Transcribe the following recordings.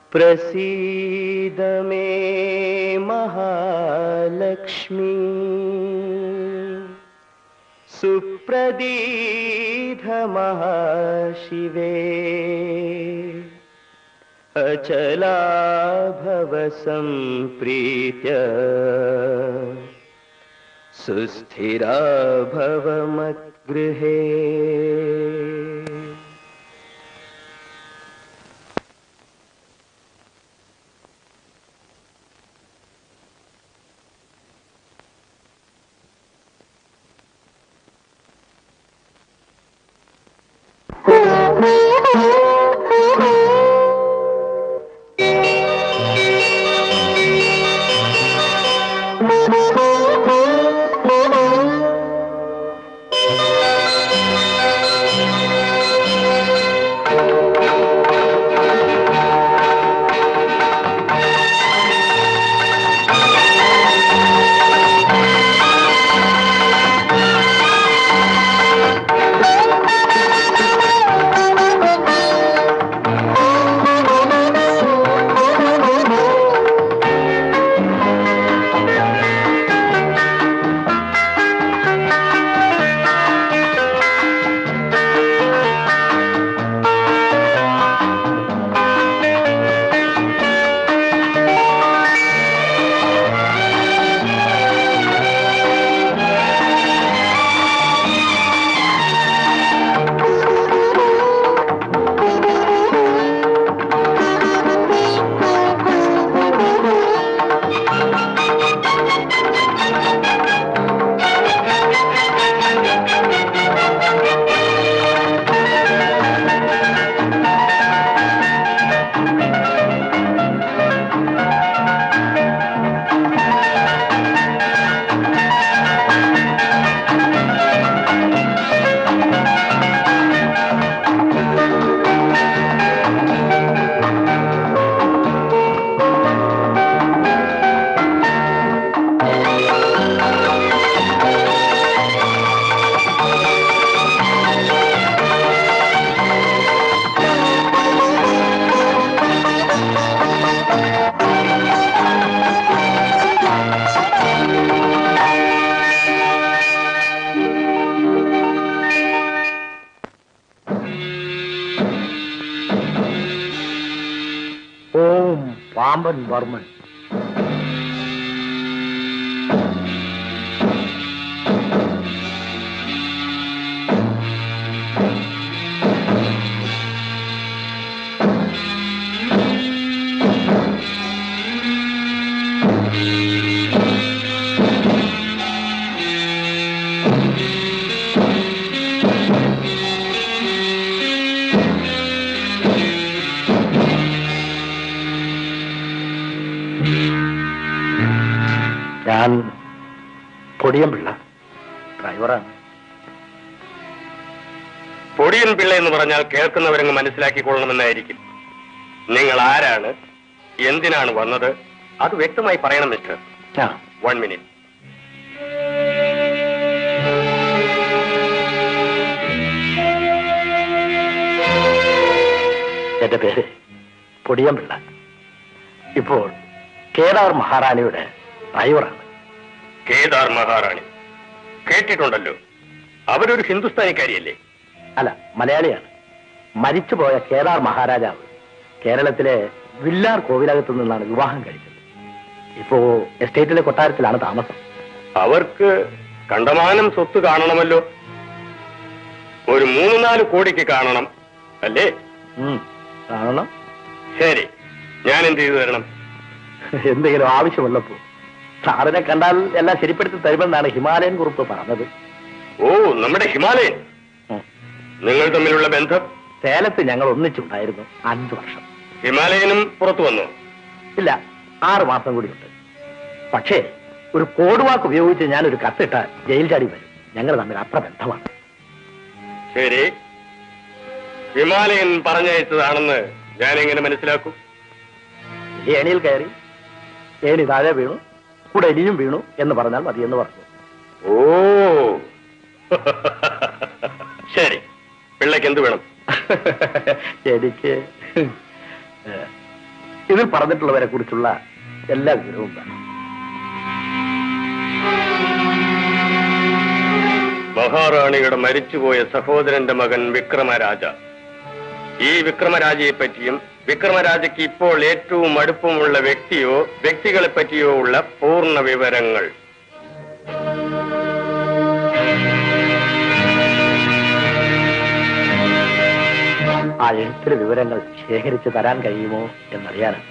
प्रसीद मे महालक्ष्मी सुप्रदीध महाशिवे अचला भव संप्रीत्य सुस्थिरा भव मद्गृहे। പാമ്പൻ വർമ്മൻ. ഞാൻ പൊടിയൻ പിള്ള, ഡ്രൈവറാണ്. പൊടിയൻ പിള്ള എന്ന് പറഞ്ഞാൽ കേൾക്കുന്നവരങ്ങ് മനസ്സിലാക്കിക്കൊള്ളണമെന്നായിരിക്കും. നിങ്ങൾ ആരാണ്, എന്തിനാണ് വന്നത്, അത് വ്യക്തമായി പറയണം മിസ്റ്റർ. 1 മിനിറ്റ്. എന്റെ പേര് പൊടിയൻ പിള്ള. ഇപ്പോൾ കേദാർ മഹാറാണിയുടെ ഡ്രൈവറാണ്. കേദാർ മഹാറാണി കേട്ടിട്ടുണ്ടല്ലോ, അവരൊരു ഹിന്ദുസ്ഥാനിക്കാരിയല്ലേ? അല്ല, മലയാളിയാണ്. മരിച്ചുപോയ കേദാർ മഹാരാജാവ് കേരളത്തിലെ വില്ലാർ കോവിലകത്തു നിന്നാണ് വിവാഹം കഴിച്ചത്. ഇപ്പോ എസ്റ്റേറ്റിലെ കൊട്ടാരത്തിലാണ് താമസം. അവർക്ക് കണ്ടമാനം സ്വത്ത് കാണണമല്ലോ. ഒരു 3-4 കോടിക്ക് കാണണം അല്ലേ? കാണണം. ശരി, ഞാൻ എന്ത് ചെയ്തു തരണം? എന്തെങ്കിലും ആവശ്യമുള്ളപ്പോ സാറിനെ കണ്ടാൽ എല്ലാം ശരിപ്പെടുത്തി തരുമെന്നാണ് ഹിമാലയൻ കുറിപ്പ് പറഞ്ഞത്. ഓ, നമ്മുടെ ഹിമാലയൻ. നിങ്ങൾ തമ്മിലുള്ള ബന്ധം? സേലത്ത് ഞങ്ങൾ ഒന്നിച്ചുണ്ടായിരുന്നു 5 വർഷം. ഹിമാലയനും പുറത്തു വന്നു? ഇല്ല, 6 മാസം കൂടിയുണ്ട്. പക്ഷേ ഒരു കോടുവാക്ക് ഉപയോഗിച്ച് ഞാനൊരു കത്തിട്ട ജയിൽ ചാടി വരും. ഞങ്ങൾ തമ്മിൽ അത്ര ബന്ധമാണ്. ശരി, ഹിമാലയൻ പറഞ്ഞയച്ചതാണെന്ന് ഞാൻ എങ്ങനെ മനസ്സിലാക്കും? ഏണിയിൽ കയറി ഏണി താഴെ വീണു, കൂടെ എലിയും വീണു എന്ന് പറഞ്ഞാൽ മതിയെന്ന് പറഞ്ഞു. ഓ ശരി, പിള്ളയ്ക്ക് എന്ത് വേണം? ഇതിൽ പറഞ്ഞിട്ടുള്ളവരെ കുറിച്ചുള്ള എല്ലാ വിവരവും വേണം. മഹാറാണിയുടെ മരിച്ചുപോയ സഹോദരന്റെ മകൻ വിക്രമരാജ. ഈ വിക്രമരാജയെ പറ്റിയും വിക്രമരാജയ്ക്ക് ഇപ്പോൾ ഏറ്റവും അടുപ്പമുള്ള വ്യക്തിയോ വ്യക്തികളെ പറ്റിയോ ഉള്ള പൂർണ്ണ വിവരങ്ങൾ. ആ എഴുത്തിലെ വിവരങ്ങൾ ശേഖരിച്ചു തരാൻ കഴിയുമോ എന്നറിയാനാണ്.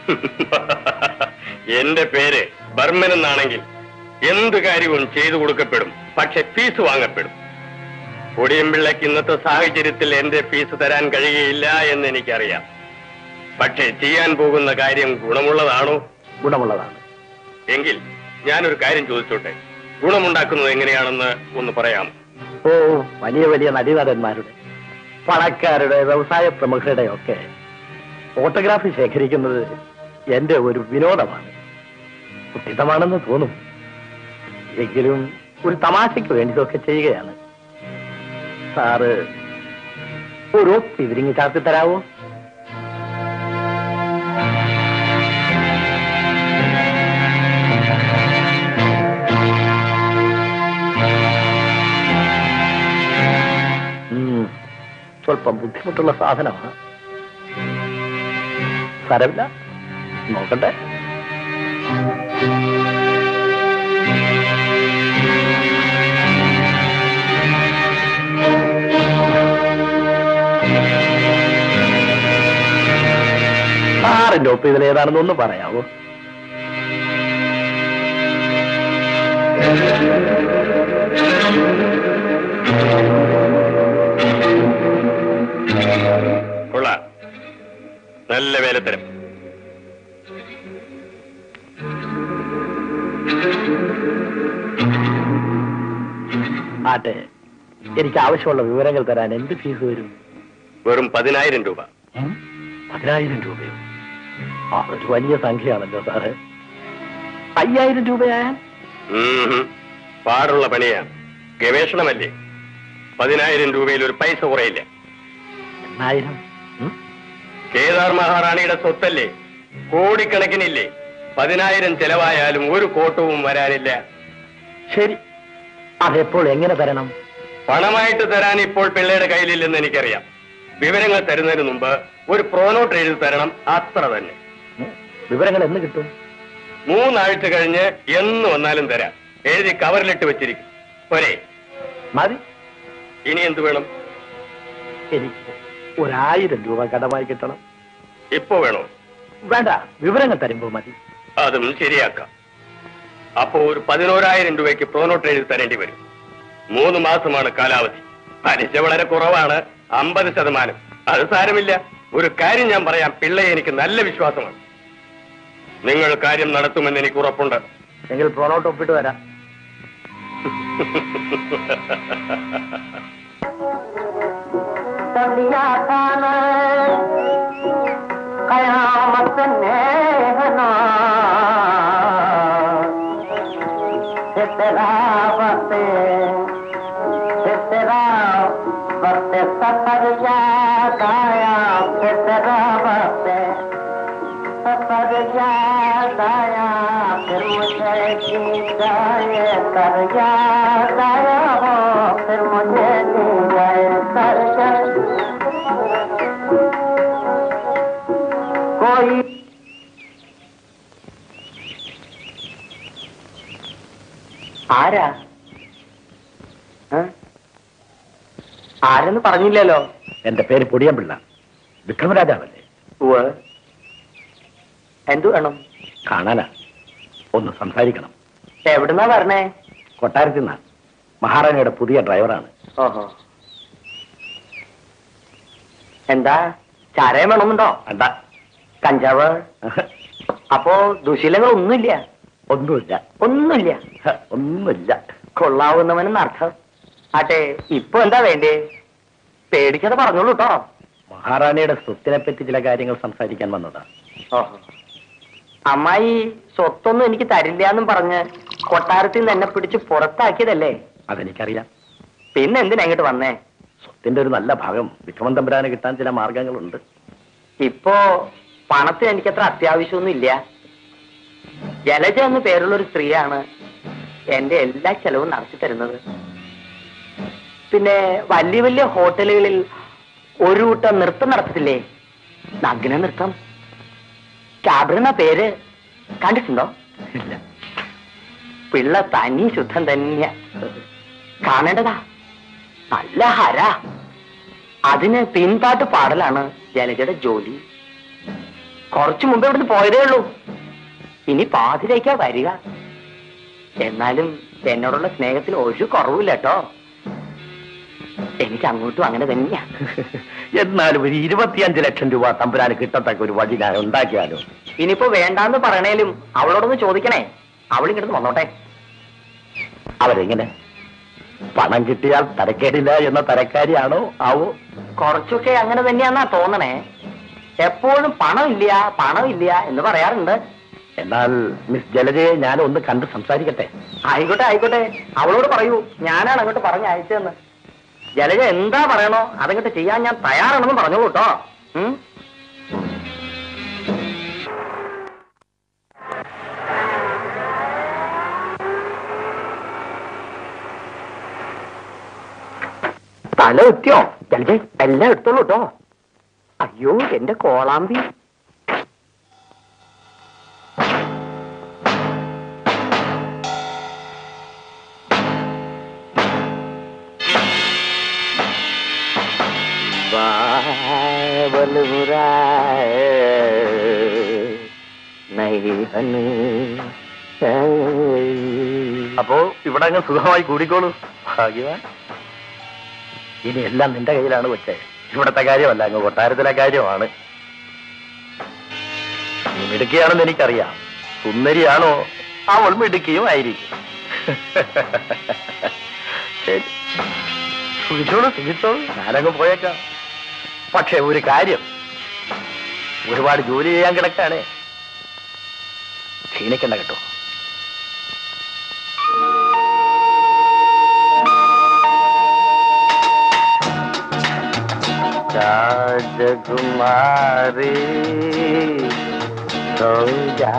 എന്റെ പേര് ബർമൻ എന്നാണെങ്കിൽ എന്ത് കാര്യവും ചെയ്തു കൊടുക്കപ്പെടും. പക്ഷെ ഫീസ് വാങ്ങപ്പെടും. പൊടിയമ്പിള്ളയ്ക്ക് ഇന്നത്തെ സാഹചര്യത്തിൽ എന്റെ ഫീസ് തരാൻ കഴിയുകയില്ല എന്ന് എനിക്കറിയാം. പക്ഷെ ചെയ്യാൻ പോകുന്ന കാര്യം ഗുണമുള്ളതാണോ? ഗുണമുള്ളതാണ്. എങ്കിൽ ഞാനൊരു കാര്യം ചോദിച്ചോട്ടെ. ഗുണമുണ്ടാക്കുന്നത് എങ്ങനെയാണെന്ന് ഒന്ന് പറയാമോ? ഓ, വലിയ വലിയ നടീനടന്മാരുടെ, പണക്കാരുടെ, വ്യവസായ പ്രമുഖരുടെ ഒക്കെ ഫോട്ടോഗ്രാഫി ശേഖരിക്കുന്നത് എന്റെ ഒരു വിനോദമാണ്. കുട്ടിത്തമാണെന്ന് തോന്നും. എങ്കിലും ഒരു തമാശയ്ക്ക് വേണ്ടി ഇതൊക്കെ ചെയ്യുകയാണ്. സാറ് ഒരു വിവരിങ്ങി ചാർത്തി തരാവോ? സ്വല്പം ബുദ്ധിമുട്ടുള്ള സാധനമാണ്. സാരമില്ല, നോക്കട്ടെ. സാറിന്റെ ഒപ്പ് ഇതിൽ ഏതാണെന്നൊന്ന് പറയാവോ? കൊള്ളാം, നല്ല വേലത്തരം. ആട്ടെ, എനിക്ക് ആവശ്യമുള്ള വിവരങ്ങൾ തരാൻ എന്ത് ഫീസ് വരും? വെറും 10,000 രൂപ. 10,000 രൂപയോ? അതൊരു വലിയ സംഖ്യയാണല്ലോ സാറ്. 5,000 രൂപയായാൽ? പാടുള്ള പണിയാണ്. ഗവേഷണമല്ലേ. 10,000 രൂപയിൽ ഒരു പൈസ കുറയില്ല. 8,000? കേദാർ മഹാറാണിയുടെ സ്വത്തല്ലേ, കോടിക്കണക്കിനില്ലേ. 10,000 ചെലവായാലും ഒരു കോട്ടവും വരാനില്ല. ശരി, അതെപ്പോൾ എങ്ങനെ തരണം? പണമായിട്ട് തരാൻ ഇപ്പോൾ പിള്ളയുടെ കയ്യിലില്ലെന്ന് എനിക്കറിയാം. വിവരങ്ങൾ തരുന്നതിന് മുമ്പ് ഒരു പ്രോനോട്ട് എഴുതി തരണം, അത്ര തന്നെ. വിവരങ്ങൾ എന്ന് കിട്ടും? 3 ആഴ്ച കഴിഞ്ഞ് എന്ന് വന്നാലും തരാം. എഴുതി കവറിലിട്ട് വെച്ചിരിക്കും. പോരെ? മതി. ഇനി എന്ത് വേണം? എനിക്ക് 1,000 രൂപ കടമായി കിട്ടണം. ഇപ്പോ വേണോ? വേണ്ട, വിവരങ്ങൾ തരുമ്പോ മതി. അതും ശരിയാക്കാം. അപ്പോ ഒരു 11,000 രൂപയ്ക്ക് പ്രോനോട്ട് എഴുതി തരേണ്ടി വരും. 3 മാസമാണ് കാലാവധി. പലിശ വളരെ കുറവാണ്, 50%. അത് സാരമില്ല. ഒരു കാര്യം ഞാൻ പറയാം, പിള്ളയെ എനിക്ക് നല്ല വിശ്വാസമാണ്. നിങ്ങൾ കാര്യം നടത്തുമെന്ന് എനിക്ക് ഉറപ്പുണ്ട്. എങ്കിൽ പ്രോനോട്ട് ഒപ്പിട്ട് വരാം. सफर याद आया, तेरा वक्त सफर याद आया, फिर मुझे जी जाए कर याद आया हो, फिर मुझे जी जाए कर कोई ആരാ? ആരെന്ന് പറഞ്ഞില്ലല്ലോ. എന്റെ പേര് പൊടിയമ്പിള്ള. വിക്രമരാജാവല്ലേ? എന്തു വേണം? കാണാനാ, ഒന്ന് സംസാരിക്കണം. എവിടുന്നാ പറഞ്ഞേ? കൊട്ടാരത്തിൽ നിന്നാ. മഹാറാണിയുടെ പുതിയ ഡ്രൈവറാണ്. ഓഹോ. എന്താ ചാരയം വേണമെന്നുണ്ടോ? വേണ്ട. കഞ്ചാവ്? അപ്പോ ദുശീലങ്ങൾ ഒന്നുമില്ല? ഒന്നുമില്ല. ഒന്നുമില്ല? ഒന്നുമില്ല. കൊള്ളാവുന്നവനെന്ന് അർത്ഥം. ആട്ടെ, ഇപ്പൊ എന്താ വേണ്ടേ? പേടിക്കാതെ പറഞ്ഞോളൂ കേട്ടോ. മഹാറാണിയുടെ സ്വത്തിനെ പറ്റി ചില കാര്യങ്ങൾ സംസാരിക്കാൻ വന്നതാ. ഓഹോ. അമ്മായി സ്വത്തൊന്നും എനിക്ക് തരില്ല എന്നും പറഞ്ഞ് കൊട്ടാരത്തിൽ നിന്ന് എന്നെ പിടിച്ച് പുറത്താക്കിയതല്ലേ? അതെനിക്കറിയാം. പിന്നെ എന്തിനാ ഇങ്ങോട്ട് വന്നേ? സ്വത്തിന്റെ ഒരു നല്ല ഭാഗം വിക്രമൻ തമ്പുരാന് കിട്ടാൻ ചില മാർഗങ്ങളുണ്ട്. ഇപ്പോ പണത്തിന് എനിക്കത്ര അത്യാവശ്യമൊന്നും ഇല്ല. ജലജ എന്ന് പേരുള്ള ഒരു സ്ത്രീയാണ് എന്റെ എല്ലാ ചെലവും നടത്തി തരുന്നത്. പിന്നെ വലിയ വലിയ ഹോട്ടലുകളിൽ ഒരു കൂട്ടം നൃത്തം നടത്തത്തില്ലേ, നഗ്ന നൃത്തം. ക്യാബ്രെന്ന പേര് കണ്ടിട്ടുണ്ടോ? ഇല്ല. പിള്ള തനി ശുദ്ധം തന്നെയാ, കാണേണ്ടതാ. നല്ല ഹര. അതിന് പിൻപാട്ട് പാടലാണ് ജലജയുടെ ജോലി. കുറച്ചു മുമ്പ് ഇവിടുന്ന് പോയതേ ഉള്ളൂ. ഇനി പാതിരേക്കാ വരിക. എന്നാലും എന്നോടുള്ള സ്നേഹത്തിന് ഒരു കുറവില്ല കേട്ടോ. എനിക്ക് അങ്ങോട്ടും അങ്ങനെ തന്നെയാ. എന്നാലും ഒരു 25 ലക്ഷം രൂപ തമ്പുരാന് കിട്ടത്തക്ക ഒരു വഴി ഞാൻ ഉണ്ടാക്കിയാലോ? ഇനിയിപ്പോ വേണ്ടാന്ന് പറയണേലും അവളോടൊന്ന് ചോദിക്കണേ. അവളിങ്ങോട്ട് വന്നോട്ടെ. അവരെങ്ങനെ? പണം കിട്ടിയാൽ തരക്കേടില്ല എന്ന തരക്കാരിയാണോ ആവോ? കുറച്ചൊക്കെ അങ്ങനെ തന്നെയാന്നാ തോന്നണേ. എപ്പോഴും പണമില്ല എന്ന് പറയാറുണ്ട്. എന്നാൽ മിസ് ജലജയെ ഞാൻ ഒന്ന് കണ്ട് സംസാരിക്കട്ടെ? ആയിക്കോട്ടെ. അവളോട് പറയൂ ഞാനാണ് അങ്ങോട്ട് പറഞ്ഞ് അയച്ചതെന്ന്. ജലജ എന്താ പറയണോ അതങ്ങോട്ട് ചെയ്യാൻ ഞാൻ തയ്യാറാണെന്നും പറഞ്ഞോളൂ കേട്ടോ. തല എത്തിയോ ജലജ? എല്ലാം എടുത്തോളൂ കേട്ടോ. അയ്യോ എന്റെ കോളാമ്പി. അപ്പോ ഇവിടെ അങ്ങ് സുഖമായി കൂടിക്കോളൂ. ഭാഗ്യവാൻ. ഇനി എല്ലാം നിന്റെ കയ്യിലാണ് വെച്ചേ. ഇവിടത്തെ കാര്യമല്ല, അങ്ങ് കൊട്ടാരത്തിലെ കാര്യമാണ്. നീ മിടുക്കിയാണെന്ന് എനിക്കറിയാം. സുന്ദരിയാണോ? അവൾ മിടുക്കിയും ആയിരിക്കും. ശരി, സുഖിച്ചോളൂ. ഞാനങ്ങ് പോയേക്കാം. പക്ഷെ ഒരു കാര്യം, ഒരുപാട് ജോലി ചെയ്യാൻ കിടക്കാണ്. ക്ഷീണിക്കണ്ട കേട്ടോ. രാജകുമാരി സൗജാ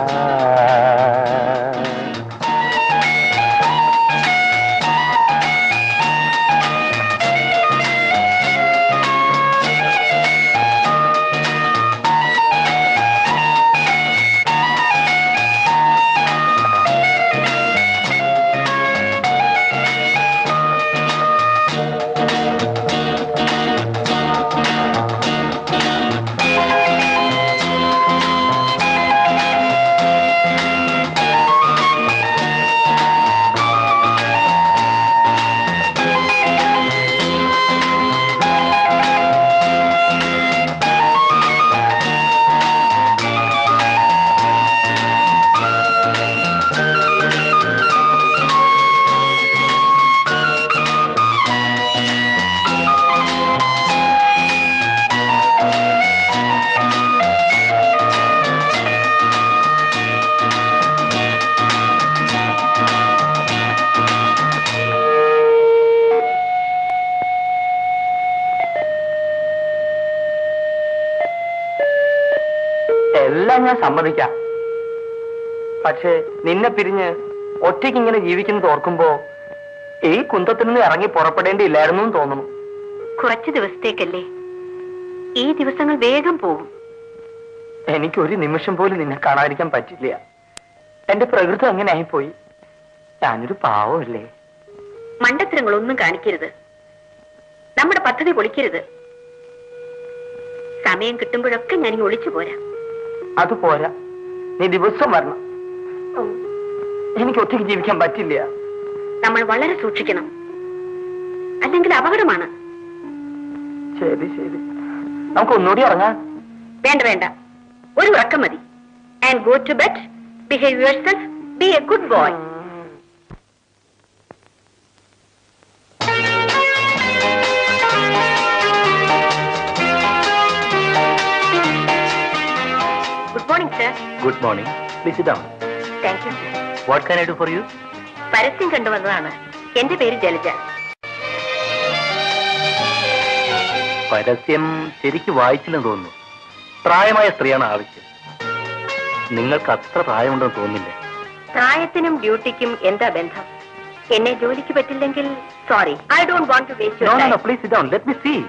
എല്ലാം ഞാൻ സമ്മതിക്കാം. പക്ഷേ നിന്നെ പിരിഞ്ഞ് ഒറ്റയ്ക്ക് ഇങ്ങനെ ജീവിക്കുന്നത് ഓർക്കുമ്പോ ഈ കുന്തത്തിൽ നിന്ന് ഇറങ്ങി പുറപ്പെടേണ്ടിയില്ലായിരുന്നു എന്ന് തോന്നുന്നു. കുറച്ചു ദിവസത്തേക്കല്ലേ, ഈ ദിവസങ്ങൾ വേഗം പോകും. എനിക്കൊരു നിമിഷം പോലും നിന്നെ കാണാതിരിക്കാൻ പറ്റില്ല. എന്റെ പ്രകൃതം അങ്ങനെ ആയിപ്പോയി. ഞാനൊരു പാവമല്ലേ. മണ്ടത്തരങ്ങളൊന്നും കാണിക്കരുത്. നമ്മുടെ പദ്ധതി പൊളിക്കരുത്. സമയം കിട്ടുമ്പോഴൊക്കെ ഞാൻ ഒളിച്ചു പോരാ. അത് പോരാ, നീ ദിവസം വരണം. എനിക്ക് ഒറ്റയ്ക്ക് ജീവിക്കാൻ പറ്റില്ല. നമ്മൾ വളരെ സൂക്ഷിക്കണം, അല്ലെങ്കിൽ അപകടമാണ്. ശരി, നമുക്ക് ഒന്നുകൂടി ഉറങ്ങാം. വേണ്ട, ഒരു ഉറക്കം മതി. And go to bed. Behave yourself. Be a good boy. Good morning, sir. Good morning. Please sit down. Thank you, sir. What can I do for you? പരസ്യം കണ്ടുവന്നതാണ്. എന്റെ പേര് ജലജ. പരസ്യം ശരിക്ക് വായിച്ചില്ലെന്ന് തോന്നുന്നു. പ്രായമായ സ്ത്രീയാണ് ആവശ്യം. നിങ്ങൾക്ക് അത്ര പ്രായമുണ്ടെന്ന് തോന്നില്ല. പ്രായത്തിനും ഡ്യൂട്ടിക്കും എന്താ ബന്ധം? എന്നെ ജോലിക്ക് പറ്റില്ലെങ്കിൽ sorry, I don't want to waste your time. Please sit down, let me see.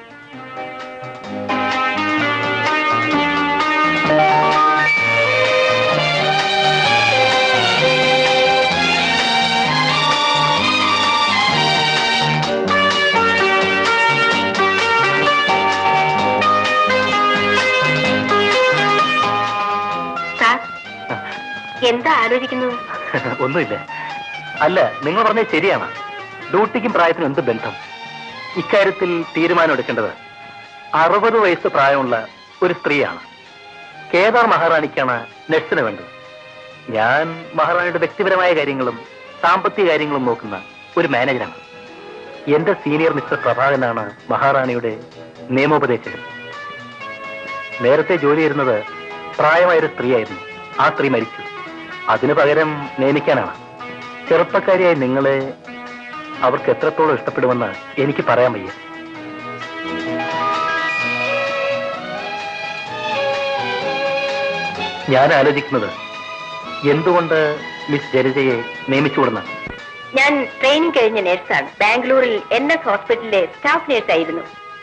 എന്താ ആലോചിക്കുന്നത്? ഒന്നുമില്ല. അല്ല, നിങ്ങൾ പറഞ്ഞത് ശരിയാണ്. ഡ്യൂട്ടിക്കും പ്രായത്തിനും എന്ത് ബന്ധം? ഇക്കാര്യത്തിൽ തീരുമാനം എടുക്കേണ്ടത് 60 വയസ്സ് പ്രായമുള്ള ഒരു സ്ത്രീയാണ്. കേദാർ മഹാറാണിക്കാണ് നഴ്സിന് വേണ്ടത്. ഞാൻ മഹാറാണിയുടെ വ്യക്തിപരമായ കാര്യങ്ങളും സാമ്പത്തിക കാര്യങ്ങളും നോക്കുന്ന ഒരു മാനേജറാണ്. എന്റെ സീനിയർ മിസ്റ്റർ പ്രഭാകരനാണ് മഹാറാണിയുടെ നിയമോപദേശകൻ. നേരത്തെ ജോലി ചെയ്യുന്നത് പ്രായമായൊരു സ്ത്രീയായിരുന്നു. ആ സ്ത്രീ മരിച്ചു. അതിനു പകരം നിയമിക്കാനാണ്. ചെറുപ്പക്കാരിയായി നിങ്ങളെ അവർക്ക് എത്രത്തോളം ഇഷ്ടപ്പെടുമെന്ന് എനിക്ക് പറയാൻ വയ്യ. ഞാൻ ആലോചിക്കുന്നത് എന്തുകൊണ്ട് മിസ് ജലജയെ നിയമിച്ചുകൊടുന്നാണ്. ഞാൻ ട്രെയിനിങ് കഴിഞ്ഞ നേഴ്സാണ്. ബാംഗ്ലൂരിൽ NS ഹോസ്പിറ്റലിലെ സ്റ്റാഫ് നേഴ്സായിരുന്നു.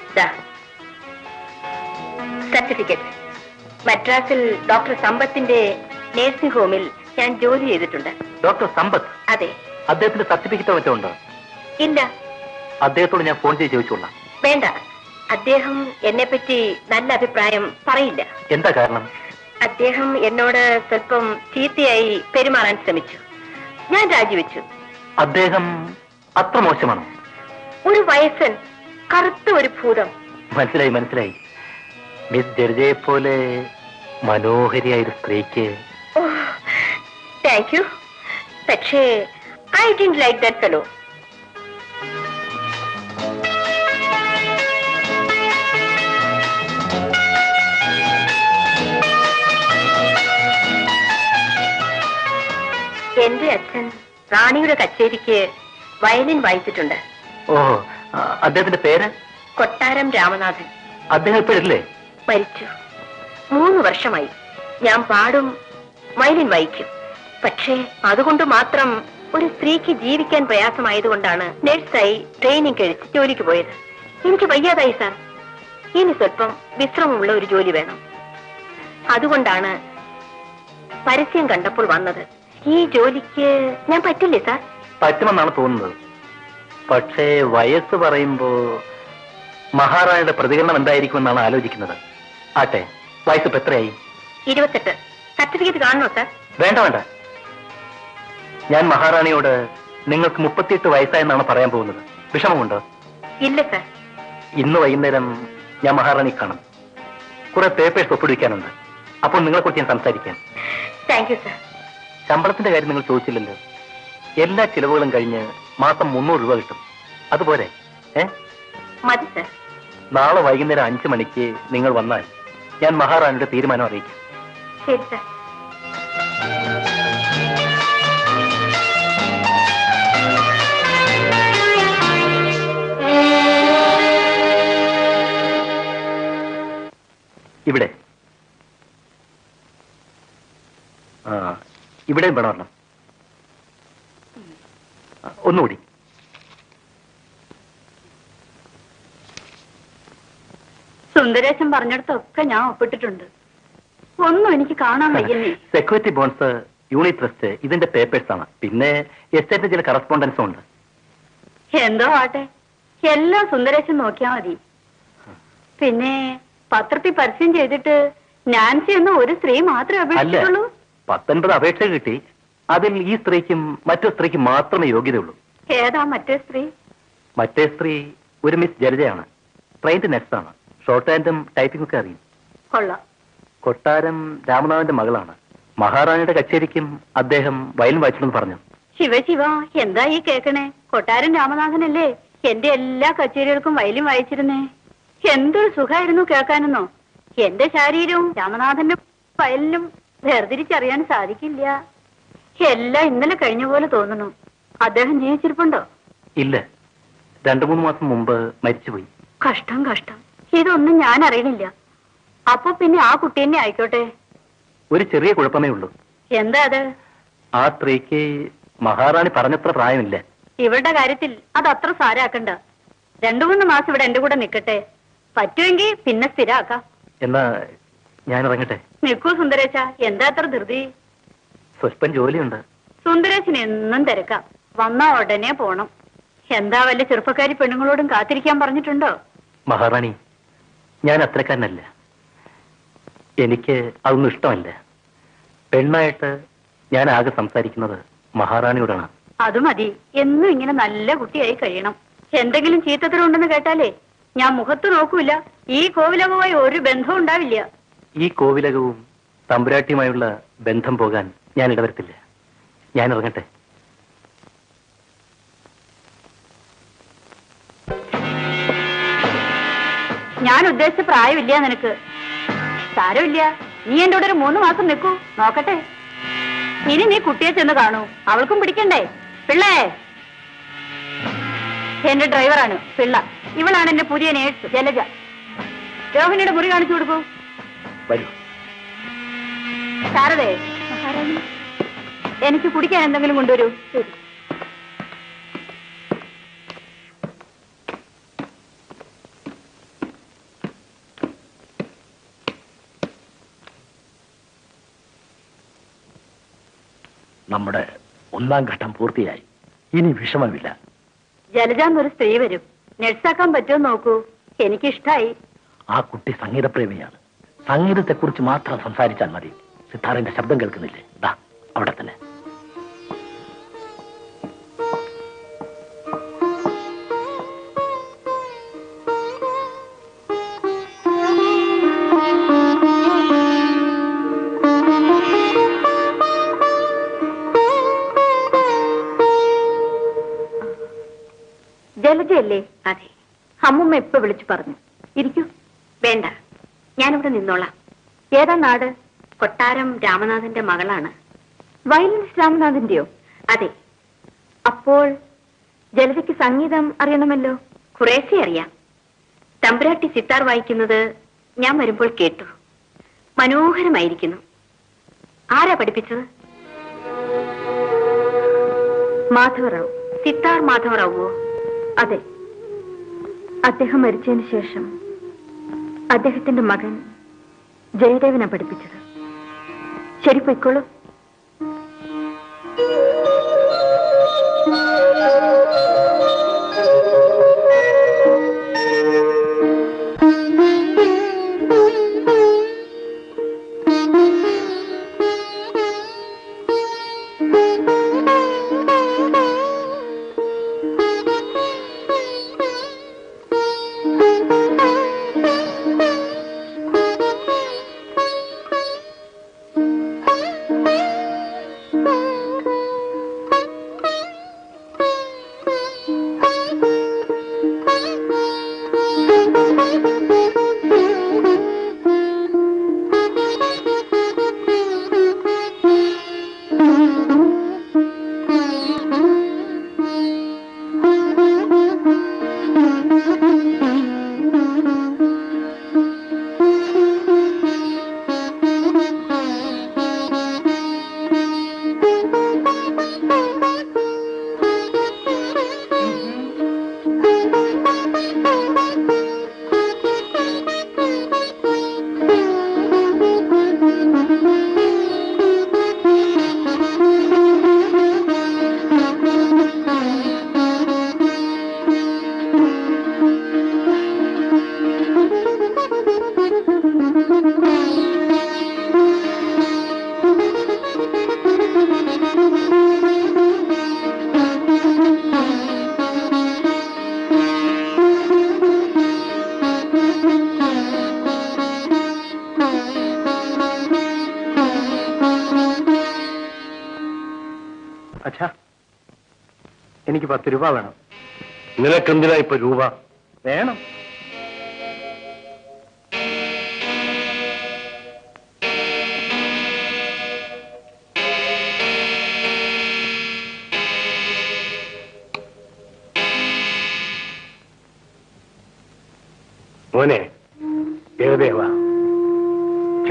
സർട്ടിഫിക്കറ്റ്. മദ്രാസിൽ ഡോക്ടർ സമ്പത്തിന്റെ നേഴ്സിംഗ് ഹോമിൽ ഞാൻ ജോലി ചെയ്തിട്ടുണ്ട്. ഡോക്ടർ സമ്പത്ത്? അതെ. അദ്ദേഹത്തിന്റെ സർട്ടിഫിക്കറ്റ് മറ്റോ ഉണ്ടോ? ഇല്ല. അദ്ദേഹത്തോട് ഞാൻ ഫോൺ ചെയ്ത് ചോദിച്ചോളാം. വേണ്ട, അദ്ദേഹം എന്നെ പറ്റി നല്ല അഭിപ്രായം പറയില്ല. എന്താ കാരണം? അദ്ദേഹം എന്നോട് സ്വല്പം ചീത്തയായി പെരുമാറാൻ ശ്രമിച്ചു. ഞാൻ രാജിവെച്ചു. അദ്ദേഹം അത്ര മോശമാണോ? ഒരു വയസ്സൻ, കറുത്ത ഒരു ഭൂതം. മനസ്സിലായി മനസ്സിലായി. മിസ് ജലജയെ പോലെ മനോഹരിയായൊരു സ്ത്രീക്ക്. Thank you. പക്ഷേ I didn't like that fellow. എന്റെ അച്ഛൻ റാണിയുടെ കച്ചേരിക്ക് വയലിൻ വായിച്ചിട്ടുണ്ട്. ഓഹോ, അദ്ദേഹത്തിന്റെ പേര്? കൊട്ടാരം രാമനാഥൻ. അദ്ദേഹം ഇപ്പോഴില്ലേ? മരിച്ചു. 3 വർഷമായി. ഞാൻ പാടും, വയലിൻ വായിക്കും. പക്ഷേ അതുകൊണ്ട് മാത്രം ഒരു സ്ത്രീക്ക് ജീവിക്കാൻ പ്രയാസമായതുകൊണ്ടാണ് നഴ്സായി ട്രെയിനിങ് കഴിച്ച് ജോലിക്ക് പോയത്. എനിക്ക് വയ്യാതായി സാർ. ഇനി സ്വല്പം വിശ്രമമുള്ള ഒരു ജോലി വേണം. അതുകൊണ്ടാണ് പരസ്യം കണ്ടപ്പോൾ വന്നത്. ഈ ജോലിക്ക് ഞാൻ പറ്റില്ലേ സാർ? പറ്റുമെന്നാണ് തോന്നുന്നത്. പക്ഷേ വയസ്സ് പറയുമ്പോ മഹാറാണിയുടെ പ്രതികരണം എന്തായിരിക്കുമെന്നാണ് ആലോചിക്കുന്നത്. ആട്ടെ, വയസ്സിപ്പോ എത്രയായി? 28. സർട്ടിഫിക്കറ്റ് കാണണോ സാർ? വേണ്ട വേണ്ട. ഞാൻ മഹാറാണിയോട് നിങ്ങൾക്ക് 38 വയസ്സായെന്നാണ് പറയാൻ പോകുന്നത്. വിഷമമുണ്ടോ? ഇല്ല സാർ. ഇന്ന് വൈകുന്നേരം ഞാൻ മഹാറാണി കാണും. കുറെ പേപ്പേഴ്സ് ഒപ്പിടിക്കാനുണ്ട്. അപ്പോൾ നിങ്ങളെക്കുറിച്ച് ഞാൻ സംസാരിക്കാം. Thank you sir. ശമ്പളത്തിന്റെ കാര്യം നിങ്ങൾ ചോദിച്ചില്ലല്ലോ. എല്ലാ ചിലവുകളും കഴിഞ്ഞ് മാസം 300 രൂപ കിട്ടും. അതുപോലെ മതി സാർ. നാളെ വൈകുന്നേരം 5 മണിക്ക് നിങ്ങൾ വന്നാൽ ഞാൻ മഹാറാണിയുടെ തീരുമാനം അറിയിക്കും. ശരി സാർ. ഇവിടെ ഇവിടെ വേണം. ഒന്നുകൂടി. സുന്ദരേശൻ പറഞ്ഞിടത്തൊക്കെ ഞാൻ ഒപ്പിട്ടിട്ടുണ്ട്. ഒന്നും എനിക്ക് കാണാൻ വയ്യന്നേ. സെക്യൂരിറ്റി ബോൺസ്, യൂണിറ്റ് ട്രസ്റ്റ്, ഇതിന്റെ പേപ്പേഴ്സ് ആണ്. പിന്നെ എസ്റ്റേറ്റിന്റെ ചില കറസ്പോണ്ടൻസും ഉണ്ട്. എന്തോ ആട്ടെ, എല്ലാം സുന്ദരേശൻ നോക്കിയാ മതി. പിന്നെ പത്രത്തിൽ പരസ്യം ചെയ്തിട്ട് നാൻസി എന്ന ഒരു സ്ത്രീ മാത്രമേ അപേക്ഷിച്ചുള്ളൂ. 19 അപേക്ഷ കിട്ടി. അതിൽ ഈ സ്ത്രീക്കും മറ്റു സ്ത്രീക്കും മാത്രമേ യോഗ്യതയുള്ളൂ. ഏതാ മറ്റേ സ്ത്രീ? മറ്റേ സ്ത്രീ ഒരു മിസ് ജലജയാണ്. ട്രെയിൻഡ് നഴ്സാണ്. ഷോർട്ട് ഹാൻഡും ടൈപ്പിംഗ് ഒക്കെ അറിയും. കൊള്ളാം. കൊട്ടാരം രാമനാഥന്റെ മകളാണ്. മഹാറാണിയുടെ കച്ചേരിക്കും അദ്ദേഹം വയലിൻ വായിച്ചില്ലെന്ന് പറഞ്ഞു. ശിവ ശിവ, എന്താ ഈ കേക്കണേ? കൊട്ടാരം രാമനാഥനല്ലേ എന്റെ എല്ലാ കച്ചേരികൾക്കും വയലിൻ വായിച്ചിരുന്നേ. എന്തൊരു സുഖമായിരുന്നു കേൾക്കാനെന്നോ. എന്റെ ശരീരവും രാമനാഥന്റെ വയലിനും വേർതിരിച്ചറിയാൻ സാധിക്കില്ല. എല്ലാം ഇന്നലെ കഴിഞ്ഞ പോലെ തോന്നുന്നു. അദ്ദേഹം ജീവിച്ചിരിപ്പുണ്ടോ? ഇല്ല, 2-3 മാസം മുമ്പ് മരിച്ചുപോയി. കഷ്ടം കഷ്ടം. ഇതൊന്നും ഞാൻ അറിയണില്ല. അപ്പൊ പിന്നെ ആ കുട്ടി തന്നെ ആയിക്കോട്ടെ. ഒരു ചെറിയ കുഴപ്പമേ ഉള്ളൂ. എന്താ അത്? ആ സ്ത്രീക്ക് മഹാറാണി പറഞ്ഞത്ര പ്രായമില്ല. ഇവരുടെ കാര്യത്തിൽ അത് അത്ര സാരാക്കണ്ട. 2-3 മാസം ഇവിടെ എന്റെ കൂടെ നിക്കട്ടെ. പറ്റുമെങ്കിൽ പിന്നെ സ്ഥിരാക്കാം. എന്നാ ഞാൻ ഇറങ്ങട്ടെ. നിൽക്കൂ സുന്ദരേശ, എന്താ അത്ര ധൃതി? സ്വല്പം ജോലിയുണ്ട്. സുന്ദരേശന് എന്നും തിരക്കാം. വന്നാ ഉടനെ പോണം. എന്താ വല്ല ചെറുപ്പക്കാരി പെണ്ണുങ്ങളോടും കാത്തിരിക്കാൻ പറഞ്ഞിട്ടുണ്ടോ? മഹാറാണി, ഞാൻ അത്രക്കാരനല്ല. എനിക്ക് അതൊന്നും ഇഷ്ടമല്ല. പെണ്ണായിട്ട് ഞാൻ ആകെ സംസാരിക്കുന്നത് മഹാറാണിയോടാണ്. അത് മതി. എന്നും ഇങ്ങനെ നല്ല കുട്ടിയായി കഴിയണം. എന്തെങ്കിലും ചീത്തത്തരമുണ്ടെന്ന് കേട്ടാലേ ഞാൻ മുഖത്ത് നോക്കൂല. ഈ കോവിലകവുമായി ഒരു ബന്ധവും ഉണ്ടാവില്ല. ഈ കോവിലകവും തമ്പുരാട്ടിയുമായുള്ള ബന്ധം പോകാൻ ഞാൻ ഇടവരുത്തില്ല. ഞാൻ ഇറങ്ങട്ടെ. ഞാൻ ഉദ്ദേശിച്ച പ്രായമില്ല നിനക്ക്. സാരമില്ല, നീ എന്റെ കൂടെ ഒരു 3 മാസം നിൽക്കൂ, നോക്കട്ടെ. ഇനി നീ കുട്ടിയെ ചെന്ന് കാണൂ. അവൾക്കും പിടിക്കണ്ടേ? പിള്ളേ, എന്റെ ഡ്രൈവറാണ് പിള്ള. ഇവളാണ് എന്റെ പുതിയ നേഴ്സ് ജലജ. രോഹിണിയുടെ മുറി കാണിച്ചു കൊടുക്കൂ. വരൂ. ശാരദേ, എനിക്ക് കുടിക്കാൻ എന്തെങ്കിലും കൊണ്ടുവരൂ. ശരി. നമ്മുടെ 1ാം ഘട്ടം പൂർത്തിയായി. ഇനി വിഷമമില്ല. ജലജാന്നൊരു സ്ത്രീ വരും. നഴ്സാക്കാൻ പറ്റുമോ നോക്കൂ. എനിക്കിഷ്ടായി. ആ കുട്ടി സംഗീതപ്രേമിയാണ്. സംഗീതത്തെക്കുറിച്ച് മാത്രം സംസാരിച്ചാൽ മതി. സിത്താറിന്റെ ശബ്ദം കേൾക്കുന്നില്ലേ? ദാ അവിടെ തന്നെ. ജലജയല്ലേ? അതെ. അമ്മുമ്മ ഇപ്പൊ വിളിച്ചു പറഞ്ഞു. ഇരിക്കൂ. വേണ്ട, ഞാനിവിടെ നിന്നോളാം. ഏതാ നാട്? കൊട്ടാരം രാമനാഥന്റെ മകളാണ്. വയലിനിസ്റ്റ് രാമനാഥന്റെയോ? അതെ. അപ്പോൾ ജലജയ്ക്ക് സംഗീതം അറിയണമല്ലോ. കുറേശ്ശെ അറിയാം. തമ്പുരാട്ടി സിത്താർ വായിക്കുന്നത് ഞാൻ വരുമ്പോൾ കേട്ടു. മനോഹരമായിരിക്കുന്നു. ആരാ പഠിപ്പിച്ചത്? മാധവറാവു. സിത്താർ മാധവറാവോ? അതെ. അദ്ദേഹം മരിച്ചതിന് ശേഷം അദ്ദേഹത്തിന്റെ മകൻ ജയദേവനെ പഠിപ്പിച്ചത്. ശരി, പൊയ്ക്കോളൂ. അച്ഛാ, എനിക്ക് 10 രൂപ വേണം. നിനക്കെന്തിനാ ഇപ്പൊ രൂപ? വേണം. മോനെ, ഏതേവ,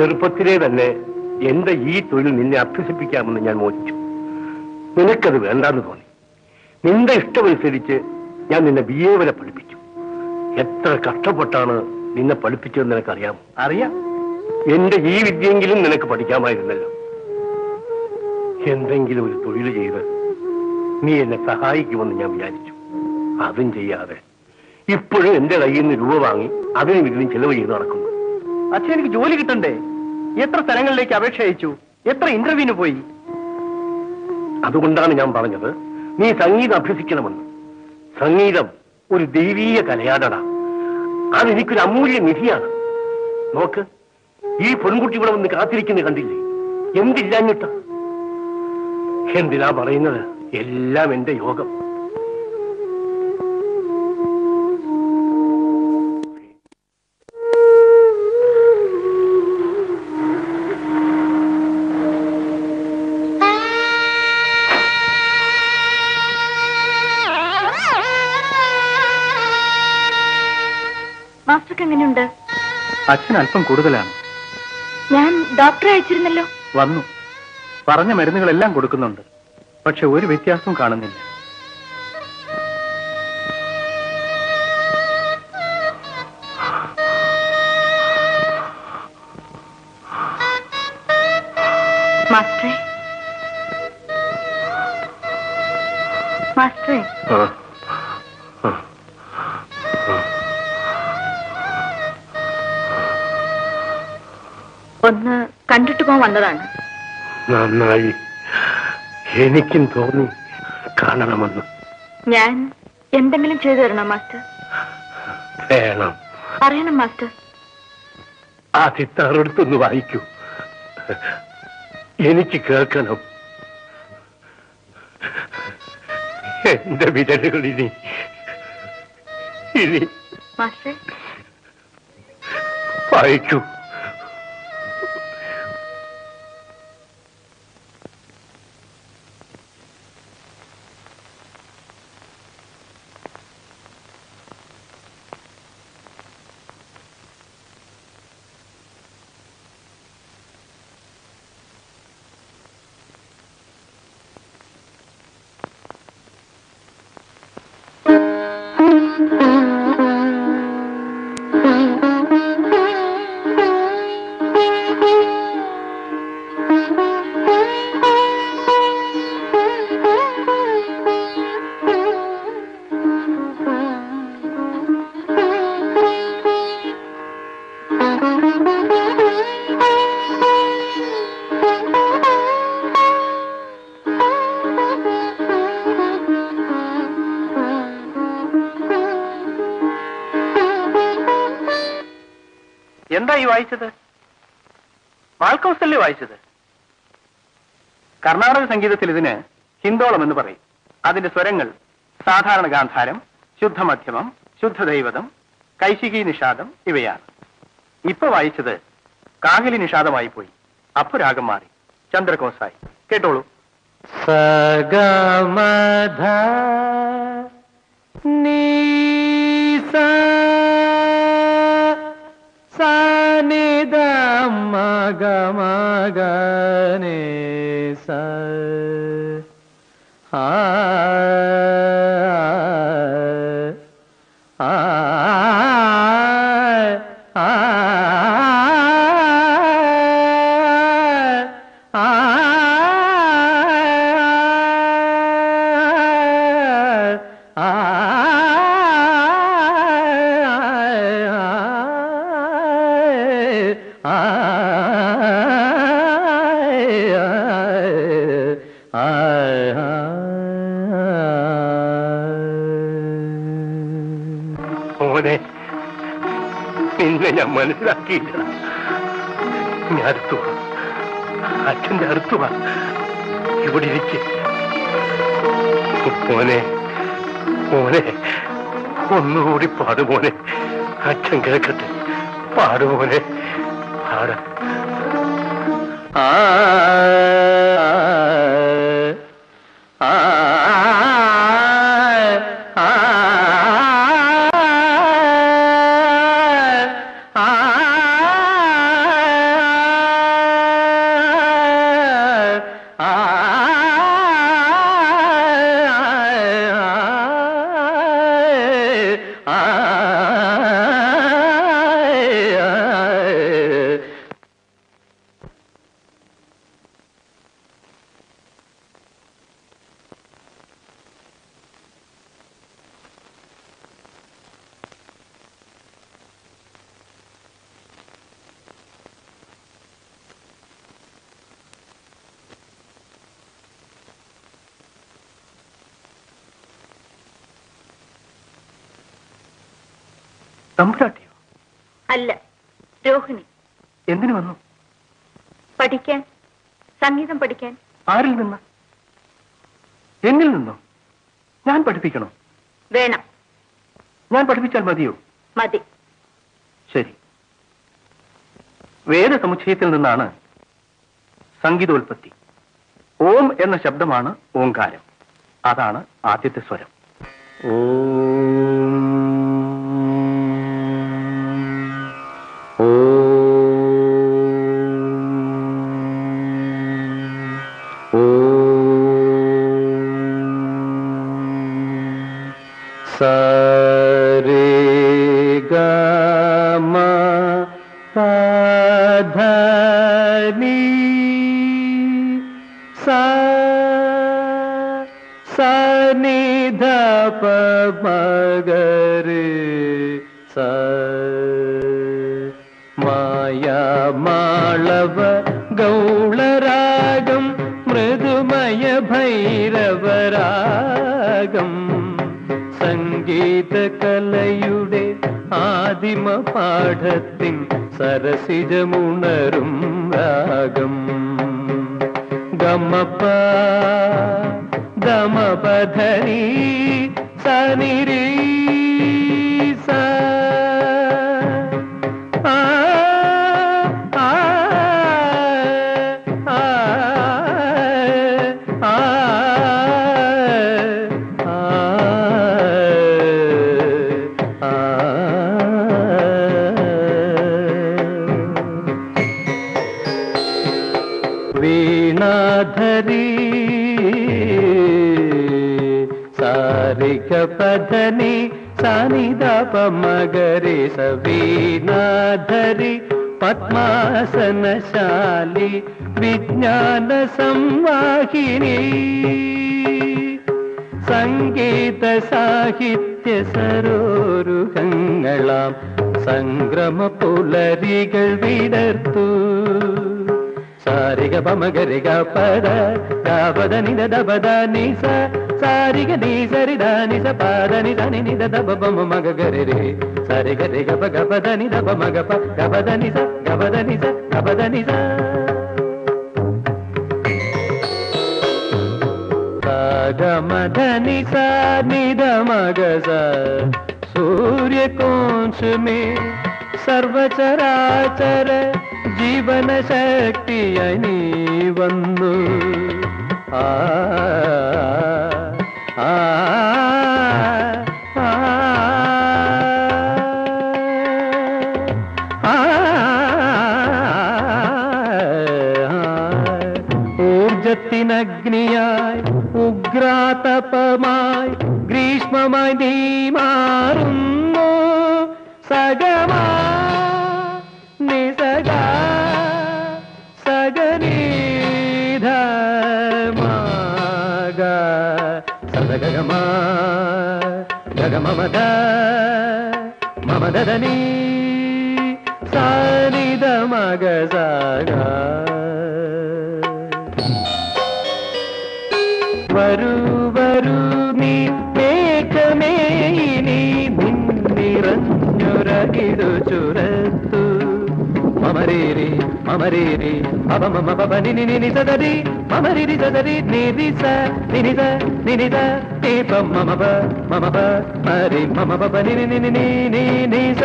ചെറുപ്പത്തിലെ തന്നെ എന്റെ ഈ തൊഴിൽ നിന്നെ അഭ്യസിപ്പിക്കാമെന്ന് ഞാൻ മോഹിച്ചു. നിനക്കത് വേണ്ടാന്ന് തോന്നി. നിന്റെ ഇഷ്ടമനുസരിച്ച് ഞാൻ നിന്നെ BA വരെ പഠിപ്പിച്ചു. എത്ര കഷ്ടപ്പെട്ടാണ് നിന്നെ പഠിപ്പിച്ചതെന്ന് നിനക്കറിയാമോ? അറിയാം. എന്റെ ഈ വിദ്യയെങ്കിലും നിനക്ക് പഠിക്കാമായിരുന്നല്ലോ. എന്തെങ്കിലും ഒരു തൊഴിൽ ചെയ്ത് നീ എന്നെ സഹായിക്കുമെന്ന് ഞാൻ വിചാരിച്ചു. അതും ചെയ്യാതെ ഇപ്പോഴും എന്റെ കയ്യിൽ നിന്ന് രൂപ വാങ്ങി അതിനും ഇതിനും ചെലവ് ചെയ്ത് നടക്കുന്നു. അച്ഛൻ എനിക്ക് ജോലി കിട്ടണ്ടേ? എത്ര സ്ഥലങ്ങളിലേക്ക് അപേക്ഷ അയച്ചു, എത്ര ഇന്റർവ്യൂവിന് പോയി. അതുകൊണ്ടാണ് ഞാൻ പറഞ്ഞത് നീ സംഗീതം അഭ്യസിക്കണമെന്ന്. സംഗീതം ഒരു ദൈവീയ കലയാടടാ. അതെനിക്കൊരു അമൂല്യ നിധിയാണ്. നോക്ക്, ഈ പെൺകുട്ടി ഇവിടെ വന്ന് കാത്തിരിക്കുന്നത് കണ്ടില്ലേ? എന്തില്ലാഞ്ഞിട്ട? എന്തിനാ പറയുന്നത്? എല്ലാം എന്റെ യോഗം. മാസ്റ്റർക്ക് എങ്ങനെയുണ്ട്? അച്ഛൻ അല്പം കൂടുതലാണ്. ഞാൻ ഡോക്ടറെ അയച്ചിരുന്നല്ലോ. വന്നു. പറഞ്ഞ മരുന്നുകളെല്ലാം കൊടുക്കുന്നുണ്ട്. പക്ഷെ ഒരു വ്യത്യാസവും കാണുന്നില്ല. മാസ്റ്ററെ, മാസ്റ്ററെ, ഒന്ന് കണ്ടിട്ട് പോകാൻ വന്നതാണ്. നന്നായി. എനിക്കും തോന്നി കാണണമെന്ന്. ഞാൻ എന്തെങ്കിലും ചെയ്തു തരണോ മാസ്റ്റർ? വേണം. പറയണം മാസ്റ്റർ. ആ സിത്താറെടുത്തൊന്ന് വായിക്കൂ. എനിക്ക് കേൾക്കണം. എന്റെ വിരലുകൾ ഇനി മാസ്റ്റർ വായിക്കൂ. എന്താ ഈ വായിച്ചത്? മാൽക്കൗസല്ലേ വായിച്ചത്? കർണാടക സംഗീതത്തിൽ ഇതിന് ഹിന്ദോളം എന്ന് പറയും. അതിന്റെ സ്വരങ്ങൾ സാധാരണ ഗാന്ധാരം, ശുദ്ധമധ്യമം, ശുദ്ധദൈവതം, കൈശികി നിഷാദം ഇവയാണ്. ഇപ്പൊ വായിച്ചത് കാകലി നിഷാദമായി പോയി. അപ്പൊ രാഗം മാറി. ചന്ദ്രകോസായി. കേട്ടോളൂ. സഗമധ സാനിധ മഗ മഗനെ സ ആ ആ ആ മോനെ, നിന്നെ ഞാൻ മനസ്സിലാക്കിയില്ല. ഞാൻ അടുത്തുവാ, അച്ഛന്റെ അടുത്തുവാ. ഇവിടെ ഇരിക്കെ മോനെ, മോനെ ഒന്നുകൂടി പാടുമോനെ. അച്ഛൻ കേൾക്കട്ടെ. പാടുമോനെ, പാട. ആ ആ തമ്പുരാട്ടിയോ? അല്ല, രോഹിണി. എന്തിനു വന്നു? പഠിക്കാൻ, സംഗീതം പഠിക്കാൻ. ആരിൽ നിന്ന്? എന്നിൽ നിന്നോ? ഞാൻ പഠിപ്പിക്കണോ? വേണം. ഞാൻ പഠിപ്പിച്ചാൽ മതിയോ? മതി. ശരി. വേദസമുച്ചയത്തിൽ നിന്നാണ് സംഗീതോൽപത്തി. ഓം എന്ന ശബ്ദമാണ് ഓംകാരം. അതാണ് ആദ്യത്തെ സ്വരം. ഓം സരേ ഗമ പധനി സനിധ പമഗരേ സ മായാമാളവ ഗൗളരാഗം മൃദുമയ ഭൈരവരാഗം സംഗീത കലയുടെ ആദിമ പാഠത്തിൻ സരസിജമുണരും രാഗം ഗമപ ദമപധനി സനിരീ സ വീണാധരി സാരിക പധനി സാനിധ പമഗരി സവീണാധരി പദ്മാസനശാലി വിജ്ഞാന സംവാഹിനി സംഗീത സാഹിത്യ സരോരുഹങ്ങളാം സംക്രമ പുലരികൾ വിടർത്തു സാരിക പമഗരിക പദ ഗപദ നിദ ദപദ നിസ സാരിക നി സരിദ നിസ പദ നിദ നിദ ദപ പമ മഗ ഗരി സാരിക രി ഗപ ഗപദ നിദ പമ ഗപ ഗപദ നിസ ഗപദ നിസ ഗപദ നിസ ഗമധ നിസ നിദ മഗ സ सूर्य कोंस में सर्वचराचर जीवन शक्ति अनी वंदु आ आ ഊർജത്തിനഗ്നിയായി ഉഗ്രാതപമായി ഗ്രീഷ്മമായി നീ മാറുന്നു സഗമാ നിസഗ സഗനീധ മാഗ സദഗമ ഗഗമമദ മമദനി സാനിധ മഗ സഗ വരൂ വരൂ നീ മേഘമേ ഇനി നിന്നിറഞ്ഞുരകിടു ചുരത്തു മമരേരി മമരേരി പവ മമ പവ നിനി നിനി സദരി മമരിരി സദരി നിരിസ നിനിത നിനിത ദീപം മമ പ മരി മമ പവ നിനി നിനി നീ നിസ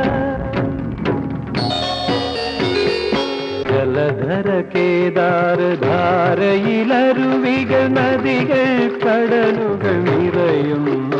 ജലധര കേദാര ധാരയിലരുവികൾ നദികൾ കടലുകൾ നിറയുന്നു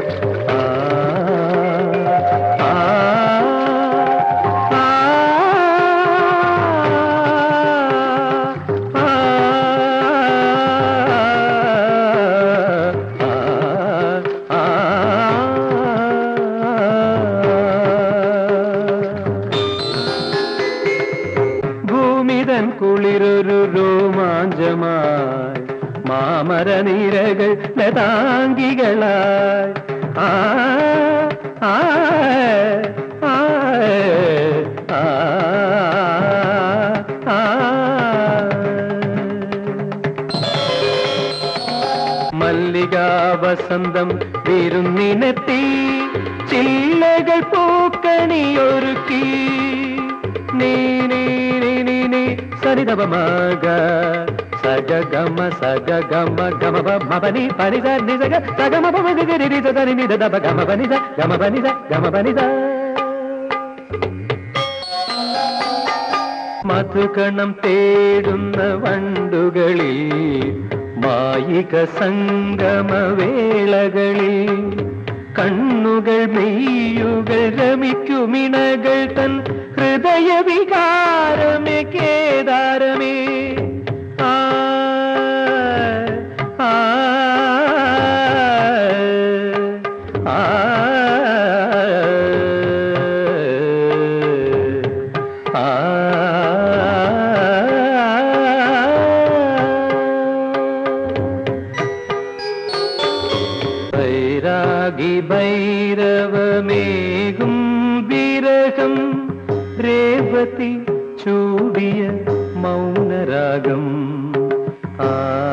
കുളിരൊരു രോമാഞ്ചമായി മാമരനിരകൾ ലതാംഗികളായി ആ ആ ആ ആ മല്ലികാ വസന്തം വിരുന്നിനെത്തി ചില്ലകൾ പൂക്കണിയൊരുക്കി നീ നീ നീ നീ നീ സരിതപമഗ സഗഗമ സഗഗമ ഗമപ മപനി പനിസ നിസഗ സഗമപ മഗരി സദനി നിദപ ഗമ പനിസ ഗമ പനിസ ഗമ പനിസ. മധുകണം തേടുന്ന വണ്ടുകളിൽ മായിക സംഗമവേളകളിൽ കണ്ണുകൾ മെയ്യുകൾ രമിക്കുമിണകൾ തൻ ഹൃദയ വികാരമേ കേദാരമേ. ആ ആ ആ ഭൈരവമേകും വിരഹം രേവതി ചൂടിയ മൗനരാഗം. ആ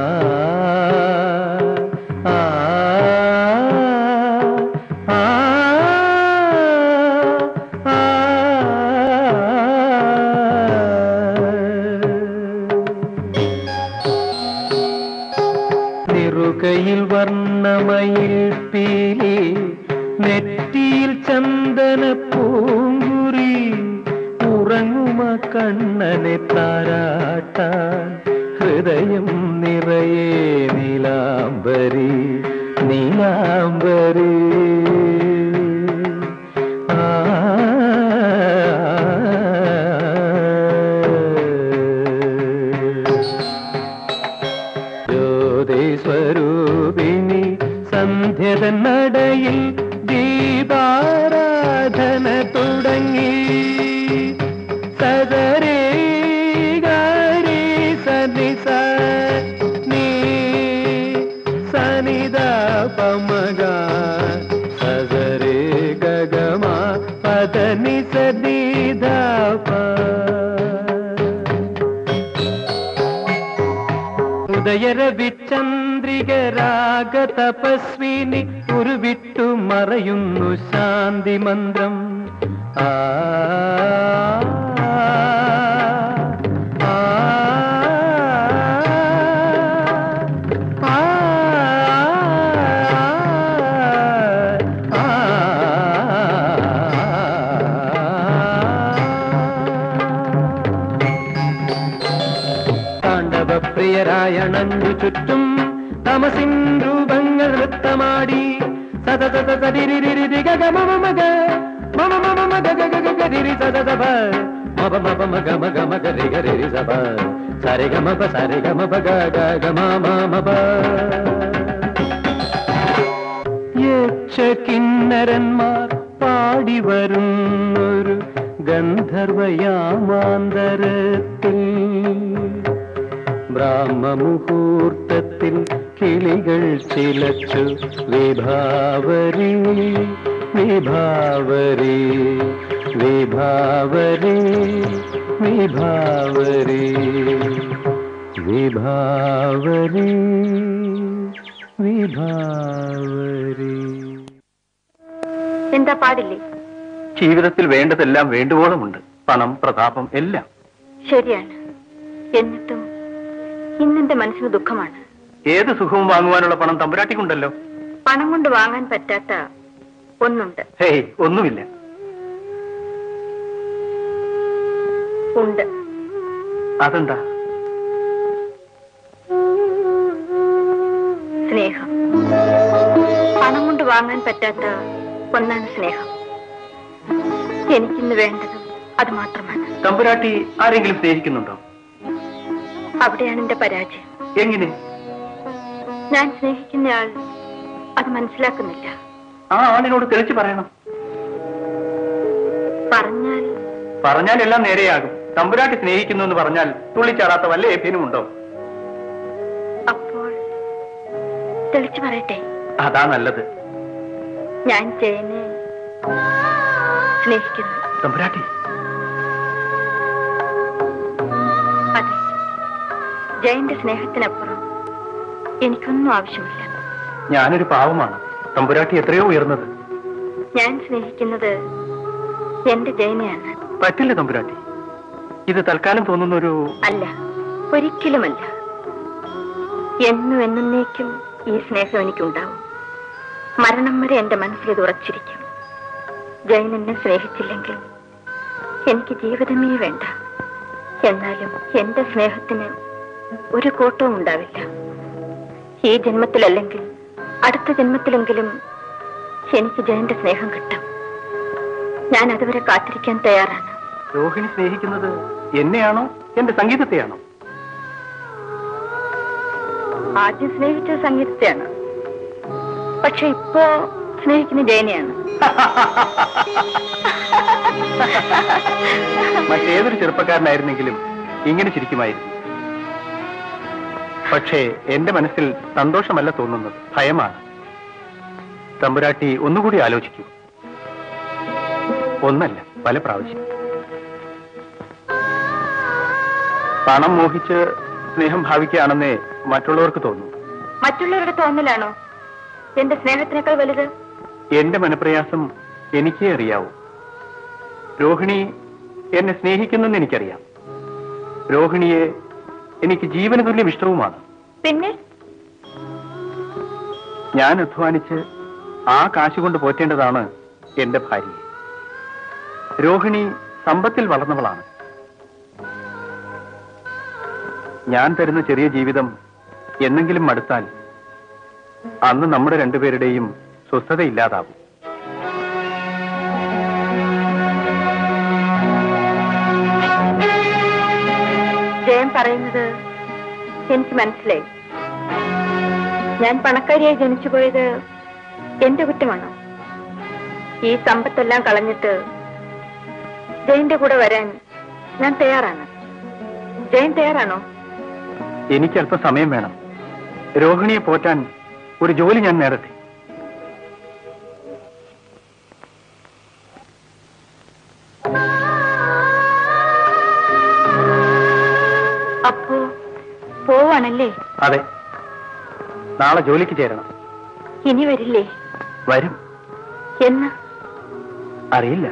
ആ ആ ആ നിറുകയിൽ വർണ്ണമയിൽ പീലി നെറ്റിയിൽ ചന്ദന പൂങ്കുറി ഉറങ്ങുമ കണ്ണനെ താരാട്ടാൻ ഹൃദയം നിറയെ നീലാംബരി നീലാംബരി. സ്വരൂപിണി സന്ധ്യതൻ നടയിൽ ദീപാരാധന തുടങ്ങി. സദരേ ഗരി സനി സ നീ സനിദ പമഗ സദരേ ഗഗമ പദനി സദീധ പ. ഉദയരവിചന്ദ്രിക രാഗ തപസ്വിനി ഉരുവിട്ടു മറയുന്നു ശാന്തി മന്ത്രം. ആ പ്രിയരായണഞ്ഞു ചുറ്റും തമസിൻ രൂപങ്ങൾ നൃത്തമാടി സദസദരിരി ഗഗമ മഗ മമ മമ മഗ ഗഗഗരിരി സദസഭ മപ മപ മഗ മഗ മഗ രിഗരിരി സഭ സരിഗമപ സരിഗമപ ഗഗമ മമപ. യക്ഷകിന്നരന്മാർ പാടി വരുന്നൊരു ഗന്ധർവയാമാന്തരത്തിൽ ബ്രാഹ്മമുഹൂർത്തത്തിൽ കിളികൾ ചിലച്ചു വിഭാവരി വിഭാവരി വിഭാവരി വിഭാവരി വിഭാവരി വിഭാവരി. എന്താ പാടില്ലേ? ജീവിതത്തിൽ വേണ്ടതെല്ലാം വേണ്ടുവോളമുണ്ട്. പണം, പ്രതാപം എല്ലാം ശരിയാണ്. എന്നിട്ടും ഇന്നെന്റെ മനസ്സിന് ദുഃഖമാണ്. ഏത് സുഖവും വാങ്ങുവാനുള്ള പണം തമ്പുരാട്ടിക്കുണ്ടല്ലോ. പണം കൊണ്ട് വാങ്ങാൻ പറ്റാത്ത ഒന്നുണ്ട്. ഹേയ്, ഒന്നുമില്ല. ഉണ്ട്. അതെന്താ? സ്നേഹം. പണം കൊണ്ട് വാങ്ങാൻ പറ്റാത്ത ഒന്നാണ് സ്നേഹം. എനിക്കിന്ന് വേണ്ടത് അത് മാത്രമാണ്. തമ്പുരാട്ടി ആരെങ്കിലും സ്നേഹിക്കുന്നുണ്ടോ? അവിടെയാണ് എന്റെ പരാജയം. എങ്ങനെ? ഞാൻ സ്നേഹിക്കുന്നയാൾ അത് മനസ്സിലാക്കുന്നില്ല. ആ ആളിനോട് തെളിച്ചു പറയണം. പറഞ്ഞാൽ എല്ലാം നേരെയാകും. തമ്പുരാട്ടി സ്നേഹിക്കുന്നു എന്ന് പറഞ്ഞാൽ തുള്ളിച്ചാറാത്ത വല്ല ഏപ്യനുമുണ്ടോ? അപ്പോൾ തെളിച്ചു പറയട്ടെ. അതാ നല്ലത്. ഞാൻ ജയനെ സ്നേഹിക്കുന്നു. തമ്പുരാട്ടി? അതെ, ജയന്റെ സ്നേഹത്തിനപ്പുറം എനിക്കൊന്നും ആവശ്യമില്ല. ഞാനൊരു പാവമാണ്. തമ്പുരാട്ടി എത്രയോ ഉയർന്നത്. ഞാൻ സ്നേഹിക്കുന്നത് എന്റെ ജയനെയാണ്. പറ്റില്ല തമ്പുരാട്ടി. ഇത് തൽക്കാലം തോന്നുന്നൊരു... അല്ല, ഒരിക്കലുമല്ല. എന്നും എന്നേക്കും ഈ സ്നേഹം എനിക്കുണ്ടാവും. മരണം വരെ എന്റെ മനസ്സിൽ ഇത് ഉറച്ചിരിക്കും. ജയൻ എന്നെ സ്നേഹിച്ചില്ലെങ്കിൽ എനിക്ക് ജീവിതമേ വേണ്ട. എന്നാലും എന്റെ സ്നേഹത്തിന് ഒരു കോട്ടവും ഉണ്ടാവില്ല. ഈ ജന്മത്തിലല്ലെങ്കിൽ അടുത്ത ജന്മത്തിലെങ്കിലും എനിക്ക് ജയന്റെ സ്നേഹം കിട്ടും. ഞാൻ അതുവരെ കാത്തിരിക്കാൻ തയ്യാറാണ്. രോഹിണി സ്നേഹിക്കുന്നത് എന്നെയാണോ എന്റെ സംഗീതത്തെയാണോ? ആദ്യം സ്നേഹിച്ചത് സംഗീതത്തെയാണ്. പക്ഷെ ഇപ്പോ സ്നേഹിക്കുന്ന ജയനെയാണ്. മറ്റേതൊരു ചെറുപ്പക്കാരനായിരുന്നെങ്കിലും ഇങ്ങനെ ചിരിക്കുമായിരുന്നു. പക്ഷേ എന്റെ മനസ്സിൽ സന്തോഷമല്ല തോന്നുന്നത്, ഭയമാണ്. തമ്പുരാട്ടി ഒന്നുകൂടി ആലോചിക്കൂ. ഒന്നല്ല, പല പ്രാവശ്യം. പണം മോഹിച്ച് സ്നേഹം ഭാവിക്കുകയാണെന്നേ മറ്റുള്ളവർക്ക് തോന്നും. മറ്റുള്ളവരുടെ തോന്നലാണോ എന്റെ സ്നേഹത്തിനേക്കാൾ വലുത്? എന്റെ മനപ്രയാസം എനിക്കേ അറിയാവൂ. രോഹിണി എന്നെ സ്നേഹിക്കുന്നെന്ന് എനിക്കറിയാം. രോഹിണിയെ എനിക്ക് ജീവന തുല്യം ഇഷ്ടവുമാണ്. പിന്നെ ഞാൻ അധ്വാനിച്ച് ആ കാശ് കൊണ്ട് പോറ്റേണ്ടതാണ് എന്റെ ഭാര്യയെ. രോഹിണി സമ്പത്തിൽ വളർന്നവളാണ്. ഞാൻ തരുന്ന ചെറിയ ജീവിതം എന്നെങ്കിലും മടുത്താൽ അന്ന് നമ്മുടെ രണ്ടുപേരുടെയും സ്വസ്ഥതയില്ലാതാവും. ജയൻ പറയുന്നത് എനിക്ക് മനസ്സിലായി. ഞാൻ പണക്കാരിയായി ജനിച്ചു പോയത് എന്റെ കുറ്റമാണോ? ഈ സമ്പത്തെല്ലാം കളഞ്ഞിട്ട് ജയന്റെ കൂടെ വരാൻ ഞാൻ തയ്യാറാണ്. ജയൻ തയ്യാറാണോ? എനിക്ക് അല്പം സമയം വേണം. രോഹിണിയെ പോറ്റാൻ ഒരു ജോലി ഞാൻ നേടട്ടെ. അപ്പോ പോവാണല്ലേ? അതെ, നാളെ ജോലിക്ക് ചേരണം. ഇനി വരില്ലേ? വരും. എന്ന് അറിയില്ല.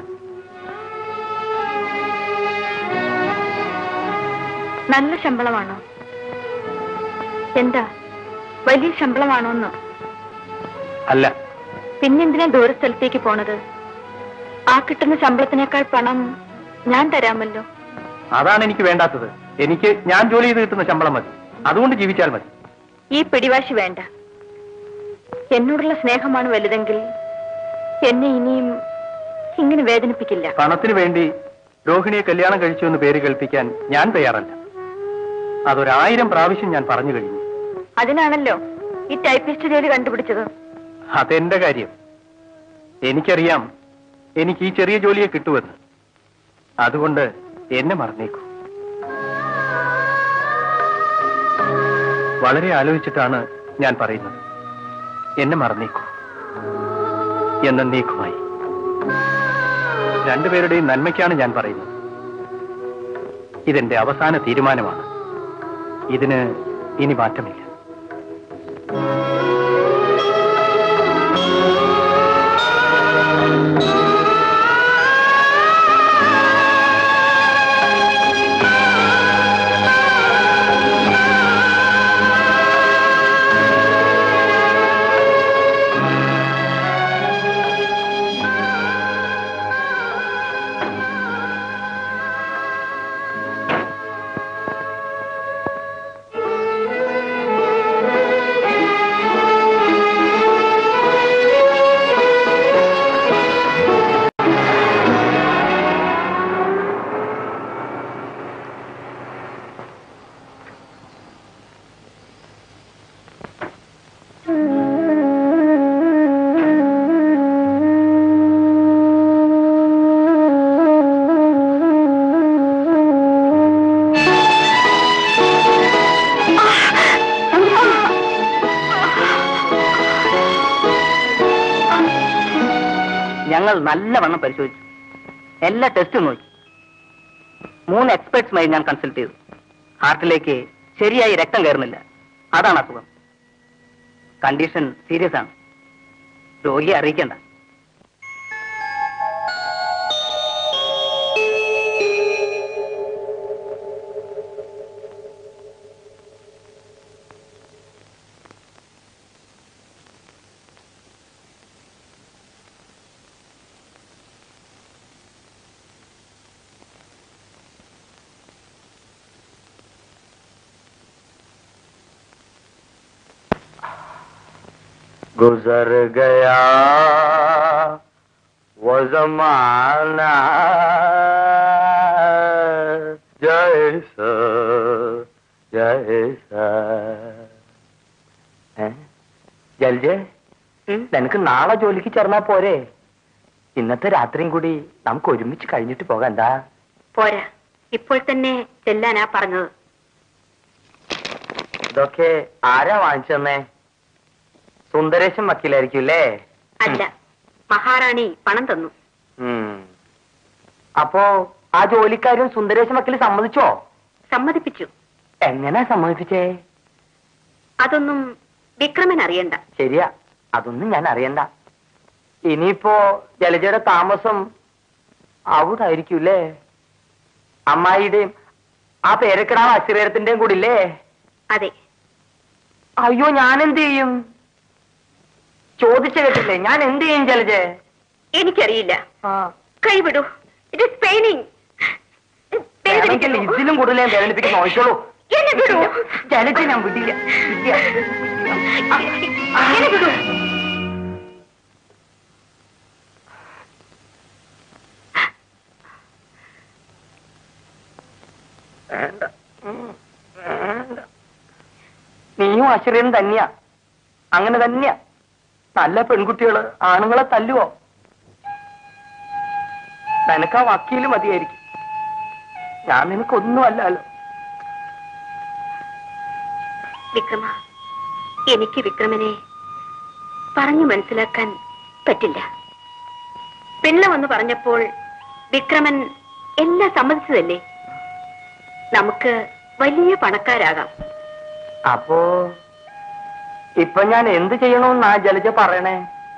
നല്ല ശമ്പളമാണോ? എന്താ, വലിയ ശമ്പളമാണോന്ന്? അല്ല. പിന്നെന്തിനാ ദൂരസ്ഥലത്തേക്ക് പോണത്? ആ കിട്ടുന്ന ശമ്പളത്തിനേക്കാൾ പണം ഞാൻ തരാമല്ലോ. അതാണ് എനിക്ക് വേണ്ടാത്തത്. എനിക്ക് ഞാൻ ജോലി ചെയ്ത് കിട്ടുന്ന ശമ്പളം മതി. അതുകൊണ്ട് ജീവിച്ചാൽ മതി. ഈ പിടിവാശി വേണ്ട. എന്നോടുള്ള സ്നേഹമാണ് വലുതെങ്കിൽ എന്നെ ഇനിയും ഇങ്ങനെ വേദനിപ്പിക്കില്ല. പണത്തിന് വേണ്ടി രോഹിണിയെ കല്യാണം കഴിച്ചു എന്ന് പേര് കേൾപ്പിക്കാൻ ഞാൻ തയ്യാറല്ല. അതൊരു1000 പ്രാവശ്യം ഞാൻ പറഞ്ഞു കഴിഞ്ഞു. അതിനാണല്ലോ ഈ ടൈപ്പിസ്റ്റ് ജോലി കണ്ടുപിടിച്ചത്. അതെന്റെ കാര്യം. എനിക്കറിയാം എനിക്ക് ഈ ചെറിയ ജോലിയെ കിട്ടുമെന്ന്. അതുകൊണ്ട് എന്നെ മറന്നേക്കൂ. വളരെ ആലോചിച്ചിട്ടാണ് ഞാൻ പറയുന്നത്. എന്നെ മറന്നേക്കൂ. എന്നേക്കുമായി. രണ്ടുപേരുടെയും നന്മയ്ക്കാണ് ഞാൻ പറയുന്നത്. ഇതെന്റെ അവസാന തീരുമാനമാണ്. ഇതിന് ഇനി മാറ്റമില്ല. ഞങ്ങൾ നല്ലവണ്ണം പരിശോധിച്ചു. എല്ലാ ടെസ്റ്റും നോക്കി. 3 എക്സ്പെർട്സുമായി ഞാൻ കൺസൾട്ട് ചെയ്തു. ഹാർട്ടിലേക്ക് ശരിയായി രക്തം കയറുന്നില്ല. അതാണ് അസുഖം. കണ്ടീഷൻ സീരിയസ് ആണ്. രോഗിയെ അറിയിക്കണ്ട. गुजर गया वो जमाना जैसा जैसा. ജൽജ, നിനക്ക് നാളെ ജോലിക്ക് ചേർന്നാ പോരെ? ഇന്നത്തെ രാത്രിയും കൂടി നമുക്ക് ഒരുമിച്ച് കഴിഞ്ഞിട്ട് പോകാം. എന്താ? പോരാ, ഇപ്പോൾ തന്നെ ചെല്ലാനാ പറഞ്ഞത്. ഇതൊക്കെ ആരാ വാങ്ങിച്ചെന്നേ? സുന്ദരേശൻ വക്കീലായിരിക്കും അല്ലേ? അല്ല, മഹാറാണി പണം തന്നു. അപ്പോ ആ ജോലിക്കാരും സുന്ദരേശൻ വക്കീൽ സമ്മതിച്ചോ? സമ്മതിപ്പിച്ചു. എങ്ങനെ സമ്മതിപ്പിച്ചേ? അതൊന്നും വിക്രമൻ അറിയണ്ട. ശരിയാ, അതൊന്നും ഞാൻ അറിയണ്ട. ഇനിയിപ്പോ ജലജയുടെ താമസം അവിടെ ആയിരിക്കൂല്ലേ? അമ്മായിയുടെയും ആ പേരക്കിടാവ് അശ്രീരത്തിന്റെയും കൂടി ഇല്ലേ? അതെ. അയ്യോ, ഞാൻ എന്ത് ചെയ്യും? ചോദിച്ചു കേട്ടില്ലേ? ഞാൻ എന്ത് ചെയ്യും ജലജ? എനിക്കറിയില്ല. കൈവിടൂ. It is paining. ഇതിലും കൂടുതൽ ഞാൻ വേദനിപ്പിക്കാൻ നോക്കിക്കോളൂ. എന്നെ വിടൂ. ജലജ, ഞാൻ വിടില്ല. എന്നെ വിടൂ. നീയും അശ്വര്യനും തന്നെയാ. അങ്ങനെ തന്നെയാ. നല്ല പെൺകുട്ടികള് ആണുങ്ങളെ തല്ലുവോ? നിനക്ക് ആ വക്കീല് മതിയായിരിക്കും. ഞാൻ നിനക്കൊന്നും അല്ലല്ലോ. വിക്രമ, എനിക്ക് വിക്രമനെ പറഞ്ഞു മനസ്സിലാക്കാൻ പറ്റില്ല. പിള്ള വന്ന് പറഞ്ഞപ്പോൾ വിക്രമൻ എല്ലാം സമ്മതിച്ചതല്ലേ? നമുക്ക് വലിയ പണക്കാരാകാം. അപ്പോ ഇപ്പൊ ഞാൻ എന്ത് ചെയ്യണമെന്നാ ജലജ പറയണേ?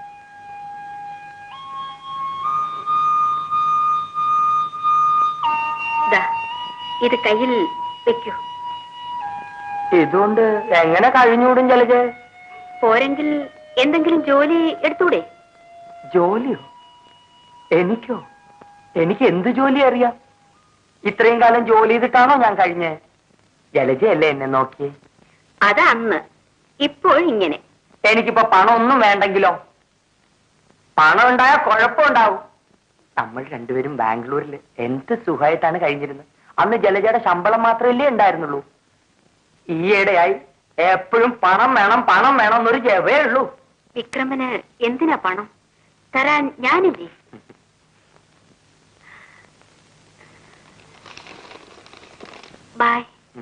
ഇത് കയ്യിൽ വെക്കൂ. ഇതുകൊണ്ട് എങ്ങനെ കഴിഞ്ഞൂടും ജലജ? പോരെങ്കിൽ എന്തെങ്കിലും ജോലി എടുത്തൂടെ? ജോലിയോ? എനിക്കോ? എനിക്ക് എന്ത് ജോലി അറിയാം? ഇത്രയും കാലം ജോലി ചെയ്തിട്ടാണോ ഞാൻ കഴിഞ്ഞേ? ജലജയല്ലേ എന്നെ നോക്കിയേ? അതാ അന്ന്. ഇപ്പോൾ ഇങ്ങനെ. എനിക്കിപ്പോ പണം ഒന്നും വേണ്ടെങ്കിലോ? പണം ഉണ്ടായാൽ കുഴപ്പമുണ്ടാവും. നമ്മൾ രണ്ടുപേരും ബാംഗ്ലൂരിൽ എന്ത് സുഖമായിട്ടാണ് കഴിഞ്ഞിരുന്നത്. അന്ന് ജലജയുടെ ശമ്പളം മാത്രമല്ലേ ഉണ്ടായിരുന്നുള്ളൂ. ഈയിടെയായി എപ്പോഴും പണം വേണം പണം വേണം എന്നൊരു ജവേ ഉള്ളൂ. വിക്രമന് എന്തിനാ പണം? തരാൻ ഞാനില്ലേ? ബൈ.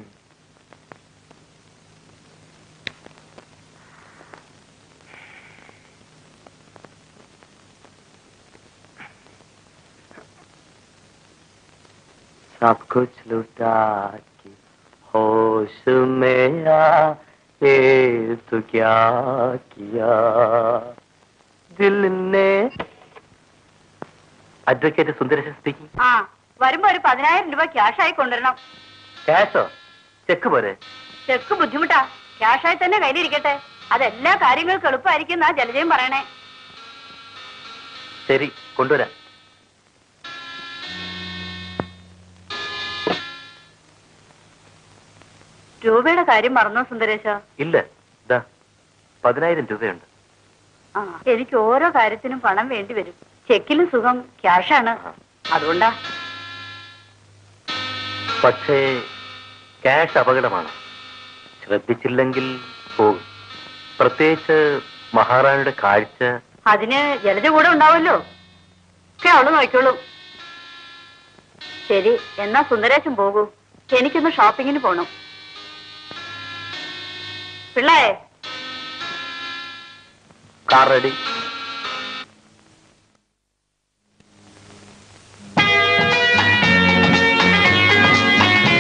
सब कुछ लुटा के होश में आए तो क्या किया दिल ने. Advocate Sundaresan speaking. വരുമ്പോ ഒരു 10,000 രൂപ ക്യാഷായി കൊണ്ടുവരണം. ക്യാഷോ? ചെക്ക് പോരെ? ചെക്ക് ബുദ്ധിമുട്ടാ. ക്യാഷായി തന്നെ കയ്യിലിരിക്കട്ടെ. അതെല്ലാ കാര്യങ്ങൾക്കും എളുപ്പമായിരിക്കും എന്നാ ജലജയും പറയണേ. ശരി, കൊണ്ടുവരാം. രൂപയുടെ കാര്യം മറന്നോ സുന്ദരേശ? ഇല്ല, ഇതാ 10,000 രൂപയുണ്ട്. എനിക്ക് ഓരോ കാര്യത്തിനും പണം വേണ്ടി വരും. ചെക്കിലും സുഖം ക്യാഷാണ്. അതുകൊണ്ടാ. പക്ഷേ ക്യാഷ് അപകടമാണ്. ശ്രദ്ധിച്ചില്ലെങ്കിൽ പോകും. പ്രത്യേകിച്ച് മഹാറാണിയുടെ കാഴ്ച. അതിന് ജലജ കൂടെ ഉണ്ടാവുമല്ലോ. ഒക്കെ അവള് നോക്കിക്കോളൂ. ശരി, എന്നാ സുന്ദരേശൻ പോകൂ. എനിക്കൊന്ന് ഷോപ്പിങ്ങിന് പോണം. പിള്ളേ, കാർ റെഡി.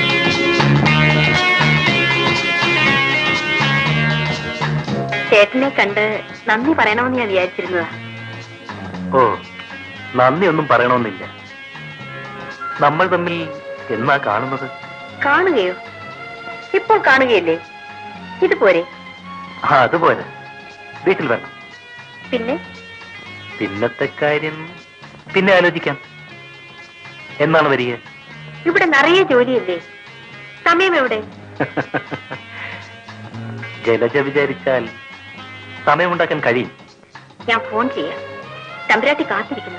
ചേട്ടനെ കണ്ട് നന്ദി പറയണമെന്ന് ഞാൻ വിചാരിച്ചിരുന്നതാ. ഓ, നന്ദി ഒന്നും പറയണമെന്നില്ല. നമ്മൾ തമ്മിൽ എന്നാ കാണുന്നത്? കാണുകയോ? ഇപ്പോൾ കാണുകയല്ലേ? ഇതുപോരെ? അതുപോലെ. വീട്ടിൽ വേണം. പിന്നെ പിന്നത്തെ കാര്യം പിന്നെ ആലോചിക്കാം. എന്നാണ് വരിക? ഇവിടെ നിറയെ ജോലിയല്ലേ, സമയം എവിടെ? ജലജ വിചാരിച്ചാൽ സമയമുണ്ടാക്കാൻ കഴിയും. ഞാൻ ഫോൺ ചെയ്യാം. തമ്പുരാട്ടി കാത്തിരിക്കുന്നു.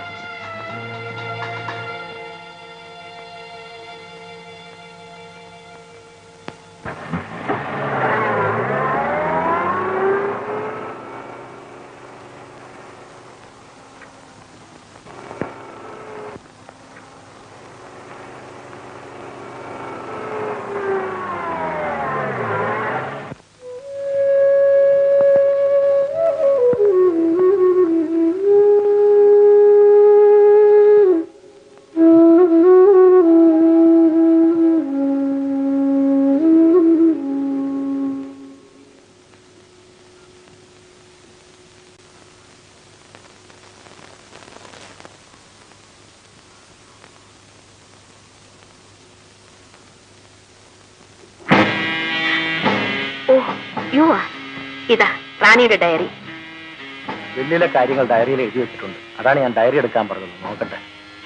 ഇതാ റാണിയുടെ ഡയറി. വലിയ കാര്യങ്ങൾ ഡയറിയിൽ എഴുതി വെച്ചിട്ടുണ്ട്. അതാണ് ഞാൻ ഡയറി എടുക്കാൻ പറഞ്ഞത്. നോക്കട്ടെ.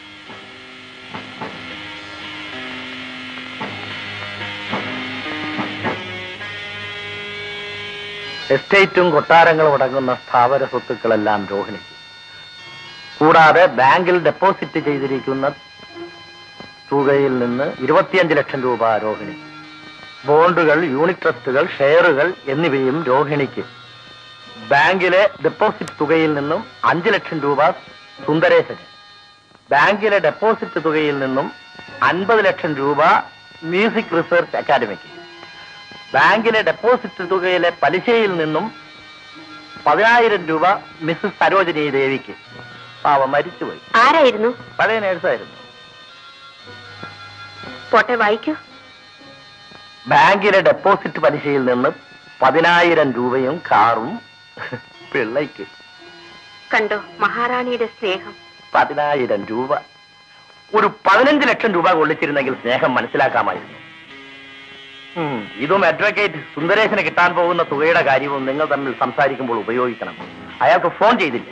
എസ്റ്റേറ്റും കൊട്ടാരങ്ങളും അടങ്ങുന്ന സ്ഥാവര സ്വത്തുക്കളെല്ലാം രോഹിണിക്ക്, കൂടാതെ ബാങ്കിൽ ഡെപ്പോസിറ്റ് ചെയ്തിരിക്കുന്ന തുകയിൽ നിന്ന് 25 ലക്ഷം രൂപ രോഹിണിക്ക്. ബോണ്ടുകൾ, യൂണിറ്റ് ട്രസ്റ്റുകൾ, ഷെയറുകൾ എന്നിവയും രോഹിണിക്ക്. ബാങ്കിലെ ഡെപ്പോസിറ്റ് തുകയിൽ നിന്നും 5 ലക്ഷം രൂപ സുന്ദരേശന്. ബാങ്കിലെ ഡെപ്പോസിറ്റ് തുകയിൽ നിന്നും 50 ലക്ഷം രൂപ മ്യൂസിക് റിസർച്ച് അക്കാദമിക്ക്. ബാങ്കിലെ ഡെപ്പോസിറ്റ് തുകയിലെ പലിശയിൽ നിന്നും 10,000 രൂപ മിസ്സസ് സരോജിനി ദേവിക്ക്. പാവം മരിച്ചുപോയി. ആരായിരുന്നു? പഴയ നേഴ്സായിരുന്നു. പോട്ടെ, വായിക്കൂ. ബാങ്കിലെ ഡെപ്പോസിറ്റ് പലിശയിൽ നിന്ന് 10,000 രൂപയും കാറും പിള്ളയ്ക്ക്. കണ്ടോ മഹാറാണിയുടെ സ്നേഹം. 10,000 രൂപ. ഒരു 15 ലക്ഷം രൂപ കൊള്ളിച്ചിരുന്നെങ്കിൽ സ്നേഹം മനസ്സിലാക്കാമായിരുന്നു. ഇതും അഡ്വക്കേറ്റ് സുന്ദരേശന് കിട്ടാൻ പോകുന്ന തുകയുടെ കാര്യവും നിങ്ങൾ തമ്മിൽ സംസാരിക്കുമ്പോൾ ഉപയോഗിക്കണം. അയാൾക്ക് ഫോൺ ചെയ്തില്ലേ?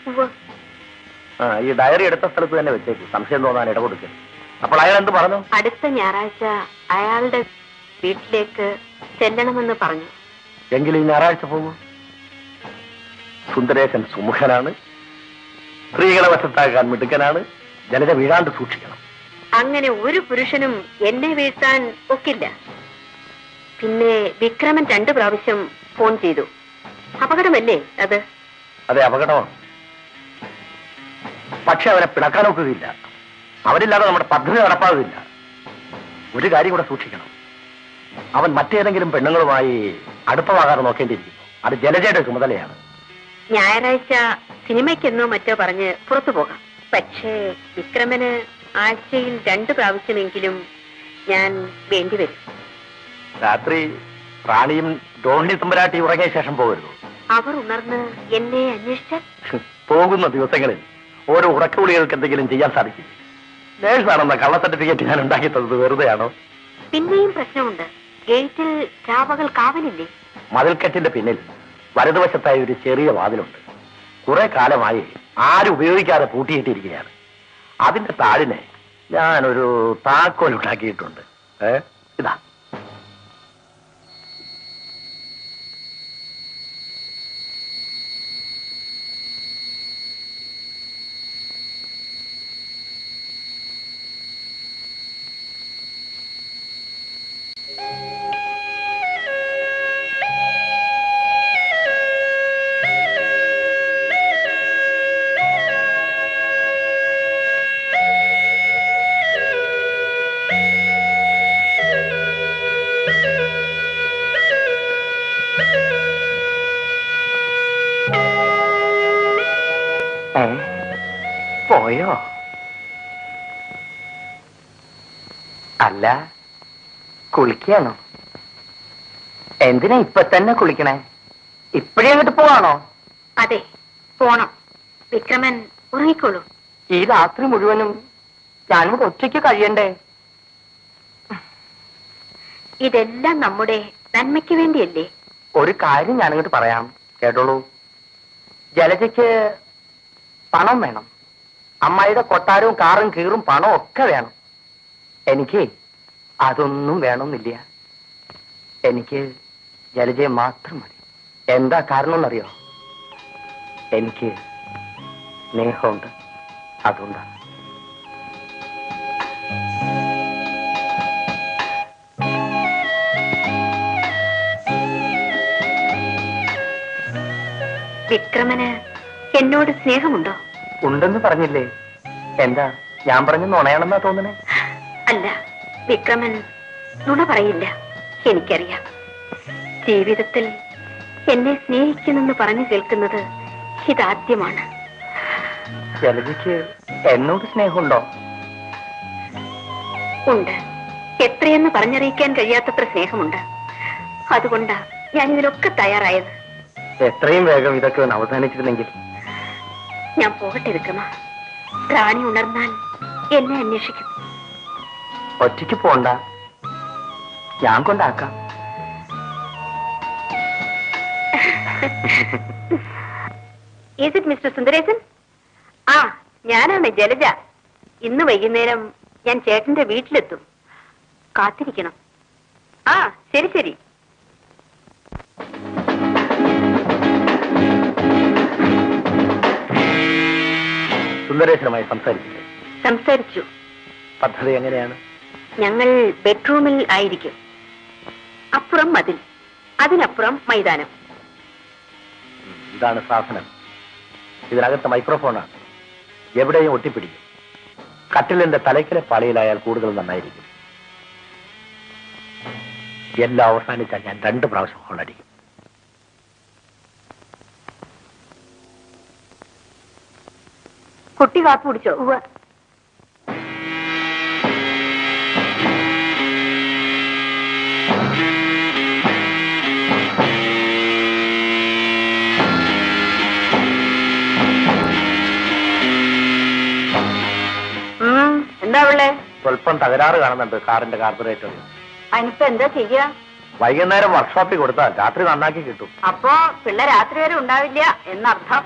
ഈ ഡയറി എടുത്ത സ്ഥലത്ത് തന്നെ വെച്ചേക്ക്. സംശയം തോന്നാൻ ഇടകൊടുക്കരുത്. അപ്പോൾ അയാൾ എന്ത് പറഞ്ഞു? അടുത്ത ഞായറാഴ്ച അയാളുടെ വീട്ടിലേക്ക് ചെല്ലണമെന്ന് പറഞ്ഞു. എങ്കിൽ ഈ ഞായറാഴ്ച പോകും. സുന്ദരേശൻ സുമുഖനാണ്, സ്ത്രീകളെ വശത്താക്കാൻ മിടുക്കനാണ്. ജലജ വീഴാണ്ട് സൂക്ഷിക്കണം. അങ്ങനെ ഒരു പുരുഷനും എന്നെ വീഴ്ത്താൻ ഒക്കില്ല. പിന്നെ വിക്രമൻ 2 പ്രാവശ്യം ഫോൺ ചെയ്തു. അപകടമല്ലേ അത്? അതെ, അപകടമാണ്. പക്ഷെ അവനെ പിണക്കാൻ ഒക്കുകയില്ല. അവരില്ലാതെ നമ്മുടെ പദ്ധതി നടപ്പാകില്ല. ഒരു കാര്യം കൂടെ സൂക്ഷിക്കണം. അവൻ മറ്റേതെങ്കിലും പെണ്ണുങ്ങളുമായി അടുപ്പമാകാതെ നോക്കേണ്ടിയിരിക്കുന്നു. അത് ജലജയുടെ ചുമതലയാണ്. ഞായറാഴ്ച സിനിമയ്ക്കെന്നോ മറ്റോ പറഞ്ഞ് പുറത്തു പോകാം. പക്ഷേ വിക്രമന് ആഴ്ചയിൽ 2 പ്രാവശ്യമെങ്കിലും ഞാൻ വേണ്ടിവരും. രാത്രി റാണിയും രോഹിണി തമ്പുരാട്ടി ഉറങ്ങിയ ശേഷം പോകരുത്. അവർ ഉണർന്ന് എന്നെ അന്വേഷിച്ചാൽ? പോകുന്ന ദിവസങ്ങളിൽ ഓരോ ഉറക്കവിളികൾക്ക് എന്തെങ്കിലും ചെയ്യാൻ സാധിക്കും. നേഴ്സാണെന്ന കള്ള സർട്ടിഫിക്കറ്റ് ഞാൻ ഉണ്ടാക്കി തന്നത് വെറുതെയാണോ? പിന്നെയും പ്രശ്നമുണ്ട്. ഗേറ്റിൽ ചാവകൾ കാവലില്ലേ? മതിൽക്കെട്ടിന്റെ പിന്നിൽ വലതുവശത്തായി ഒരു ചെറിയ വാതിലുണ്ട്. കുറെ കാലമായി ആരും ഉപയോഗിക്കാതെ പൂട്ടിയിട്ടിരിക്കുകയാണ്. അതിന്റെ താഴിനെ ഞാനൊരു താക്കോൽ ഉണ്ടാക്കിയിട്ടുണ്ട്. ഇതാ. പോയോ? അല്ല, കുളിക്കാണോ? എന്തിനാ ഇപ്പൊ തന്നെ കുളിക്കണേ? ഇപ്പഴേ അങ്ങോട്ട് പോവാണോ? അതെ, പോണം. വിക്രമൻ ഉറങ്ങിക്കോളൂ. ഈ രാത്രി മുഴുവനും ഞാനും ഒറ്റയ്ക്ക് കഴിയണ്ടേ? ഇതെല്ലാം നമ്മുടെ നന്മയ്ക്ക് വേണ്ടിയല്ലേ? ഒരു കാര്യം ഞാനങ്ങോട്ട് പറയാം, കേട്ടോളൂ. ജലജയ്ക്ക് പണം വേണം. അമ്മായിയുടെ കൊട്ടാരവും കാറും കീറും പണവും ഒക്കെ വേണം. എനിക്ക് അതൊന്നും വേണമെന്നില്ല. എനിക്ക് ജലജയെ മാത്രം മതി. എന്താ കാരണം എന്നറിയോ? എനിക്ക് സ്നേഹമുണ്ട്, അതുകൊണ്ടാണ്. വിക്രമന് എന്നോട് സ്നേഹമുണ്ടോ? ഉണ്ടെന്ന് പറഞ്ഞില്ലേ? എന്താ ഞാൻ പറഞ്ഞു നുണയാണെന്നാ തോന്നണേ? അല്ല, വിക്രമൻ നുണ പറയില്ല. എനിക്കറിയാം. ജീവിതത്തിൽ എന്നെ സ്നേഹിക്കുന്നെന്ന് പറഞ്ഞു കേൾക്കുന്നത് ഇതാദ്യമാണ്. ജലജയ്ക്ക് എന്നോട് സ്നേഹമുണ്ടോ? ഉണ്ട്. എത്രയെന്ന് പറഞ്ഞറിയിക്കാൻ കഴിയാത്തത്ര സ്നേഹമുണ്ട്. അതുകൊണ്ടാ ഞാൻ ഇതിലൊക്കെ തയ്യാറായത്. എത്രയും വേഗം ഇതൊക്കെ ഒന്ന് അവസാനിച്ചിരുന്നെങ്കിൽ. ഞാൻ പോകട്ടെ വിക്രമ. റാണി ഉണർന്നാൽ എന്നെ അന്വേഷിക്കും. ഒറ്റയ്ക്ക് പോണ്ട, ഞാൻ കൊണ്ടാക്കാം. Is it mister Sundaresan? ആ, ഞാനാണ് ജലജ. ഇന്ന് വൈകുന്നേരം ഞാൻ ചേട്ടന്റെ വീട്ടിലെത്തും. കാത്തിരിക്കണം. ആ, ശരി ശരി. സുന്ദരേശനുമായി സംസാരിച്ചില്ലേ? സംസാരിച്ചു. പദ്ധതി എങ്ങനെയാണ്? ഞങ്ങൾ ബെഡ്റൂമിൽ ആയിരിക്കും. അപ്പുറം മതിൽ, അതിനപ്പുറം മൈതാനം. ഇതാണ് സാധനം. ഇതിനകത്ത് മൈക്രോഫോണാണ്. എവിടെയും ഒട്ടിപ്പിടിക്കും. കട്ടിലിന്റെ തലയ്ക്കലെ പാളിയിലായാൽ കൂടുതൽ നന്നായിരിക്കും. എല്ലാം അവസാനിച്ചാൽ ഞാൻ 2 പ്രാവശ്യം ഹോണടിക്കും. കുട്ടി കാപ്പി കുടിച്ചോ? എന്താ ഉള്ളേ? സ്വല്പം തകരാറ് കാണുന്നുണ്ട് കാറിന്റെ കാർബറേറ്റർ. അതിനിപ്പോ എന്താ ചെയ്യാ? വൈകുന്നേരം വർക്ക്ഷോപ്പിൽ കൊടുത്താൽ രാത്രി നന്നാക്കി കിട്ടും. അപ്പോ പിള്ളേർ രാത്രി വരെ ഉണ്ടാവില്ല എന്നർത്ഥം.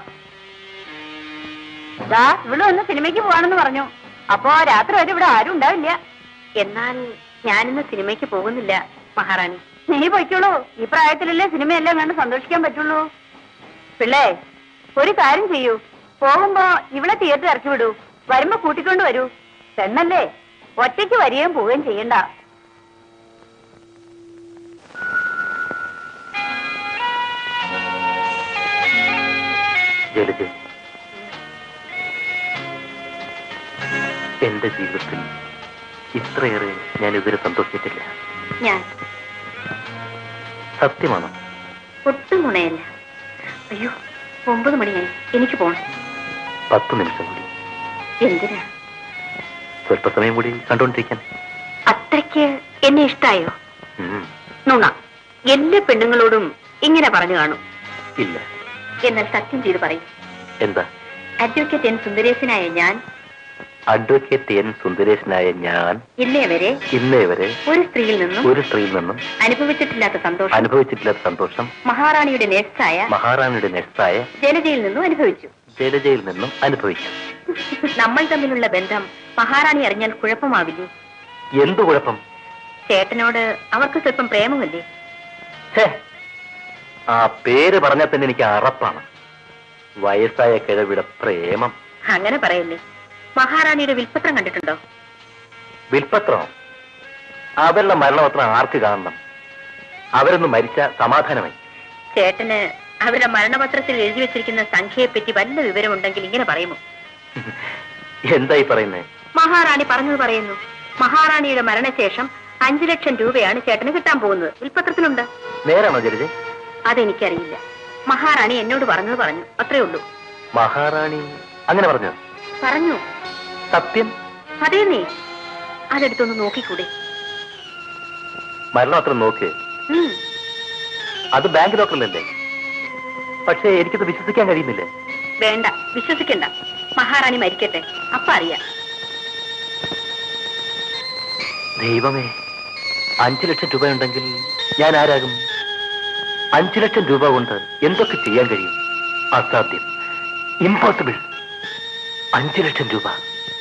ഇവിടെ ഒന്ന് സിനിമയ്ക്ക് പോവാണെന്ന് പറഞ്ഞു. അപ്പോ രാത്രി വരെ ഇവിടെ ആരും ഉണ്ടാവില്ല. എന്നാൽ ഞാനിന്ന് സിനിമയ്ക്ക് പോകുന്നില്ല മഹാറാണി. നീ പോയിക്കോളൂ. ഈ പ്രായത്തിലല്ലേ സിനിമയെല്ലാം കണ്ട് സന്തോഷിക്കാൻ പറ്റുള്ളൂ. പിള്ളേ, ഒരു കാര്യം ചെയ്യൂ. പോകുമ്പോ ഇവിടെ തിയേറ്റർ ഇറക്കി വിടൂ. വരുമ്പോ കൂട്ടിക്കൊണ്ട് വരൂ. പെണ്ണല്ലേ, ഒറ്റയ്ക്ക് വരികയും പോവുകയും ചെയ്യണ്ട. ജലജ, എന്റെ ജീവിതത്തിൽ ഇത്രയേറെ ഞാൻ ഇതുവരെ സന്തോഷിച്ചിട്ടില്ല. ഞാൻ സത്യമാണോ? ഒട്ടും നുണയല്ല. അയ്യോ, 9 മണിയായി. എനിക്ക് പോണം. 10 നിമിഷം കൂടി. എന്തിനാ? സ്വല്പസമയം കൂടി കണ്ടുകൊണ്ടിരിക്കാൻ. അത്രയ്ക്ക് എന്നെ ഇഷ്ടായോ? നുണ. എല്ലാ പെണ്ണുങ്ങളോടും ഇങ്ങനെ പറഞ്ഞു കാണും. ഇല്ല. എന്നാൽ സത്യം ചെയ്ത് പറയും. എന്താ? അഡ്വക്കേറ്റ് എൻ സുന്ദരേശനായ ഞാൻ ഇന്നേ വരെ ഒരു സ്ത്രീയിൽ നിന്നും അനുഭവിച്ചിട്ടില്ലാത്ത സന്തോഷം മഹാറാണിയുടെ നേഴ്സായ ജലജയിൽ നിന്നും അനുഭവിച്ചു. നമ്മൾ തമ്മിലുള്ള ബന്ധം മഹാറാണി അറിഞ്ഞാൽ കുഴപ്പമാവില്ലേ? എന്തു കുഴപ്പം? ചേട്ടനോട് അവർക്ക് സ്വല്പം പ്രേമമല്ലേ? ആ പേര് പറഞ്ഞാൽ തന്നെ എനിക്ക് അറപ്പാണ്. വയസ്സായ കിഴവിയുടെ പ്രേമം. അങ്ങനെ പറയല്ലേ. മഹാറാണിയുടെ വിൽപ്പത്രം കണ്ടിട്ടുണ്ടോ? വിൽപ്പത്രം? അവരുടെ മരണപത്രം ആർക്ക് കാണണം? അവരൊന്ന് മരിച്ച സമാധാനമായി. ചേട്ടന് അവരുടെ മരണപത്രത്തിൽ എഴുതി വെച്ചിരിക്കുന്ന സംഖ്യയെപ്പറ്റി വല്ല വിവരമുണ്ടെങ്കിൽ ഇങ്ങനെ പറയുമോ? എന്തായി പറയുന്നേ? മഹാറാണി പറഞ്ഞത് പറയുന്നു. മഹാറാണിയുടെ മരണശേഷം 5 ലക്ഷം രൂപയാണ് ചേട്ടന് കിട്ടാൻ പോകുന്നത്. വിൽപ്പത്രത്തിലുണ്ട്. നേരാണോ ജലജ? അതെനിക്കറിയില്ല. മഹാറാണി എന്നോട് പറഞ്ഞു. അത്രേ ഉള്ളൂ. മഹാറാണി അങ്ങനെ പറഞ്ഞു? പറഞ്ഞു. സത്യം? അതേ. നീ അതെടുത്തൊന്ന് നോക്കിക്കൂടെ? മരണപത്രം നോക്ക്. അത് ബാങ്ക് ലോക്കറിലല്ലേ? പക്ഷേ എനിക്കത് വിശ്വസിക്കാൻ കഴിയുന്നില്ല. വേണ്ട, വിശ്വസിക്കണ്ട. മഹാറാണി മരിക്കട്ടെ, അപ്പ അറിയാം. ദൈവമേ, 5 ലക്ഷം രൂപ ഉണ്ടെങ്കിൽ ഞാൻ ആരാകും? 5 ലക്ഷം രൂപ കൊണ്ട് എന്തൊക്കെ ചെയ്യാൻ കഴിയും? അസാധ്യം, ഇമ്പോസിബിൾ. 5 ലക്ഷം രൂപ.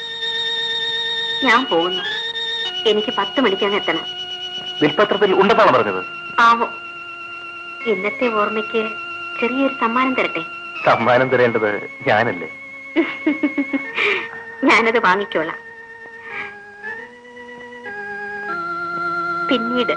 ഞാൻ പോകുന്നു. എനിക്ക് 10 മണിക്കങ്ങ് എത്തണം. വിൽപത്രത്തിൽ ഉണ്ടെന്നാണ് പറഞ്ഞത്. ആവോ. ഇന്നത്തെ ഓർമ്മയ്ക്ക് ചെറിയൊരു സമ്മാനം തരട്ടെ? സമ്മാനം തരേണ്ടത് ഞാനല്ലേ? ഞാനത് വാങ്ങിക്കോളാം. പിന്നീട്.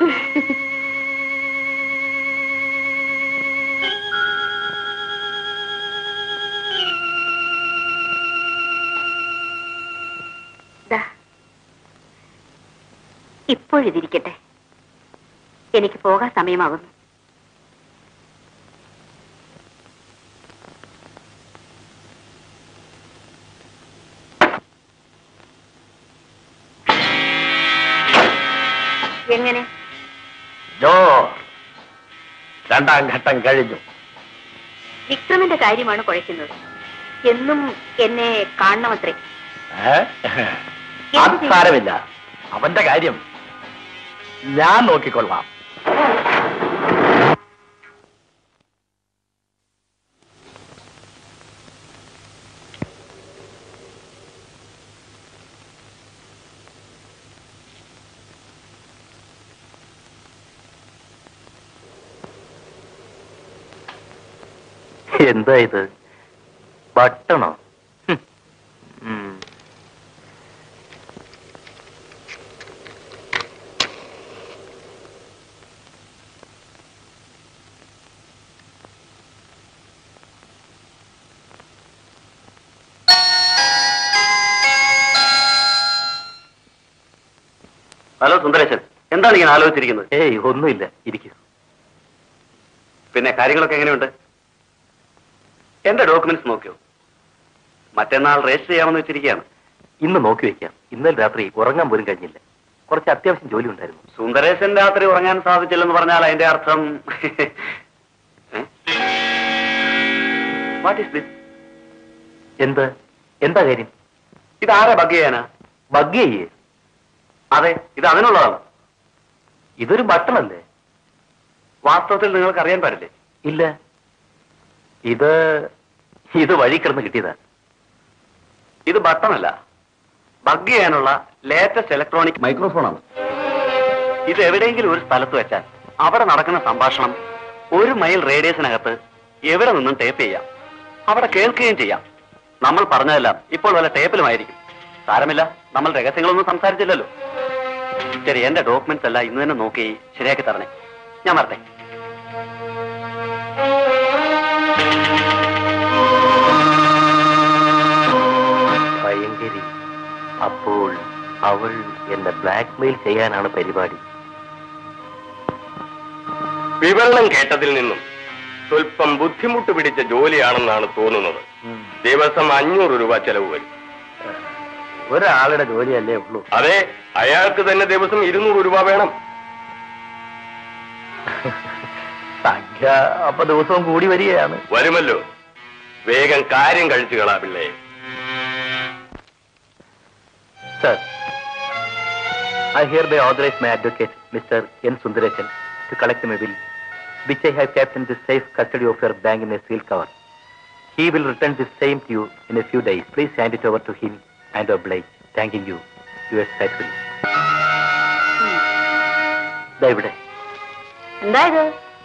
ഇപ്പോഴിതിരിക്കട്ടെ. എനിക്ക് പോകാൻ സമയമാകുന്നു. എങ്ങനെ? രണ്ടാം ഘട്ടം കഴിഞ്ഞു. വിക്രമിന്റെ കാര്യമാണ് കുഴയ്ക്കുന്നത്. എന്നും എന്നെ കാണണമത്രേ. സാരമില്ല, അവന്റെ കാര്യം ഞാൻ നോക്കിക്കൊള്ളാം. എന്താ ഇത്? ബട്ടണോ? ഹലോ സുന്ദരേശൻ, എന്താണ് ഇങ്ങനെ ആലോചിച്ചിരിക്കുന്നത്? ഏയ്, ഒന്നുമില്ല, ഇരിക്കൂ. പിന്നെ കാര്യങ്ങളൊക്കെ എങ്ങനെയുണ്ട്? എന്റെ ഡോക്യുമെന്റ്സ് നോക്കിയോ? മറ്റന്നാൾ രജിസ്റ്റർ ചെയ്യാമെന്ന് വെച്ചിരിക്കുകയാണ്. ഇന്ന് നോക്കി വെക്കാം. ഇന്നലെ രാത്രി ഉറങ്ങാൻ പോലും കഴിഞ്ഞില്ല. കുറച്ച് അത്യാവശ്യം ജോലി ഉണ്ടായിരുന്നു. സുന്ദരേശൻ രാത്രി ഉറങ്ങാൻ സാധിച്ചില്ലെന്ന് പറഞ്ഞാൽ അതിന്റെ അർത്ഥം വാട്ട് ഈസ് ദിസ്? എന്താ കാര്യം? ഇതാരെ ബഗ് ചെയ്യാനാ? ബഗ് ചെയ്യേ? അതെ, ഇത് അതിനുള്ളതാണ്. ഇതൊരു ബട്ടണല്ലേ? വാസ്തവത്തിൽ നിങ്ങൾക്ക് അറിയാൻ പാടില്ലേ? ഇല്ല, ഇത് വഴി കിടന്ന് കിട്ടിയതാ. ഇത് ബട്ടണല്ല, ബഗ് ചെയ്യാനുള്ള ലേറ്റസ്റ്റ് ഇലക്ട്രോണിക് മൈക്രോഫോണാണ്. ഇത് എവിടെയെങ്കിലും ഒരു സ്ഥലത്ത് വെച്ചാൽ അവിടെ നടക്കുന്ന സംഭാഷണം 1 മൈൽ റേഡിയസിനകത്ത് എവിടെ നിന്നും ടേപ്പ് ചെയ്യാം, അവിടെ കേൾക്കുകയും ചെയ്യാം. നമ്മൾ പറഞ്ഞതെല്ലാം ഇപ്പോൾ വല്ല ടേപ്പിലുമായിരിക്കും. സാരമില്ല, നമ്മൾ രഹസ്യങ്ങളൊന്നും സംസാരിച്ചില്ലല്ലോ. ശരി, എന്റെ ഡോക്യുമെന്റ്സ് എല്ലാം ഇന്ന് തന്നെ നോക്കി ശരിയാക്കി തരണേ. ഞാൻ വരട്ടെ. ഭയങ്കരി. അപ്പോൾ അവൾ എന്നെ ബ്ലാക്ക്മെയിൽ ചെയ്യാനാണ് പരിപാടി. വിവരണം കേട്ടതിൽ നിന്നും സ്വല്പം ബുദ്ധിമുട്ട് പിടിച്ച ജോലിയാണെന്നാണ് തോന്നുന്നത്. ദിവസം 500 രൂപ ചെലവ് വരും. ഒരാളുടെ ജോലിയല്ലേ ഉള്ളൂ? അതെ, അയാൾക്ക് തന്നെ ദിവസം 200 രൂപ വേണം. സംഖ്യ അപ്പൊ ദിവസവും കൂടി വരികയാണ്. വരുമല്ലോ. വേഗം കാര്യം കഴിച്ചു കളാ പിള്ളേ. Sir, I hereby authorize my advocate, Mr. N. Sundaresan, to collect my bill, which I have kept in the safe custody of your bank in a sealed cover. He will return the same to you in a few days. Please hand it over to him and oblige. Thanking you. Yours faithfully. ദാ ഇവിടെ. എന്താ ഇത്?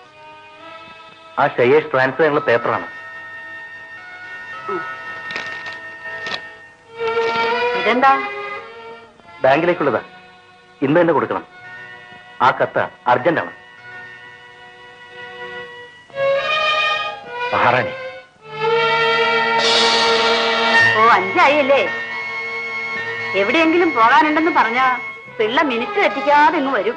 ആ shares transfer ചെയ്യാനുള്ള പേപ്പറാണ്. ഇതെന്താ? ബാങ്കിലേക്കുള്ളതാ. ഇന്ന് തന്നെ കൊടുക്കണം. ആ കത്ത് അർജന്റാണ്. മഹാറാണി. ഓ, 5 ആയല്ലേ? എവിടെയെങ്കിലും പോകാനുണ്ടെന്ന് പറഞ്ഞാ പിള്ള മിനിറ്റ് തെറ്റിക്കാതെ ഇങ്ങ് വരും.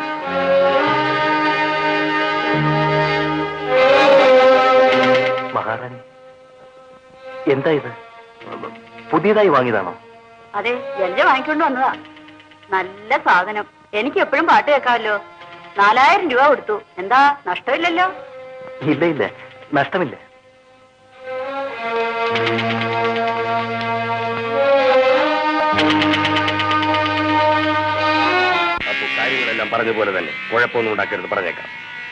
മഹാറാണി, എന്താ ഇത്? പുതിയതായി വാങ്ങിയതാണോ? അതെ, ജലജ വാങ്ങിക്കൊണ്ട് വന്നതാ. നല്ല സാധനം. എനിക്ക് എപ്പോഴും പാട്ട് കേൾക്കാമല്ലോ. 4000 രൂപ കൊടുത്തു. എന്താ, നഷ്ടമില്ലല്ലോ? ഇല്ല, നഷ്ടമില്ല. അപ്പൊ കാര്യങ്ങളെല്ലാം പറഞ്ഞ പോലെ തന്നെ കുഴപ്പമൊന്നും ഉണ്ടാക്കരുത്, പറഞ്ഞേക്കാം.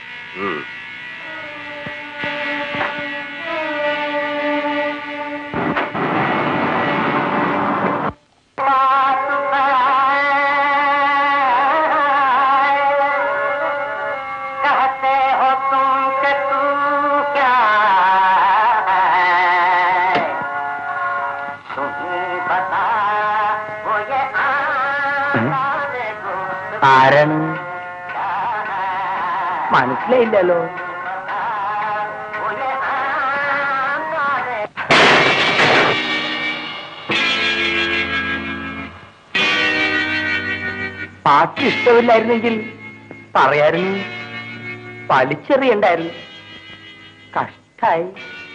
ആരാണ്? മനസ്സിലായില്ലല്ലോ. പാട്ട് ഇഷ്ടമില്ലായിരുന്നെങ്കിൽ പറയായിരുന്നു, വലിച്ചെറിയണ്ടായിരുന്നു. കഷ്ടായി.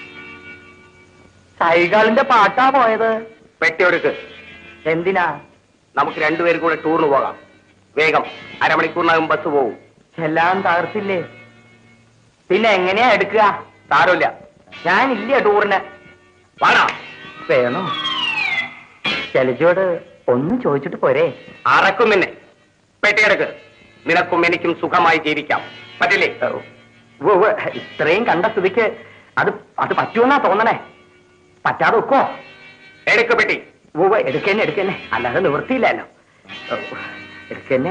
സൈകാളിന്റെ പാട്ടാ പോയത്. പെട്ടിയൊടുക്ക്. എന്തിനാ? നമുക്ക് രണ്ടുപേരും കൂടെ ടൂറിന് പോകാം. വേഗം, അരമണിക്കൂറിനകം ബസ് പോവും. എല്ലാം തകർത്തില്ലേ? പിന്നെ എങ്ങനെയാ എടുക്കുക? സാരമില്ല, ഞാനില്ല ടൂറിന്. വേണോ? വേണോ? ശൈലജയോട് ഒന്ന് ചോദിച്ചിട്ട് പോരെ? അറക്കും നിന്നെ. പെട്ടിയെടുക്ക്. നിനക്കും എനിക്കും സുഖമായി ജീവിക്കാം. പറ്റില്ലേ? ഇത്രയും കണ്ട സ്ഥിതിക്ക് അത് പറ്റുമെന്നാ തോന്നണേ. പറ്റാതെ വെക്കോ? എടുക്ക് പെട്ടി. എടുക്കന്നെ. അല്ലാതെ നിവൃത്തിയില്ലല്ലോ. എടുക്കന്നെ.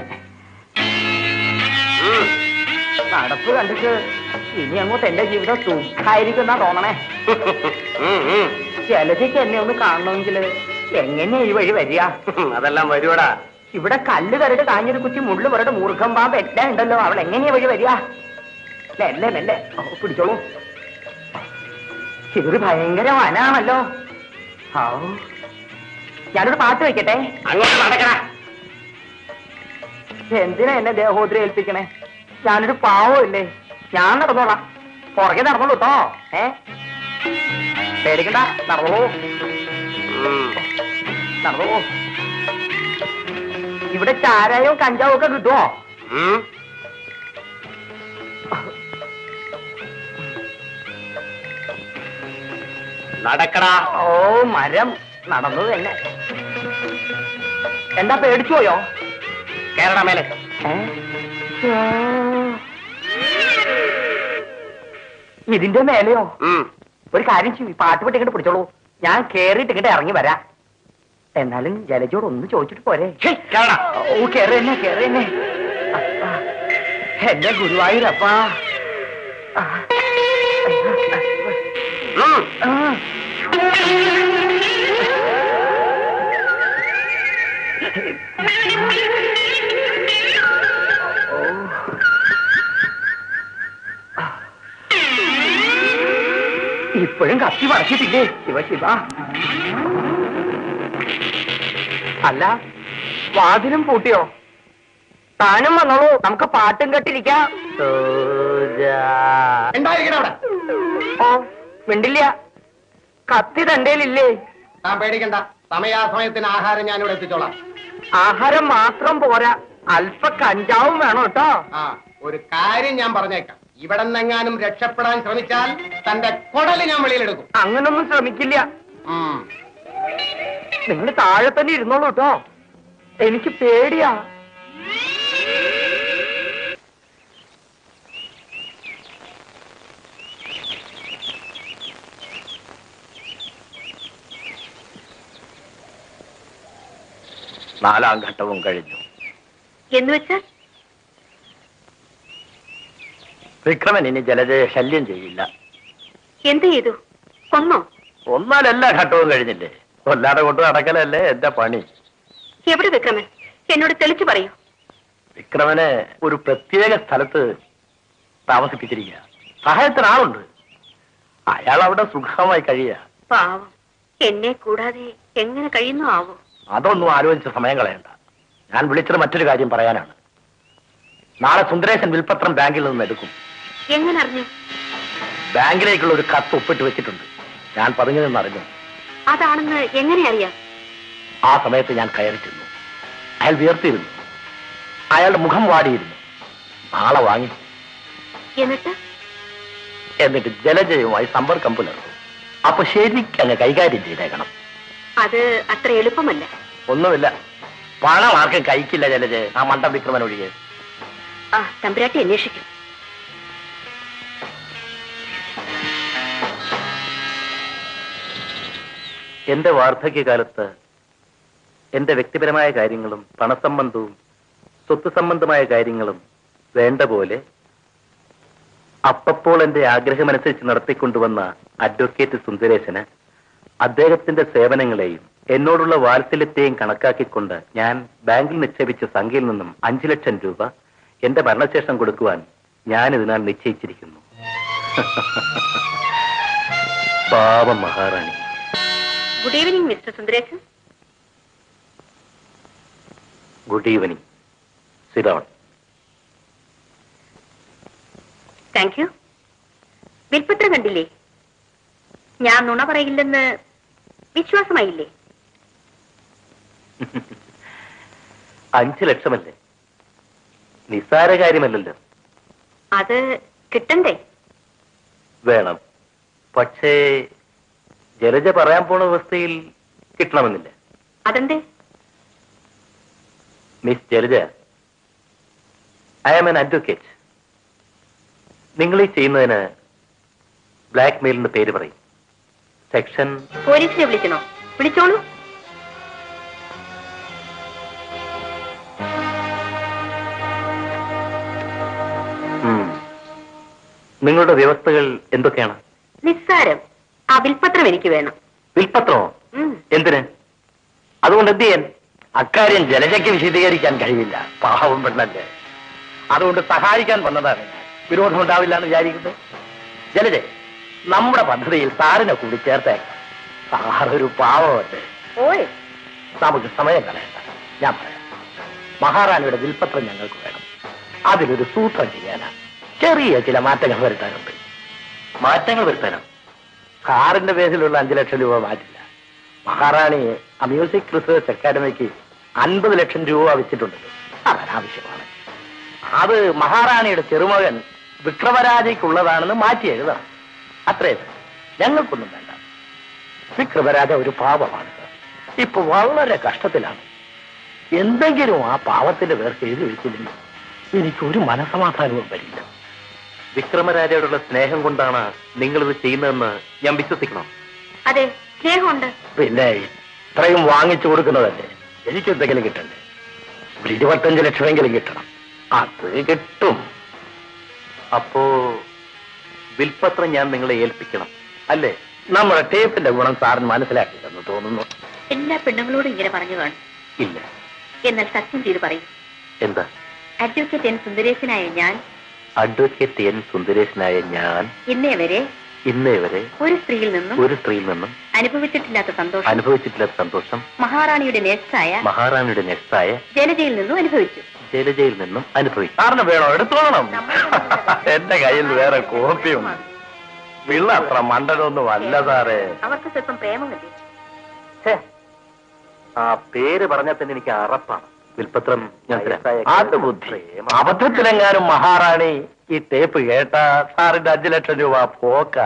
നടപ്പ് കണ്ടിട്ട് ഇനി അങ്ങോട്ട് എന്റെ ജീവിതം സുഖായിരിക്കും എന്നാ തോന്നണേ. ശൈലജയ്ക്ക് എന്നെ ഒന്ന് കാണണമെങ്കിൽ എങ്ങനെയാ ഈ വഴി വരിക? അതെല്ലാം വരുവടാ. ഇവിടെ കല്ല് കരട് കാഞ്ഞൊരു കുച്ചി മുള്ളു പുരട് മൂർഖം പാമ്പ് എല്ലാം ഉണ്ടല്ലോ. അവൾ എങ്ങനെയാ വഴി വരിക? മെല്ലെ പിടിച്ചോളൂ. ഇതൊരു ഭയങ്കര വനാണല്ലോ. ഞാനൊരു പാട്ട് വെക്കട്ടെ? അങ്ങോട്ട് നടക്കണ. എന്തിനാ എന്നെ ദേഹോദ്രം ഏൽപ്പിക്കണേ? ഞാനൊരു പാവമില്ലേ? ഞാൻ നടന്നോളാം. പുറകെ നടന്നോളൂ കേട്ടോ. പേടിക്കണ്ട, നടന്നോളൂ. നടന്നോളൂ. ഇവിടെ ചാരായവും കഞ്ചാവും ഒക്കെ കിട്ടുമോ? നടക്കടാ. ഓ മരം നടന്നു തന്നെ. എന്താ പേടിച്ചു പോയോ? കേരള മേലെ. ഇതിന്റെ മേലെയോ? ഒരു കാര്യം ചെയ്യും, പാട്ട് പെട്ടി ഇങ്ങോട്ട് പിടിച്ചോളൂ. ഞാൻ കേറിയിട്ട് ഇങ്ങോട്ട് ഇറങ്ങി വരാം. എന്നാലും ജലജയോട് ഒന്ന് ചോദിച്ചിട്ട് പോരെ? ഓ കേറി തന്നെ. എന്റെ ഗുരുവായൂരപ്പാ. ഇപ്പോഴും കത്തി മറച്ചിട്ടില്ലേ? ശിവ. അല്ല, വാതിലും പൂട്ടിയോ? താനും വന്നോളൂ, നമുക്ക് പാട്ടും കേട്ടിരിക്കാം. ഓ മിണ്ടില്ല. കത്തി തണ്ടേലില്ലേ? താൻ പേടിക്കണ്ട, സമയാസമയത്തിന് ആഹാരം ഞാനിവിടെ എത്തിച്ചോളാം. ആഹാരം മാത്രം പോരാ, അല്പ കഞ്ചാവും വേണം കേട്ടോ. ഒരു കാര്യം ഞാൻ പറഞ്ഞേക്കാം. ഇവിടെ നിന്നെങ്ങാനും രക്ഷപ്പെടാൻ ശ്രമിച്ചാൽ തന്റെ കൊടല് ഞാൻ വെളിയിലെടുക്കും. അങ്ങനൊന്നും ശ്രമിക്കില്ല. നിങ്ങൾ താഴെ തന്നെ ഇരുന്നോളൂ കേട്ടോ. എനിക്ക് പേടിയാ. നാലാം ഘട്ടവും കഴിഞ്ഞു. എന്ന് വെച്ചാൽ വിക്രമൻ ഇനി ജലജയെ ശല്യം ചെയ്യില്ല. എന്ത് ചെയ്തു? കൊന്നോ? ഒന്നാൽ എല്ലാ ഘട്ടവും കഴിഞ്ഞില്ലേ? കൊല്ലാതെ കൊണ്ട് നടക്കലല്ലേ എന്റെ പണി. എവിടെ വിക്രമൻ? എന്നോട് തെളിച്ചു പറയൂ. വിക്രമനെ ഒരു പ്രത്യേക സ്ഥലത്ത് താമസിപ്പിച്ചിരിക്കുക. സഹായത്തിന് ആളുണ്ട്. അയാൾ അവിടെ സുഖമായി കഴിയുക. പാവം, എന്നെ കൂടാതെ എങ്ങനെ കഴിയുന്നു ആവോ? അതൊന്നും ആലോചിച്ച സമയം കളയണ്ട. ഞാൻ വിളിച്ചത് മറ്റൊരു കാര്യം പറയാനാണ്. നാളെ സുന്ദരേശൻ വിൽപത്രം ബാങ്കിൽ നിന്ന് എടുക്കും. എങ്ങനെ അറിഞ്ഞു? ബാങ്കിലേക്കുള്ള ഒരു കത്ത് ഒപ്പിട്ട് വെച്ചിട്ടുണ്ട്. ഞാൻ പറഞ്ഞു നിന്നറിഞ്ഞു. അതാണെന്ന് എങ്ങനെ അറിയാം? ആ സമയത്ത് ഞാൻ കയറിച്ചിരുന്നു. അയാൾ വിയർത്തിരുന്നു. അയാളുടെ മുഖം വാടിയിരുന്നു. നാളെ വാങ്ങി. എന്നിട്ട് എന്നിട്ട് ജലജയുമായി സമ്പർക്കം പുലർത്തും. അപ്പൊ ശരിക്കങ്ങ് കൈകാര്യം ചെയ്തേക്കണം. അത് അത്ര എളുപ്പമല്ല. ഒന്നുമില്ല, പണം ആർക്കും കഴിക്കില്ല ജലജ, ആ മണ്ടം വിക്രമൻ ഒഴികെ. ആ തമ്പുരാട്ടി അന്വേഷിക്കും. എന്റെ വാർദ്ധക്യകാലത്ത് എന്റെ വ്യക്തിപരമായ കാര്യങ്ങളും പണസംബന്ധവും സ്വത്ത് സംബന്ധമായ കാര്യങ്ങളും വേണ്ട പോലെ അപ്പപ്പോൾ എന്റെ ആഗ്രഹമനുസരിച്ച് നടത്തിക്കൊണ്ടുവന്ന അഡ്വക്കേറ്റ് സുന്ദരേശന് അദ്ദേഹത്തിന്റെ സേവനങ്ങളെയും എന്നോടുള്ള വാത്സല്യത്തെയും കണക്കാക്കിക്കൊണ്ട് ഞാൻ ബാങ്കിൽ നിക്ഷേപിച്ച സംഖ്യയിൽ നിന്നും 5 ലക്ഷം രൂപ എന്റെ മരണശേഷം കൊടുക്കുവാൻ ഞാൻ ഇതിനാൽ നിശ്ചയിച്ചിരിക്കുന്നു. പാവം മഹാറാണി. Good evening mister Sundaresan. Good evening. Sit down. Thank you. വിൽപ്പത്രം കണ്ടില്ലേ? ഞാൻ നുണ പറയില്ലെന്ന് വിശ്വാസമായില്ലേ? 5 ലക്ഷമല്ലേ, നിസ്സാര കാര്യമല്ലല്ലോ. അത് കിട്ടണ്ടേ? വേണം, പക്ഷേ ജലജ പറയാൻ പോണ അവസ്ഥയിൽ കിട്ടണമെന്നില്ല. അതെന്തേ? Miss Jalaja, I am an advocate. നിങ്ങൾ ഈ ചെയ്യുന്നതിന് ബ്ലാക്ക് മെയിലിന്റെ പേര് പറയും. സെക്ഷൻ. പോലീസിനെ വിളിക്കണോ? വിളിച്ചോളൂ. നിങ്ങളുടെ വ്യവസ്ഥകൾ എന്തൊക്കെയാണ്? നിസ്സാരം. ആ വിൽപ്പത്രം എനിക്ക് വേണം. വിൽപ്പത്രമോ? എന്തിന്? അതുകൊണ്ട് എന്ത് ചെയ്യാൻ? അക്കാര്യം ജലജയ്ക്ക് വിശദീകരിക്കാൻ കഴിയില്ല, പാവം പെണ്ണല്ലേ. അതുകൊണ്ട് സഹായിക്കാൻ വന്നതാണ് ഞാൻ. വിരോധം ഉണ്ടാവില്ല എന്ന് വിചാരിക്കുന്നത്. ജലജ, നമ്മുടെ പദ്ധതിയിൽ സാറിനെ കൂടി ചേർത്തേക്കാം. സാറൊരു പാവമല്ലേ. ഓയ്, നമുക്ക് സമയം കളയണ്ട. ഞാൻ പറയാം. മഹാറാണിയുടെ വിൽപ്പത്രം ഞങ്ങൾക്ക് വേണം. അതിലൊരു സൂത്രം ചെയ്യാനാണ്. ചെറിയ ചില മാറ്റങ്ങൾ വരുത്താനുണ്ട്. മാറ്റങ്ങൾ വരുത്താനോ? സാറിന്റെ പേരിലുള്ള 5 ലക്ഷം രൂപ മാറ്റില്ല. മഹാറാണി ആ മ്യൂസിക് റിസർച്ച് അക്കാദമിക്ക് 50 ലക്ഷം രൂപ വെച്ചിട്ടുണ്ടല്ലോ, അതൊരാവശ്യമാണ്. അത് മഹാറാണിയുടെ ചെറുമകൻ വിക്രമരാജയ്ക്കുള്ളതാണെന്ന് മാറ്റി എഴുതണം. അത്രേ. ഞങ്ങൾക്കൊന്നും വേണ്ട. വിക്രമരാജ ഒരു പാവമാണ് സാർ. ഇപ്പൊ വളരെ കഷ്ടത്തിലാണ്. എന്തെങ്കിലും ആ പാവത്തിന്റെ പേർക്ക് എഴുതി വെച്ചില്ലെങ്കിൽ എനിക്കൊരു മനസമാധാനവും വരില്ല. വിക്രമരാജയോടുള്ള സ്നേഹം കൊണ്ടാണ് നിങ്ങളിത് ചെയ്യുന്നതെന്ന് ഞാൻ വിശ്വസിക്കണം. അതെ, സ്നേഹമുണ്ട്. പിന്നെ ഇത്രയും വാങ്ങിച്ചു കൊടുക്കുന്നതല്ലേ, എനിക്കെന്തെങ്കിലും കിട്ടണ്ടേ? ഒരു 25 ലക്ഷമെങ്കിലും കിട്ടണം. അത് കിട്ടും. അപ്പോ വിൽപ്പത്രം ഞാൻ നിങ്ങളെ ഏൽപ്പിക്കണം അല്ലേ? നമ്മുടെ ടേപ്പിന്റെ ഗുണം സാറിന് മനസ്സിലാക്കില്ലെന്ന് തോന്നുന്നു. എല്ലാ പെണ്ണുങ്ങളോടും ഇങ്ങനെ പറഞ്ഞു കാണും. ഇല്ല. എന്നാൽ സത്യം ചെയ്ത് പറയും. എന്താ? അഡ്വക്കേറ്റ് എൻ സുന്ദരേശനായ ഞാൻ അഡ്വക്കേറ്റ് എൻ സുന്ദരേശനായ ഞാൻ ഇന്നേ വരെ ഒരു സ്ത്രീയിൽ നിന്നും അനുഭവിച്ചിട്ടില്ലാത്ത സന്തോഷം മഹാറാണിയുടെ നേഴ്സായ ജലജയിൽ നിന്നും അനുഭവിച്ചു. സാറിന് വേണോ? എടുത്തോളണം. എന്റെ കയ്യിൽ വേറെ കോപ്പിയും. പിള്ള അത്ര മണ്ടനൊന്നും അല്ല സാറേ. അവർക്ക് സ്വല്പം പ്രേമമല്ലേ? ആ പേര് പറഞ്ഞാൽ തന്നെ എനിക്ക് അറപ്പാണ്. വിൽപ്പത്രം ഞാൻ ബുദ്ധി. അബദ്ധത്തിലെങ്ങാനും മഹാറാണി ഈ ടേപ്പ് കേട്ട സാറിന്റെ 5 ലക്ഷം രൂപ പോക്ക.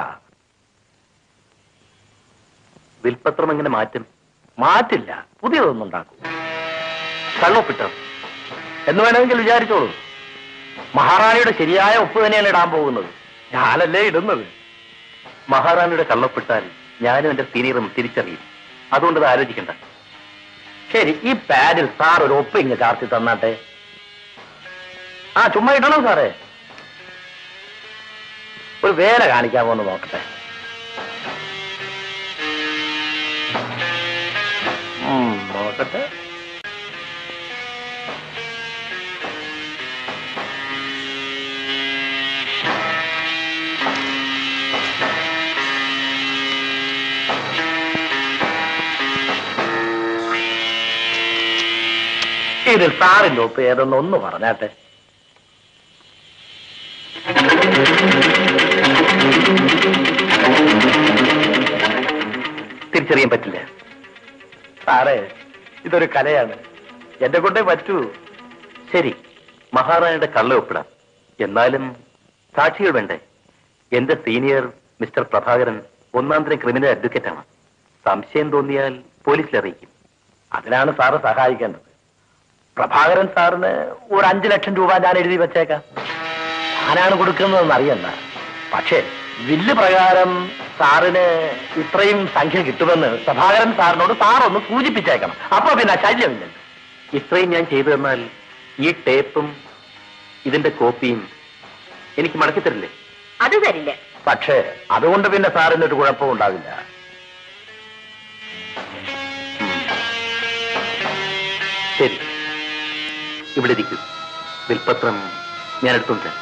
വിൽപ്പത്രം എങ്ങനെ മാറ്റും? മാറ്റില്ല, പുതിയതൊന്നും ഉണ്ടാക്കും. കള്ളൊപ്പിട്ടോ എന്ന് വേണമെങ്കിൽ വിചാരിച്ചോളൂ. മഹാറാണിയുടെ ശരിയായ ഒപ്പ് തന്നെയാണ് ഇടാൻ പോകുന്നത്. ഞാനല്ലേ ഇടുന്നത്. മഹാറാണിയുടെ കള്ളൊപ്പിട്ടാൽ ഞാനും എന്റെ സീനിയറും തിരിച്ചറിയും. അതുകൊണ്ട് അത് ആലോചിക്കണ്ട. ശരി, ഈ പാഡിൽ സാർ ഒരു ഒപ്പ് ഇങ്ങ് ചാർത്തി തന്നാട്ടെ. ആ ചുമ്മാ ഇടണം സാറേ. ഒരു വേല കാണിക്കാമോ എന്ന് നോക്കട്ടെ. നോക്കട്ടെ. ഇതിൽ സാറിന്റെ ഒപ്പ് ഏതെന്നൊന്ന് പറഞ്ഞാട്ടെ. തിരിച്ചറിയാൻ പറ്റില്ല സാറേ. ഇതൊരു കലയാണ്, എന്നെ കൊണ്ടേ പറ്റൂ. ശരി, മഹാറാണിയുടെ കള്ള ഒപ്പിടാം. എന്നാലും സാക്ഷികൾ വേണ്ടേ? എന്റെ സീനിയർ മിസ്റ്റർ പ്രഭാകരൻ ഒന്നാം തരം ക്രിമിനൽ അഡ്വക്കേറ്റാണ്. സംശയം തോന്നിയാൽ പോലീസിൽ അറിയിക്കും. അതിനാണ് സാറ് സഹായിക്കേണ്ടത്. പ്രഭാകരൻ സാറിന് ഒരു 5 ലക്ഷം രൂപ ഞാൻ എഴുതി വെച്ചേക്കാം. ഞാനാണ് കൊടുക്കുന്നതെന്ന് അറിയണ്ട. പക്ഷേ വില്ല് പ്രകാരം സാറിന് ഇത്രയും സംഖ്യ കിട്ടുമെന്ന് പ്രഭാകരൻ സാറിനോട് സാറൊന്ന് സൂചിപ്പിച്ചേക്കണം. അപ്പൊ പിന്നെ ശല്യമില്ലല്ലോ. ഇത്രയും ഞാൻ ചെയ്തു തന്നാൽ ഈ ടേപ്പും ഇതിന്റെ കോപ്പിയും എനിക്ക് മടക്കി തരില്ലേ? അത് തരില്ല. പക്ഷേ അതുകൊണ്ട് പിന്നെ സാറിനൊരു കുഴപ്പവും ഉണ്ടാവില്ല. ശരി, ഇവിടെ ഇരിക്കൂ. വിൽപത്രം ഞാൻ എടുത്തുണ്ട്.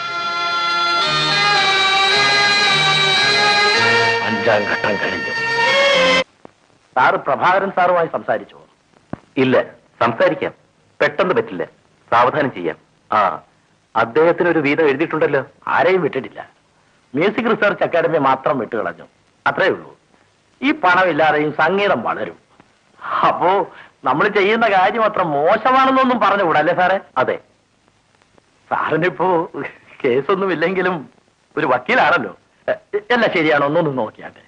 5ാം ഘട്ടം കഴിഞ്ഞു. സാറ് പ്രഭാകരൻ സാറുമായി സംസാരിച്ചോ? ഇല്ല, സംസാരിക്കാം. പെട്ടെന്ന് പറ്റില്ല. സാവധാനം ചെയ്യാം. ആ, അദ്ദേഹത്തിന് ഒരു വീതം എഴുതിയിട്ടുണ്ടല്ലോ. ആരെയും വിട്ടിട്ടില്ല. മ്യൂസിക് റിസർച്ച് അക്കാദമി മാത്രം വിട്ടുകളഞ്ഞു. അത്രേ ഉള്ളൂ. ഈ പണമില്ലാതെയും സംഗീതം വളരും. അപ്പോ നമ്മൾ ചെയ്യുന്ന കാര്യം അത്ര മോശമാണെന്നൊന്നും പറഞ്ഞുകൂടല്ലേ സാറേ? അതെ. സാറിനിപ്പോ കേസൊന്നുമില്ലെങ്കിലും ഒരു വക്കീലാണല്ലോ. എല്ലാം ശരിയാണോ ഒന്നൊന്ന് നോക്കിയാട്ടെ.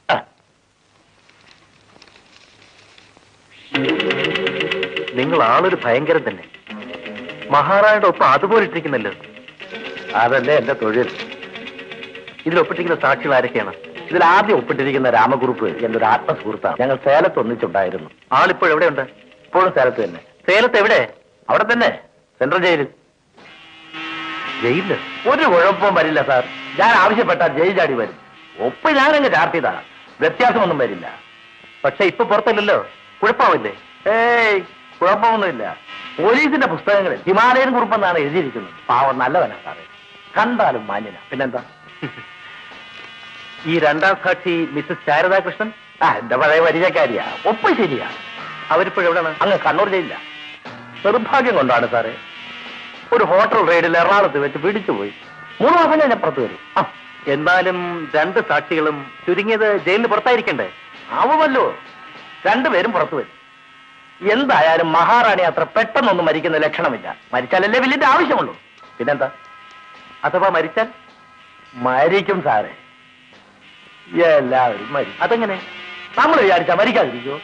നിങ്ങൾ ആളൊരു ഭയങ്കരം തന്നെ. മഹാറാണിയുടെ ഒപ്പം അതുപോലെ ഇട്ടിരിക്കുന്നല്ലോ. അതല്ലേ എന്റെ തൊഴിൽ. ഇതിലൊപ്പിട്ടിരിക്കുന്ന സാക്ഷികൾ ആരൊക്കെയാണ്? ഇതിൽ ആദ്യം ഒപ്പിട്ടിരിക്കുന്ന രാമകുറുപ്പ് എന്റെ ഒരു ആത്മസുഹൃത്താണ്. ഞങ്ങൾ സേലത്ത് ഒന്നിച്ചുണ്ടായിരുന്നു. ആളിപ്പോൾ എവിടെയുണ്ട്? ഇപ്പോഴും സേലത്ത് തന്നെ. സേലത്ത് എവിടെ? അവിടെ തന്നെ, സെൻട്രൽ ജയിലിൽ. ജയിലില്? ഒരു കുഴപ്പവും വരില്ല സാർ. ഞാൻ ആവശ്യപ്പെട്ടാൽ ജയിൽ ചാടി വരും. ഒപ്പ് ഞാനങ്ങ് ചാർത്തിയതാ. വ്യത്യാസമൊന്നും വരില്ല. പക്ഷെ ഇപ്പൊ പുറത്തല്ലല്ലോ. കുഴപ്പമില്ലേ? ഏയ്, കുഴപ്പമൊന്നുമില്ല. പോലീസിന്റെ പുസ്തകങ്ങളിൽ ഹിമാലയൻ കുറുപ്പെന്നാണ് എഴുതിയിരിക്കുന്നത്. പാവം നല്ലവനാ സാറേ. കണ്ടാലും മാന്യനാ. പിന്നെന്താ? ഈ രണ്ടാം സാക്ഷി മിസ്സസ് ശാരദാകൃഷ്ണൻ എന്റെ പഴയ പരിചയക്കാരിയാ. ഒപ്പ് ശരിയാ. അവരിപ്പോഴെവിടെയാണ്? അങ്ങ് കണ്ണൂർ ജയിലില്ല. നിർഭാഗ്യം കൊണ്ടാണ് സാറേ. ഒരു ഹോട്ടൽ റെയ്ഡിൽ എറണാകുളത്ത് വെച്ച് പിടിച്ചുപോയി. 3 മാസം ഞാൻ പുറത്തു വരും. എന്നാലും 2 സാക്ഷികളും ചുരുങ്ങിയത് ജയിലിന് പുറത്തായിരിക്കണ്ടേ? ആവുമല്ലോ. 2 പേരും പുറത്തു വരും. എന്തായാലും മഹാറാണി അത്ര പെട്ടെന്നൊന്നും മരിക്കുന്ന ലക്ഷണമില്ല. മരിച്ചാലല്ലേ വില്ലിന്റെ ആവശ്യമുള്ളൂ. പിന്നെന്താ? അഥവാ മരിച്ചാൽ? മരിക്കും സാറേ. എല്ലാവരും മരിക്കും. അതെങ്ങനെ? നമ്മൾ വിചാരിച്ചാ മരിക്കാതിരിക്കുമോ?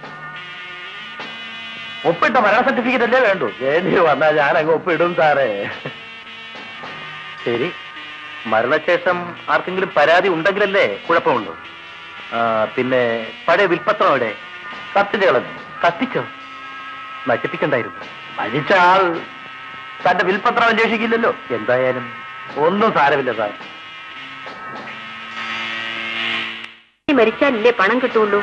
ഒപ്പിട്ട മരണ സർട്ടിഫിക്കറ്റ് അല്ലേ വേണ്ടു. വേണ്ടി വന്നാൽ ഞാൻ അങ്ങ് ഒപ്പിടും സാറേ. ശരി, മരണശേഷം ആർക്കെങ്കിലും പരാതി ഉണ്ടെങ്കിലല്ലേ കുഴപ്പമുള്ളൂ. പിന്നെ പഴയ വിൽപ്പത്രം എവിടെ? കത്തിച്ച് കളഞ്ഞു. കത്തിച്ചോ? നശിപ്പിക്കണ്ടായിരുന്നു. മരിച്ച ആൾ തന്റെ വിൽപ്പത്രം അന്വേഷിക്കില്ലല്ലോ. എന്തായാലും ഒന്നും സാരമില്ല സാർ. മരിച്ചാലല്ലേ പണം കിട്ടുള്ളൂ.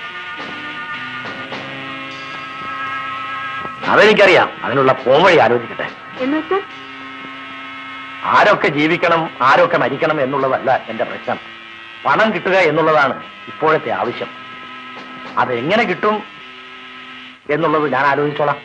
അതെനിക്കറിയാം. അതിനുള്ള പോംവഴി ആലോചിക്കട്ടെ. എന്നുവെച്ചാൽ ആരൊക്കെ ജീവിക്കണം, ആരൊക്കെ മരിക്കണം എന്നുള്ളതല്ല എന്റെ പ്രശ്നം. പണം കിട്ടുക എന്നുള്ളതാണ് ഇപ്പോഴത്തെ ആവശ്യം. അതെങ്ങനെ കിട്ടും എന്നുള്ളത് ഞാൻ ആലോചിച്ചോളാം.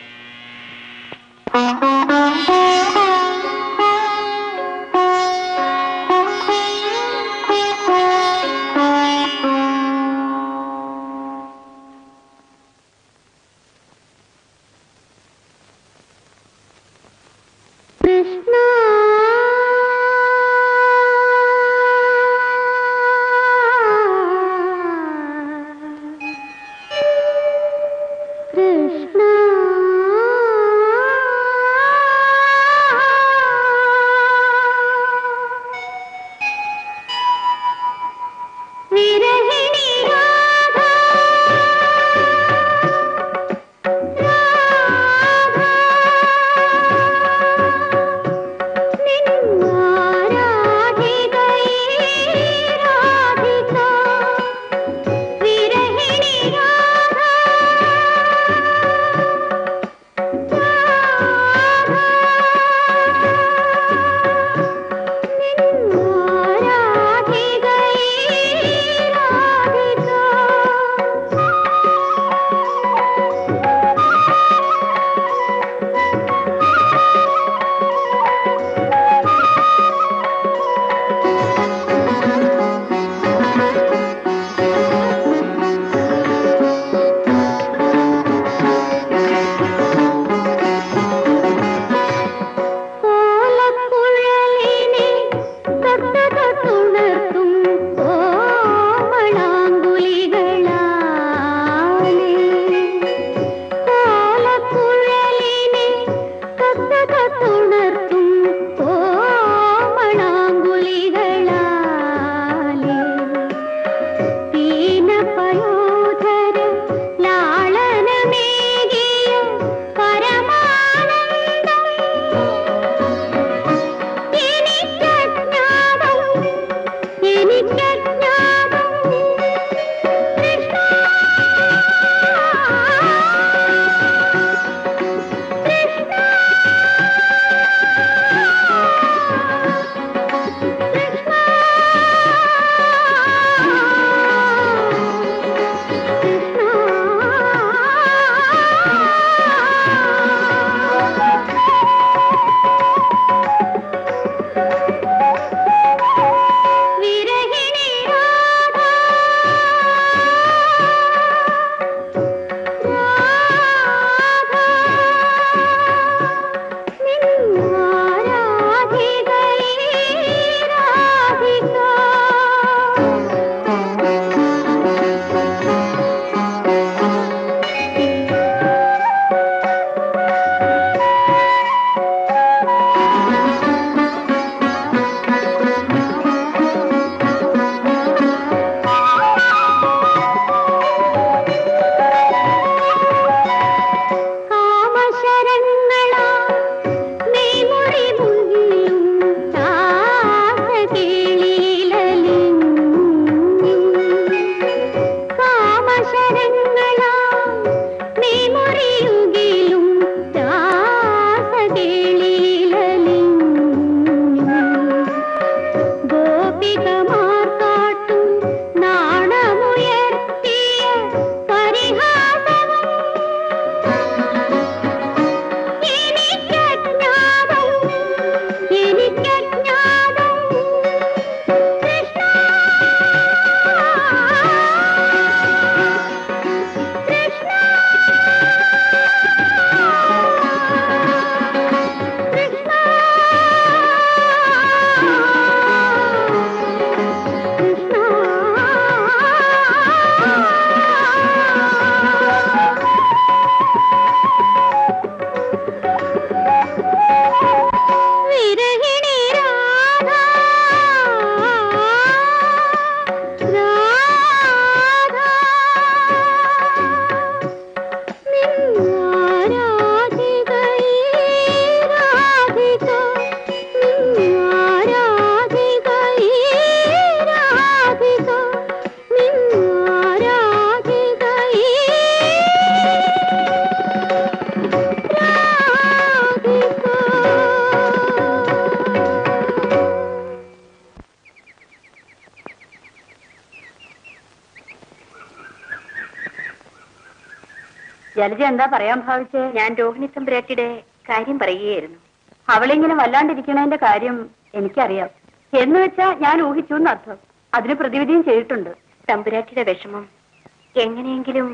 ജലജ എന്താ പറയാൻ ഭാവിച്ചേ? ഞാൻ രോഹിണി തമ്പുരാട്ടിയുടെ കാര്യം പറയുകയായിരുന്നു. അവളിങ്ങനെ വല്ലാണ്ടിരിക്കണതിന്റെ കാര്യം എനിക്കറിയാം. എന്ന് വെച്ചാ ഞാൻ ഊഹിച്ചു എന്നർത്ഥം. അതിന് പ്രതിവിധിയും ചെയ്തിട്ടുണ്ട്. തമ്പുരാട്ടിയുടെ വിഷമം എങ്ങനെയെങ്കിലും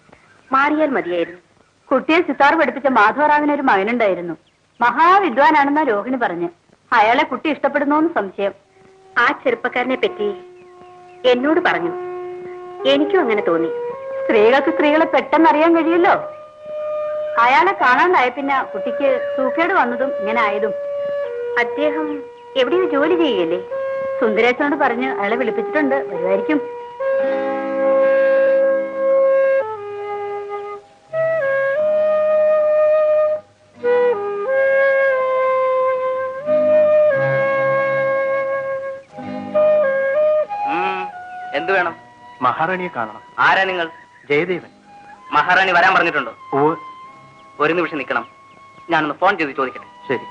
മാറിയാൽ മതിയായിരുന്നു. കുട്ടിയെ സിത്താർ പഠിപ്പിച്ച മാധവറാവിന് ഒരു മകനുണ്ടായിരുന്നു. മഹാവിദ്വാനാണെന്നാ രോഹിണി പറഞ്ഞ്. അയാളെ കുട്ടി ഇഷ്ടപ്പെടുന്നോന്ന് സംശയം. ആ ചെറുപ്പക്കാരനെ പറ്റി എന്നോട് പറഞ്ഞു. എനിക്കും അങ്ങനെ തോന്നി. സ്ത്രീകൾക്ക് സ്ത്രീകളെ പെട്ടെന്ന് അറിയാൻ കഴിയുമല്ലോ. അയാളെ കാണാണ്ടായ പിന്നെ കുട്ടിക്ക് സൂക്കേട് വന്നതും ഇങ്ങനെ ആയതും. അദ്ദേഹം എവിടെയോ ജോലി ചെയ്യല്ലേ? സുന്ദരേശനോട് പറഞ്ഞ് അയാളെ വിളിപ്പിച്ചിട്ടുണ്ട്. വരുമായിരിക്കും. എന്ത് വേണം? മഹാറാണിയെ കാണണം. ആരാ നിങ്ങൾ? ജയദേവൻ. മഹാറാണി വരാൻ പറഞ്ഞിട്ടുണ്ടോ? ഓ, ഒരു നിമിഷം നിൽക്കണം. ഞാനൊന്ന് ഫോൺ ചെയ്ത് ചോദിക്കട്ടെ. ശരി.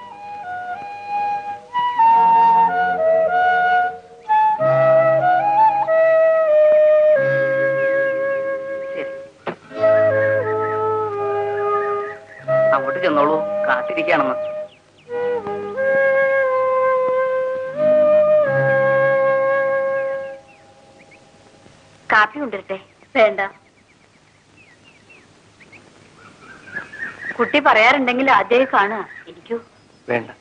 ശരി, അങ്ങോട്ട് ചെന്നോളൂ. കാത്തിരിക്കുകയാണെന്ന്. കാപ്പി കൊണ്ടിരട്ടെ? വേണ്ട. കുട്ടി പറയാറുണ്ടെങ്കിൽ ആദ്യമായി കാണുക. എനിക്കോ? വേണ്ട.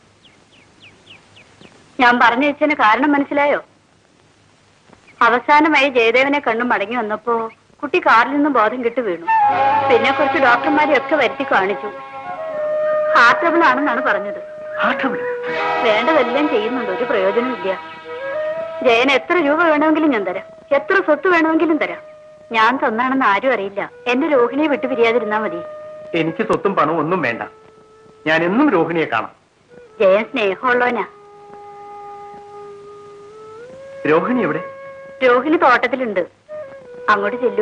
ഞാൻ പറഞ്ഞു വെച്ചതിന് കാരണം മനസ്സിലായോ? അവസാനമായി ജയദേവനെ കണ്ടു മടങ്ങി വന്നപ്പോ കുട്ടി കാറിൽ നിന്ന് ബോധം കെട്ട് വീണു. പിന്നെ കുറച്ച് ഡോക്ടർമാരെയൊക്കെ വരുത്തി കാണിച്ചു. ഹാർട്ട് ട്രബിൾ ആണെന്നാണ് പറഞ്ഞത്. വേണ്ടതെല്ലാം ചെയ്യുന്നുണ്ട്. ഒരു പ്രയോജനമില്ല. ജയന് എത്ര രൂപ വേണമെങ്കിലും ഞാൻ തരാം. എത്ര സ്വത്ത് വേണമെങ്കിലും തരാം. ഞാൻ തന്നാണെന്ന് ആരും അറിയില്ല. എന്റെ രോഹിണിയെ വിട്ടു പിരിയാതിരുന്നാ മതി. എനിക്ക് സ്വത്തും പണവും ഒന്നും വേണ്ട. ഞാൻ എന്നും രോഹിണിയെ കാണാം. ജയൻ സ്നേഹമുള്ളവനാ. രോഹിണി എവിടെ? രോഹിണി തോട്ടത്തിലുണ്ട്. അങ്ങോട്ട് ചെല്ലൂ.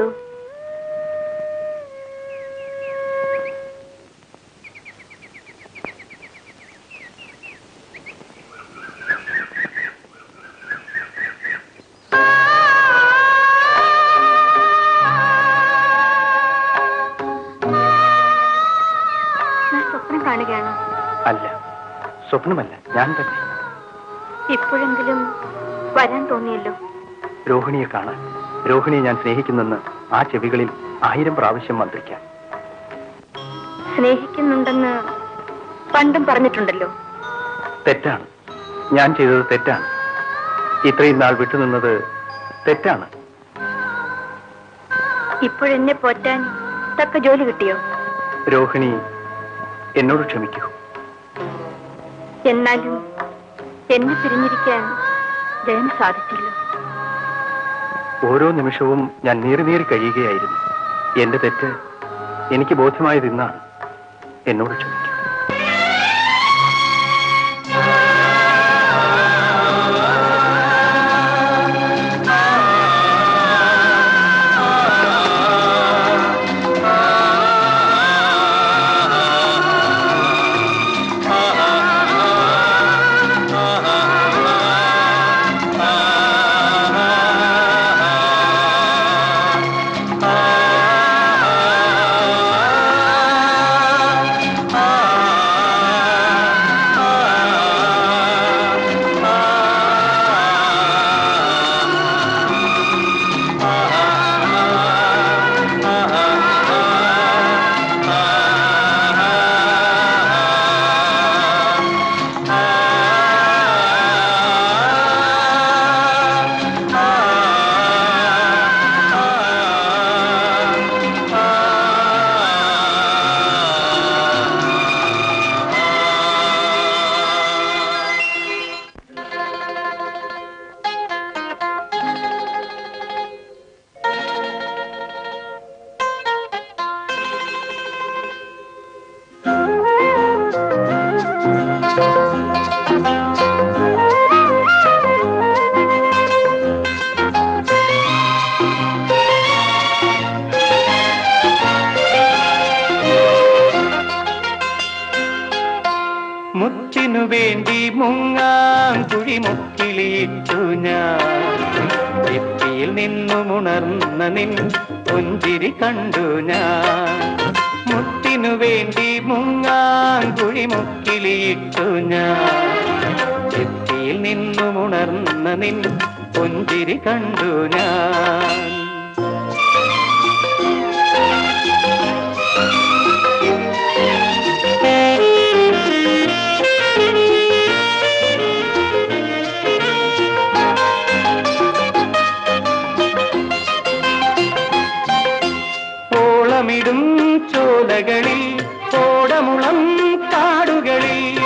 സ്വപ്നം കാണുകയാണ്. അല്ല, സ്വപ്നമല്ല, ഞാൻ തന്നെ. ഇപ്പോഴെങ്കിലും വരാൻ തോന്നിയല്ലോ. രോഹിണിയെ കാണാൻ. രോഹിണിയെ ഞാൻ സ്നേഹിക്കുന്നെന്ന് ആ ചെവികളിൽ 1000 പ്രാവശ്യം മന്ത്രിക്കാം. സ്നേഹിക്കുന്നുണ്ടെന്ന് പണ്ടും പറഞ്ഞിട്ടുണ്ടല്ലോ. തെറ്റാണ്. ഞാൻ ചെയ്തത് തെറ്റാണ്. ഇത്രയും നാൾ വിട്ടുനിന്നത് തെറ്റാണ്. ഇപ്പോഴെന്നെ പോറ്റാൻ തക്ക ജോലി കിട്ടിയോ? രോഹിണി, എന്നോട് ക്ഷമിക്കൂ. എന്നാലും എന്നെ പിരിഞ്ഞിരിക്കാൻ ജയന് സാധിച്ചില്ല. ഓരോ നിമിഷവും ഞാൻ നീറി കഴിയുകയായിരുന്നു. എന്റെ തെറ്റ് എനിക്ക് ബോധ്യമായത് ഇന്നാണ്. എന്നോട് ക്ഷമിക്കൂ. വേണ്ടി മുങ്ങാൻ കുഴിമുക്കിളിയിട്ടു ഞാൻ ഭിത്തിയിൽ നിന്നുമുണർന്ന നിൻ പുഞ്ചിരി കണ്ടു ഞാൻ മുത്തിനു വേണ്ടി മുങ്ങാൻ കുഴിമുക്കിളിയിട്ടു ഞാൻ ഭിത്തിയിൽ നിന്നുമുണർന്ന നിൻ പുഞ്ചിരി കണ്ടു ഞാൻ ഓളമിടും ചോലകളിൽ ഓടമുളം കാടുകളിൽ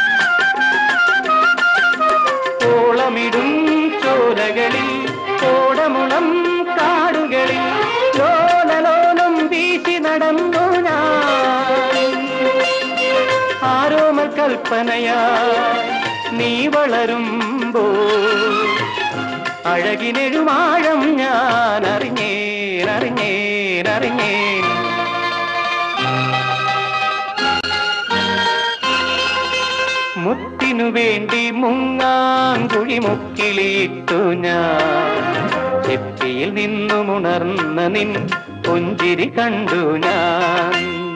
ഓളമിടും ചോലകളിൽ ഓടമുളം കാടുകളിൽ ലോലലോലം വീശി നടന്നു ഞാൻ ആരോമൽ കൽപ്പനയാ നീ വളരുമ്പോ അഴകിനെഴുമാഴം ഞാൻ അറിഞ്ഞേൻ മുത്തിനു വേണ്ടി മുങ്ങാൻ കുഴിമുക്കിളിയിട്ടു ഞാൻ ചെപ്പിയിൽ നിന്നുമുണർന്ന നിൻ പുഞ്ചിരി കണ്ടു ഞാൻ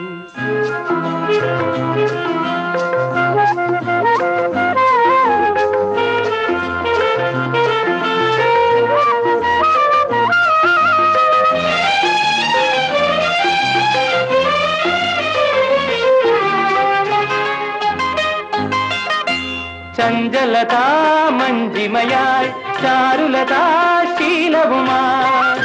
ചഞ്ചലതാ മഞ്ജിമയായി ചാരുലതാ ശീലവുമായി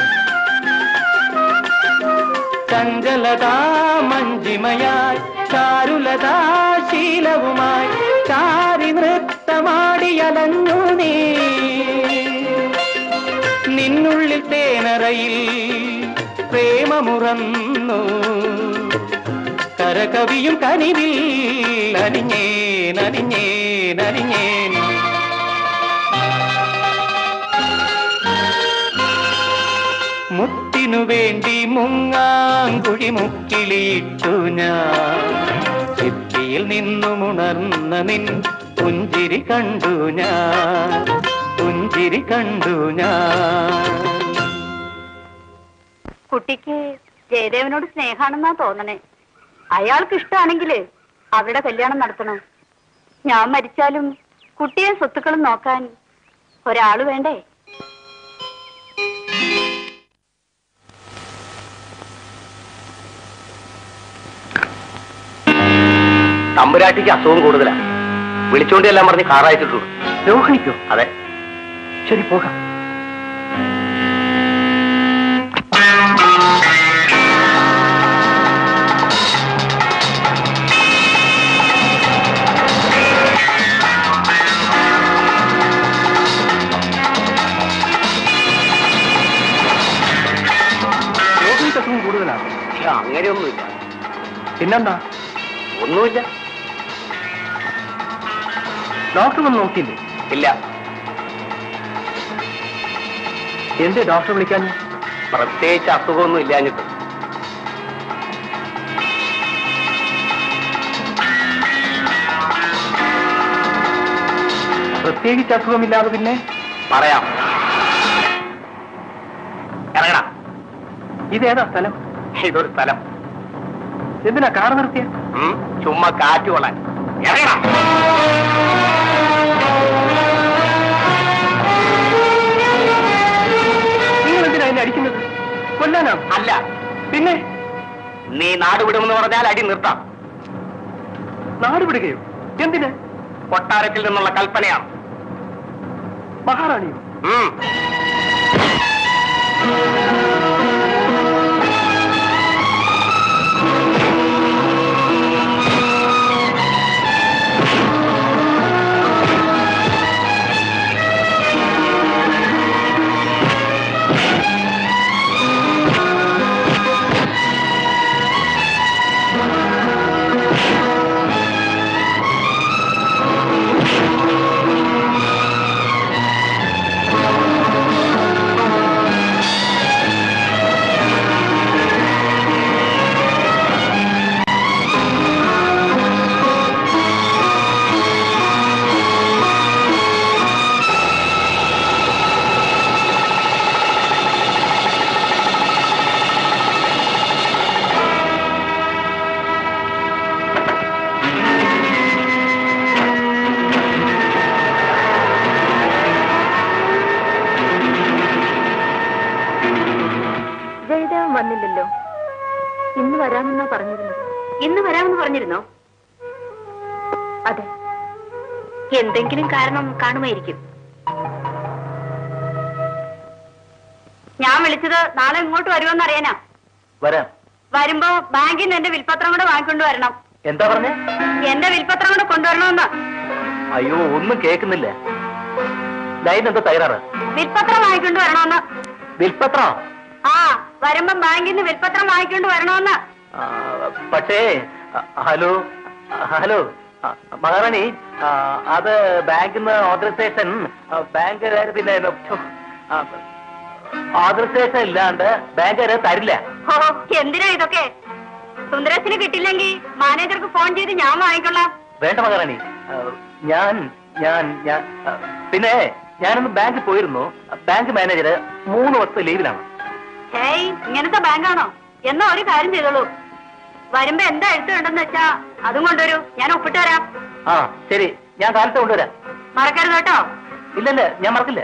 ചഞ്ചലതാ മഞ്ജിമയായി ചാരുലതാ ശീലവുമായി ചാരി നൃത്തമാടിയലഞ്ഞു നീ നിന്നുള്ളിൽ തേനറയിൽ പ്രേമമുറന്നു കരകവിയും കനിവിൽ അനിഞ്ഞേൻ മുത്തിനു വേണ്ടി മുങ്ങാൻ കുഴിമുക്കിളിയിട്ടു ഞാൻ ഭിത്തിയിൽ നിന്നുമുണർന്ന നിൻ പുഞ്ചിരി കണ്ടു ഞാൻ കുട്ടിക്ക് ജയദേവനോട് സ്നേഹാണെന്നാ തോന്നണേ. അയാൾക്ക് ഇഷ്ടമാണെങ്കില് അവരുടെ കല്യാണം നടത്തണം. ഞാൻ മരിച്ചാലും കുട്ടിയെ സ്വത്തുക്കളും നോക്കാൻ ഒരാള് വേണ്ടേ? തമ്പുരാട്ടിക്ക് അസുഖം കൂടുതലാ. വിളിച്ചോണ്ടി എല്ലാം പറഞ്ഞ് കാറായിട്ടിട്ടു. രോഹിണിക്കോ? അതെ. ശരി, പോകാം. കൂടുതലാണ്. അങ്ങനെയൊന്നുമില്ല. പിന്നെന്താ? ഒന്നുമില്ല. ഡോക്ടർ ഒന്നും നോക്കിയില്ലേ? ഇല്ല. എന്തേ ഡോക്ടർ വിളിക്കാൻ? പ്രത്യേകിച്ച് അസുഖമൊന്നും ഇല്ലാഞ്ഞിട്ട്. പ്രത്യേകിച്ച് അസുഖമില്ലാതെ പിന്നെ പറയാം. ഇറങ്ങണം. ഇതേതാ സ്ഥലം? ഇതൊരു സ്ഥലം. എന്തിനാ കാർ നിർത്തിയ? ചുമ്മാ കാറ്റ് കൊള്ളാൻ. ഇറങ്ങണം. നിങ്ങൾ എന്തിനാ എന്നെ അടിക്കുന്നത്? കൊല്ലാനാണ്? അല്ല. പിന്നെ നീ നാട് വിടുമെന്ന് പറഞ്ഞാൽ അടി നിർത്താം. നാട് വിടുകയോ? എന്തിന്? കൊട്ടാരത്തിൽ നിന്നുള്ള കൽപ്പനയാണ്. മഹാറാണിയോ? ഇന്ന് വരാമെന്നാ പറഞ്ഞിരുന്നത്. ഇന്ന് വരാമെന്ന് പറഞ്ഞിരുന്നോ? അതെ. എന്തെങ്കിലും കാരണം കാണുമായിരിക്കും. ഞാൻ വിളിച്ചത് നാളെ ഇങ്ങോട്ട് വരുമോന്ന് അറിയാനാ. വരാം. വരുമ്പോ ബാങ്കിൽ നിന്ന് എന്റെ വിൽപത്രം കൂടെ വാങ്ങിക്കൊണ്ട് വരണം. എന്താ പറഞ്ഞേ? എന്റെ വിൽപത്രം കൂടെ കൊണ്ടുവരണമെന്ന്. അയ്യോ, ഒന്നും കേൾക്കുന്നില്ല. ലൈൻ എന്താ തയ്യാറ്? വിൽപത്രം വാങ്ങിക്കൊണ്ട് വരണമെന്ന്. വിൽപത്രം? ആ, വരുമ്പോ ബാങ്കിൽ നിന്ന് വിൽപത്രം വാങ്ങിക്കൊണ്ട് വരണമെന്ന്. പക്ഷേ ഹലോ ഹലോ മഹാറാണി, അത് ബാങ്കിൽ നിന്ന് ഓതറൈസേഷൻ, ബാങ്കുകാർ പിന്നെ ഓതറൈസേഷൻ ഇല്ലാണ്ട് ബാങ്കുകാര് തരില്ല. ഓ, എന്തിനാ ഇതൊക്കെ? സുന്ദരേശന് കിട്ടില്ലെങ്കിൽ മാനേജർക്ക് ഫോൺ ചെയ്ത് ഞാൻ വാങ്ങിക്കൊള്ളാം. വേണ്ട മഹാറാണി, ഞാൻ ഞാൻ ഞാൻ പിന്നെ ഞാനൊന്ന് ബാങ്കിൽ പോയിരുന്നു. ബാങ്ക് മാനേജർ 3 ദിവസത്തെ ലീവിലാണ്. ഹേയ്, ഇങ്ങനത്തെ ബാങ്കാണോ? എന്നാ ഒരു കാര്യം ചെയ്തോളൂ. വരുമ്പോ എന്താ എഴുത്ത് വേണ്ടെന്ന് വെച്ചാ അതും കൊണ്ടുവരൂ, ഞാൻ ഒപ്പിട്ട് വരാം. ആ ശരി, ഞാൻ കാലത്ത് കൊണ്ടുവരാം. മറക്കരുത് കേട്ടോ. ഇല്ലല്ല, ഞാൻ മറക്കില്ല.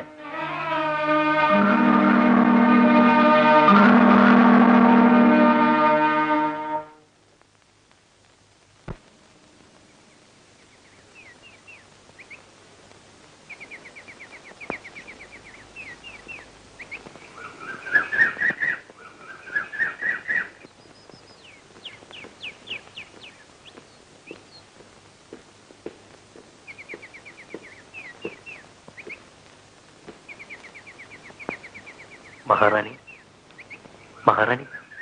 മഹാറാണി, മഹാറാണി.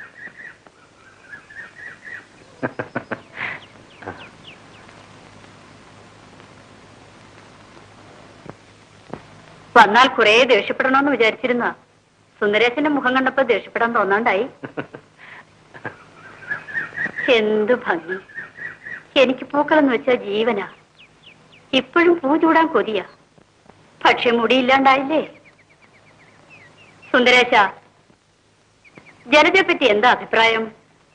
വന്നാൽ കുറെ ദേഷ്യപ്പെടണമെന്ന് വിചാരിച്ചിരുന്ന സുന്ദരേശന്റെ മുഖം കണ്ടപ്പോ ദേഷ്യപ്പെടാൻ തോന്നാണ്ടായി. എന്തു ഭംഗി! എനിക്ക് പൂക്കളെന്ന് വെച്ചാ ജീവനാ. ഇപ്പോഴും പൂ ചൂടാൻ കൊതിയാ. പക്ഷെ മുടിയില്ലാണ്ടായില്ലേ. സുന്ദരേശ, ജലജയെ പറ്റി എന്താ അഭിപ്രായം?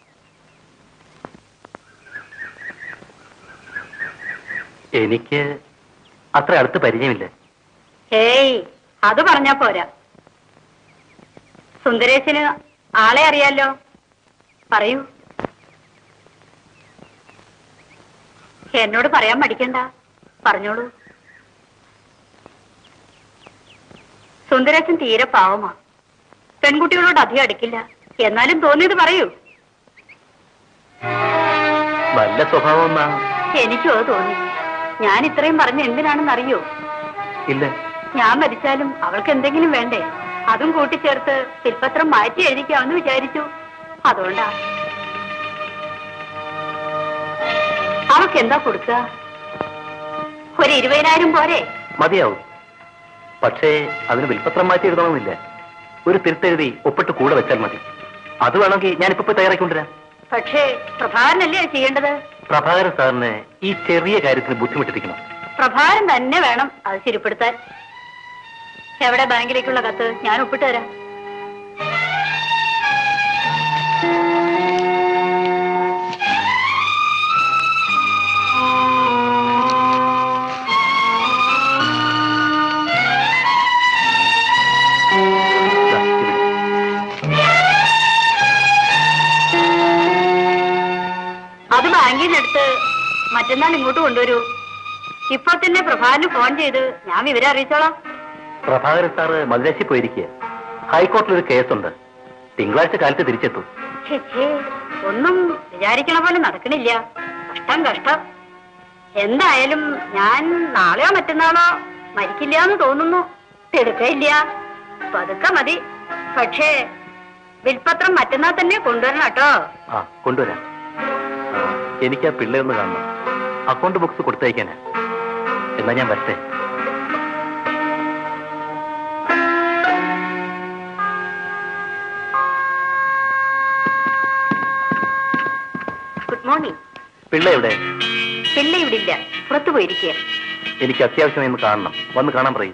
എനിക്ക് അത്ര അടുത്ത് പരിചയമില്ല. ഏയ്, അത് പറഞ്ഞാ പോരാ. സുന്ദരേശന് ആളെ അറിയാലോ. പറയൂ. എന്നോട് പറയാൻ മടിക്കണ്ട, പറഞ്ഞോളൂ. സുന്ദരേശൻ തീരെ പാവമാ. പെൺകുട്ടികളോട് അധികം അടുക്കില്ല. എന്നാലും തോന്നിയത് പറയൂ. നല്ല സ്വഭാവം. എനിക്കും അത് തോന്നി. ഞാൻ ഇത്രയും പറഞ്ഞ എന്തിനാണെന്നറിയോ? ഇല്ല. ഞാൻ മരിച്ചാലും അവൾക്ക് എന്തെങ്കിലും വേണ്ടേ? അതും കൂട്ടിച്ചേർത്ത് ശില്പത്രം മാറ്റി എഴുതിക്കാമെന്ന് വിചാരിച്ചു. അതുകൊണ്ടാ. അവൾക്ക് എന്താ കൊടുക്കുക? ഒരു 20,000 പോരെ? മതിയാവും. പക്ഷേ അതിന് വിൽപ്പത്രം മാറ്റി എഴുതണമെന്നില്ല. ഒരു തിരുത്തെഴുതി ഒപ്പിട്ട് കൂടെ വെച്ചാൽ മതി. അത് വേണമെങ്കിൽ ഞാനിപ്പോ തയ്യാറാക്കിക്കൊണ്ടുവരാം. പക്ഷേ പ്രഭാകരനല്ലേ അത് ചെയ്യേണ്ടത്? പ്രഭാകരൻ സാറിന് ഈ ചെറിയ കാര്യത്തിന് ബുദ്ധിമുട്ടിരിക്കണം. പ്രഭാകരൻ തന്നെ വേണം അത് ശരിപ്പെടുത്താൻ. എവിടെ ബാങ്കിലേക്കുള്ള കത്ത്? ഞാൻ ഒപ്പിട്ട് തരാം. അത് ബാങ്കിൽ നിന്നെടുത്ത് മറ്റന്നാൾ ഇങ്ങോട്ട് കൊണ്ടുവരൂ. ഇപ്പൊ തന്നെ പ്രഭാകരന് ഫോൺ ചെയ്ത് ഞാൻ വിവരം അറിയിച്ചോളാം. പ്രഭാകരൻ സാറ് മദ്രാശി പോയിരിക്കുക. ഹൈക്കോടതിയിൽ ഒരു കേസുണ്ട്. തിങ്കളാഴ്ച കാലത്ത് തിരിച്ചെത്തും. ഒന്നും വിചാരിക്കണ പോലെ നടക്കണില്ല. കഷ്ടം കഷ്ടം. എന്തായാലും ഞാൻ നാളെയോ മറ്റന്നാളോ മരിക്കില്ല എന്ന് തോന്നുന്നു. തിടുക്കയില്ല, പതുക്കെ മതി. പക്ഷേ വിൽപത്രം മറ്റന്നാൾ തന്നെ കൊണ്ടുവരണം കേട്ടോ. ആ, കൊണ്ടുവരാം. എനിക്ക് ആ പിള്ളയൊന്ന് കാണണം. അക്കൗണ്ട് ബുക്സ് കൊടുത്തയക്കാനാ. എന്നാ ഞാൻ വരട്ടെ. Good morning. പിള്ള എവിടെ? പിള്ള ഇവിടെ ഇല്ല, പുറത്തു പോയിരിക്കുക. എനിക്ക് അത്യാവശ്യമായി ഒന്ന് കാണണം. വന്ന് കാണാൻ പറയും.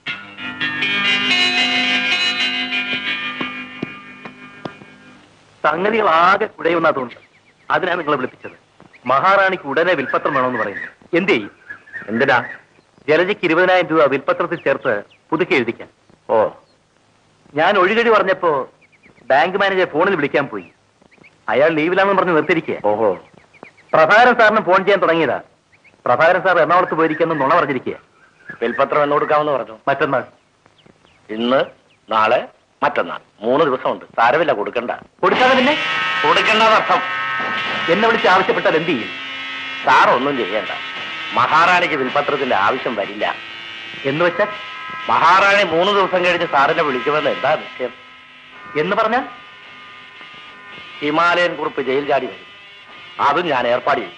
സംഗതികൾ ആകെ കുഴയുന്നതുകൊണ്ട് അതിനാണ് നിങ്ങളെ വിളിപ്പിച്ചത്. മഹാറാണിക്ക് ഉടനെ വിൽപ്പത്രം വേണമെന്ന് പറയുന്നു. എന്ത് ചെയ്യും? എന്തിനാ? ജലജയ്ക്ക് 20,000 രൂപ വിൽപ്പത്രത്തിൽ ചേർത്ത് പുതുക്കി എഴുതിക്കാൻ. ഓ, ഞാൻ ഒഴികടി പറഞ്ഞപ്പോ ബാങ്ക് മാനേജർ ഫോണിൽ വിളിക്കാൻ പോയി. അയാൾ ലീവിലാണെന്ന് പറഞ്ഞ് നിർത്തിയിരിക്കുക. ഓഹോ. പ്രഭാകരൻ സാറിന് ഫോൺ ചെയ്യാൻ തുടങ്ങിയതാ. പ്രഭാകരൻ സാർ എറണാകുളത്ത് പോയിരിക്കുന്നു നുണ പറഞ്ഞിരിക്കുക. വിൽപത്രം എന്ന് കൊടുക്കാമെന്ന് പറഞ്ഞു. മറ്റന്നാൾ. ഇന്ന്, നാളെ, മറ്റന്നാൾ 3 ദിവസമുണ്ട്. സാരമില്ല, കൊടുക്കണ്ട. കൊടുക്കാതെ പിന്നെ കൊടുക്കണ്ടെന്നർത്ഥം. എന്നെ വിളിച്ച് ആവശ്യപ്പെട്ടാൽ എന്ത് ചെയ്യും? സാർ ഒന്നും ചെയ്യണ്ട. മഹാറാണിക്ക് വിൽപത്രത്തിന്റെ ആവശ്യം വരില്ല. എന്ന് വെച്ചാൽ മഹാറാണി 3 ദിവസം കഴിഞ്ഞ് സാറിനെ വിളിക്കുമെന്ന് എന്താ നിശ്ചയം? എന്ന് പറഞ്ഞാൽ ഹിമാലയൻ കുറിപ്പ് ജയിൽ ചാടി വരും. അതും ഞാൻ ഏർപ്പാട് ചെയ്യും.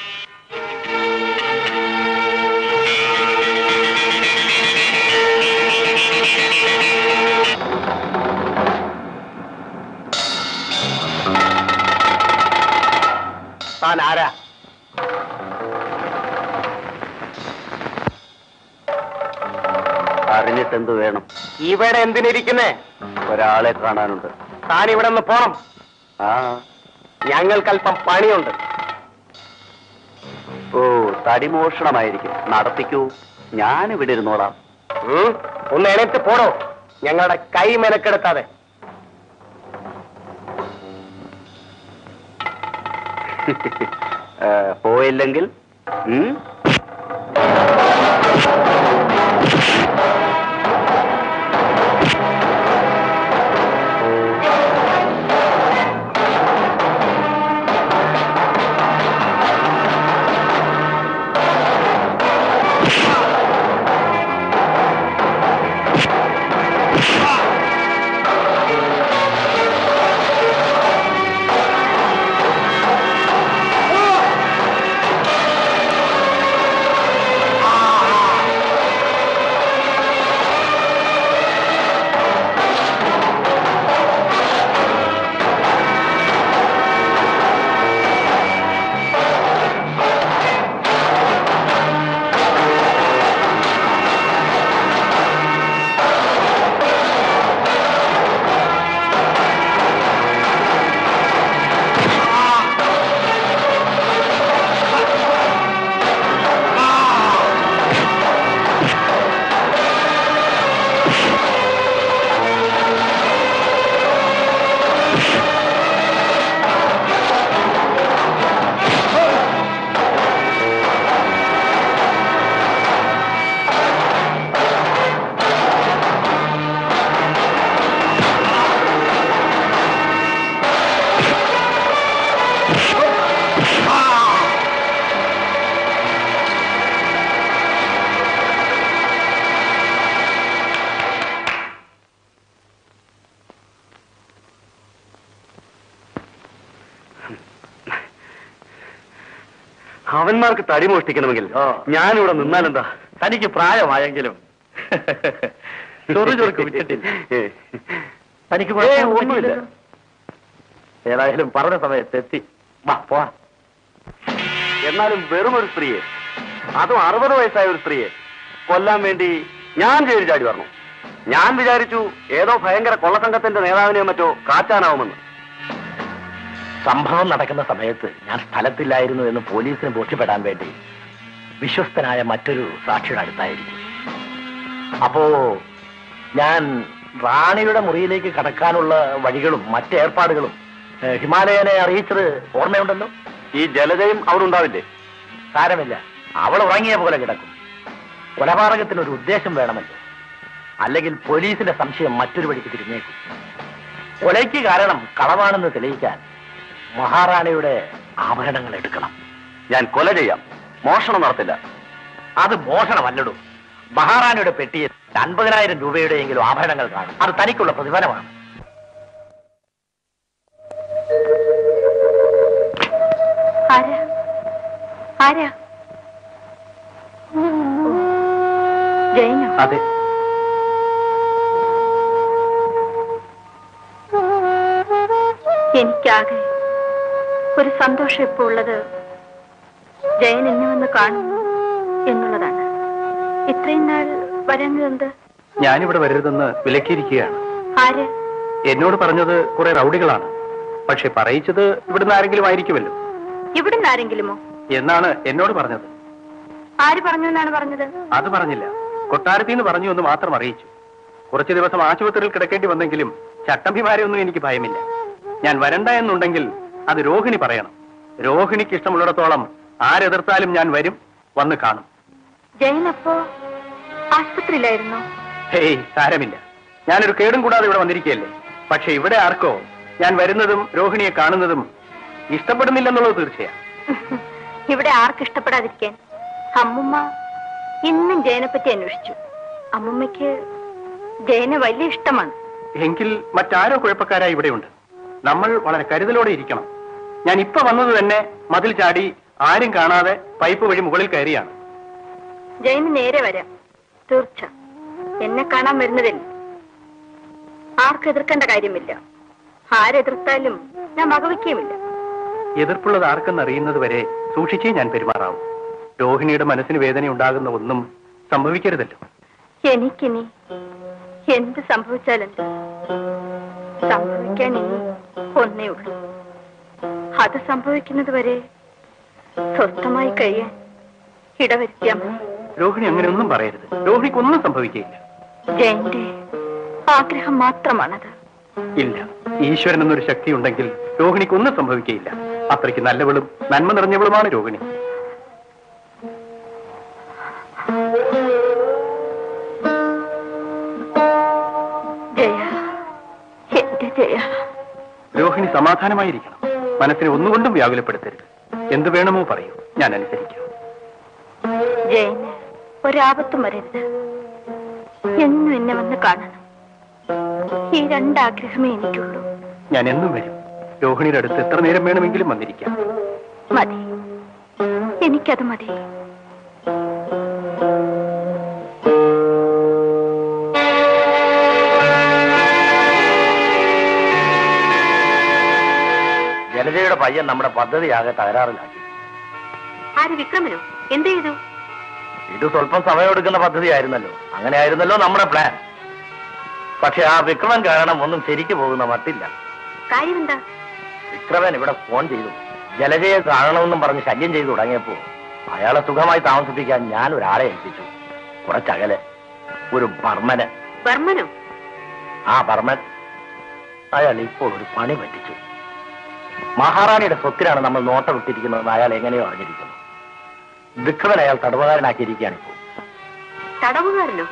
താൻ ആരാ? അറിഞ്ഞിട്ടെന്ത് വേണം? ഇവിടെ എന്തിനിരിക്കുന്നേ? ഒരാളെ കാണാനുണ്ട്. താൻ ഇവിടെ നിന്ന് പോണം. ആ, ഞങ്ങൾക്കല്പം പണിയുണ്ട്. ഓ, തടിമോഷണമായിരിക്കും. നടത്തിക്കൂ, ഞാനിവിടെ ഇരുന്നോളാം. ഒന്ന് എണീറ്റ് പോടോ, ഞങ്ങളുടെ കൈ മെനക്കെടുത്താതെ. പോയില്ലെങ്കിൽ അവന്മാർക്ക് തടി മോഷ്ടിക്കണമെങ്കിൽ ഞാനിവിടെ നിന്നാലെന്താ? തനിക്ക് പ്രായമായെങ്കിലും ചൊറുചൊറുക്ക് വിട്ടിട്ടില്ല. തനിക്ക് ഒന്നുമില്ല. ഏതായാലും പറഞ്ഞ സമയത്ത് എത്തി. പോ. എന്നാലും വെറുമൊരു സ്ത്രീയെ, അതും 60 വയസ്സായ ഒരു സ്ത്രീയെ കൊല്ലാൻ വേണ്ടി ഞാൻ ജയിൽ ചാടി പറഞ്ഞു. ഞാൻ വിചാരിച്ചു ഏതോ ഭയങ്കര കൊള്ളസംഘത്തിന്റെ നേതാവിനെയോ മറ്റോ കാച്ചാനാവുമെന്ന്. സംഭവം നടക്കുന്ന സമയത്ത് ഞാൻ സ്ഥലത്തില്ലായിരുന്നു എന്ന് പോലീസിന് ബോധ്യപ്പെടാൻ വേണ്ടി വിശ്വസ്തനായ മറ്റൊരു സാക്ഷിയുടെ അടുത്തായിരിക്കും. അപ്പോ ഞാൻ റാണിയുടെ മുറിയിലേക്ക് കടക്കാനുള്ള വഴികളും മറ്റേർപ്പാടുകളും ഹിമാലയനെ അറിയിച്ചത് ഓർമ്മയുണ്ടല്ലോ. ഈ ജലജയും അവിടെ ഉണ്ടാവില്ലേ? സാരമില്ല, അവൾ ഉറങ്ങിയ പോലെ കിടക്കും. കൊലപാതകത്തിനൊരു ഉദ്ദേശം വേണമല്ലോ, അല്ലെങ്കിൽ പോലീസിന്റെ സംശയം മറ്റൊരു വഴിക്ക് തിരിഞ്ഞേക്കും. കൊലയ്ക്ക് കാരണം കളവാണെന്ന് തെളിയിക്കാൻ മഹാറാണിയുടെ ആഭരണങ്ങൾ എടുക്കണം. ഞാൻ കൊല ചെയ്യാം, മോഷണം നടത്തില്ല. അത് മോഷണമല്ലടൂ. മഹാറാണിയുടെ പെട്ടിയിൽ 50,000 രൂപയുടെയെങ്കിലും ആഭരണങ്ങൾ കാണും. അത് തനിക്കുള്ള പ്രതിഫലമാണ്. അതെ, എനിക്കാകെ ഒരു സന്തോഷം ഇപ്പോൾ ഉള്ളത് ജയൻ എന്നെ വന്ന് കാണുന്നു എന്നുള്ളതാണ്. ഇത്രയും നാൾ വരാഞ്ഞത്? ഞാനിവിടെ വരരുതെന്ന് വിലക്കിയിരിക്കുകയാണ്. ആര്? എന്നോട് പറഞ്ഞത് കുറെ റൗഡികളാണ്. പക്ഷെ പറയിച്ചത് ഇവിടുന്ന് ആരെങ്കിലും ആയിരിക്കുമല്ലോ. ഇവിടുന്ന് ആരെങ്കിലുമോ എന്നാണ് എന്നോട് പറഞ്ഞത്. ആര് പറഞ്ഞു എന്നാണ് പറഞ്ഞത്? അത് പറഞ്ഞില്ല, കൊട്ടാരത്തിൽ നിന്ന് പറഞ്ഞു എന്ന് മാത്രം അറിയിച്ചു. കുറച്ചു ദിവസം ആശുപത്രിയിൽ കിടക്കേണ്ടി വന്നെങ്കിലും ചട്ടമ്പിമാരെ ഒന്നും എനിക്ക് ഭയമില്ല. ഞാൻ വരണ്ട എന്നുണ്ടെങ്കിൽ അത് രോഹിണി പറയണം. രോഹിണിക്ക് ഇഷ്ടമുള്ളിടത്തോളം ആരെതിർത്താലും ഞാൻ വരും, വന്ന് കാണും. ജയനപ്പോ ആശുപത്രിയിലായിരുന്നോ? ഹേയ്, സാരമില്ല. ഞാനൊരു കേടും കൂടാതെ ഇവിടെ വന്നിരിക്കുകയല്ലേ. പക്ഷെ ഇവിടെ ആർക്കോ ഞാൻ വരുന്നതും രോഹിണിയെ കാണുന്നതും ഇഷ്ടപ്പെടുന്നില്ലെന്നുള്ളത് തീർച്ചയാണ്. ഇവിടെ ആർക്ക് ഇഷ്ടപ്പെടാതിരിക്കാൻ? അമ്മുമ്മ ഇന്നും ജയനെ പറ്റി അന്വേഷിച്ചു. അമ്മുമ്മയ്ക്ക് ജയനെ വലിയ ഇഷ്ടമാണ്. എങ്കിൽ മറ്റാരോ കുഴപ്പക്കാരായി ഇവിടെയുണ്ട്. നമ്മൾ വളരെ കരുതലോടെ ഇരിക്കണം. ഞാൻ ഇപ്പൊ വന്നത് തന്നെ മതിൽ ചാടി ആരും കാണാതെ പൈപ്പ് വഴി മുകളിൽ കയറിയാണ്. ജയന് നേരെ വരാം, തീർച്ച. എന്നെ കാണാൻ വരുന്നതിൽ ആർക്കും എതിർക്കേണ്ട കാര്യമില്ല. ആരെതിർത്താലും ഞാൻ വകവയ്ക്കുകയുമില്ല. എതിർപ്പുള്ളത് ആർക്കെന്നറിയുന്നത് വരെ സൂക്ഷിച്ചേ ഞാൻ പെരുമാറാവൂ. രോഹിണിയുടെ മനസ്സിന് വേദന ഉണ്ടാകുന്ന ഒന്നും സംഭവിക്കരുതല്ലോ. എനിക്കിനി എന്ത് സംഭവിച്ചാലെന്ത്? സംഭവിക്കാൻ ഇനി ഒന്നേ ഉള്ളൂ. അത് സംഭവിക്കുന്നത് വരെ സ്വസ്ഥമായി കഴിയാൻ ഇടവരുത്തിയാൽ മതി. രോഹിണി അങ്ങനെ ഒന്നും പറയരുത്. രോഹിണിക്കൊന്നും സംഭവിക്കുകയില്ല. ജയന്റെ ആഗ്രഹം മാത്രമാണത്. ഇല്ല, ഈശ്വരൻ എന്നൊരു ശക്തി ഉണ്ടെങ്കിൽ രോഹിണിക്കൊന്നും സംഭവിക്കുകയില്ല. അത്രയ്ക്ക് നല്ലവളും നന്മ നിറഞ്ഞവളുമാണ് രോഹിണി. ജയ, എന്റെ ജയ. രോഹിണി സമാധാനമായിരിക്കണം. മനസ്സിനെ ഒന്നുകൊണ്ടും വ്യാകുലപ്പെടുത്തരുത്. എന്ത് വേണമോ പറയൂ, ഞാൻ അനുസരിക്കാം. ജയന് ഒരാപത്തും വരരുത്. എന്നും എന്നെ വന്ന് കാണണം. ഈ രണ്ടാഗ്രഹമേ എനിക്കുള്ളൂ. ഞാൻ എന്നും വരും. രോഹിണിയുടെ അടുത്ത് എത്ര നേരം വേണമെങ്കിലും വന്നിരിക്കാം. മതി, എനിക്കത് മതി. ജലജയുടെ പയ്യൻ നമ്മുടെ പദ്ധതിയാകെ തകരാറിലാക്കി. ആര്? വിക്രമനോ? എന്ത് ചെയ്തു? ഇത് സ്വല്പം സമയമെടുക്കുന്ന പദ്ധതിയായിരുന്നല്ലോ. അങ്ങനെയായിരുന്നല്ലോ നമ്മുടെ പ്ലാൻ. പക്ഷെ ആ വിക്രമൻ കാരണം ഒന്നും ശരിക്കു പോകുന്ന മട്ടില്ല. കാര്യമെന്താ? വിക്രമൻ ഇവിടെ ഫോൺ ചെയ്തു. ജലജയെ കാണണമെന്നും പറഞ്ഞ് ശല്യം ചെയ്തു തുടങ്ങിയപ്പോ അയാളെ സുഖമായി താമസിപ്പിക്കാൻ ഞാൻ ഒരാളെ ഏൽപ്പിച്ചു. കുറച്ചകലെ ഒരു ബർമന്. ബർമനോ? ആ ബർമൻ. അയാൾ ഇപ്പോൾ ഒരു പണി പറ്റിച്ചു. മഹാറാണിയുടെ സ്വത്തിനാണ് നമ്മൾ നോട്ട വിട്ടിരിക്കുന്നതെന്ന് അയാൾ എങ്ങനെയോ അറിഞ്ഞിരിക്കുന്നു. വിക്രമൻ അയാൾ തടവുകാരനാക്കിയിരിക്കുകയാണ് ഇപ്പോൾ. തടവുകാരനോ?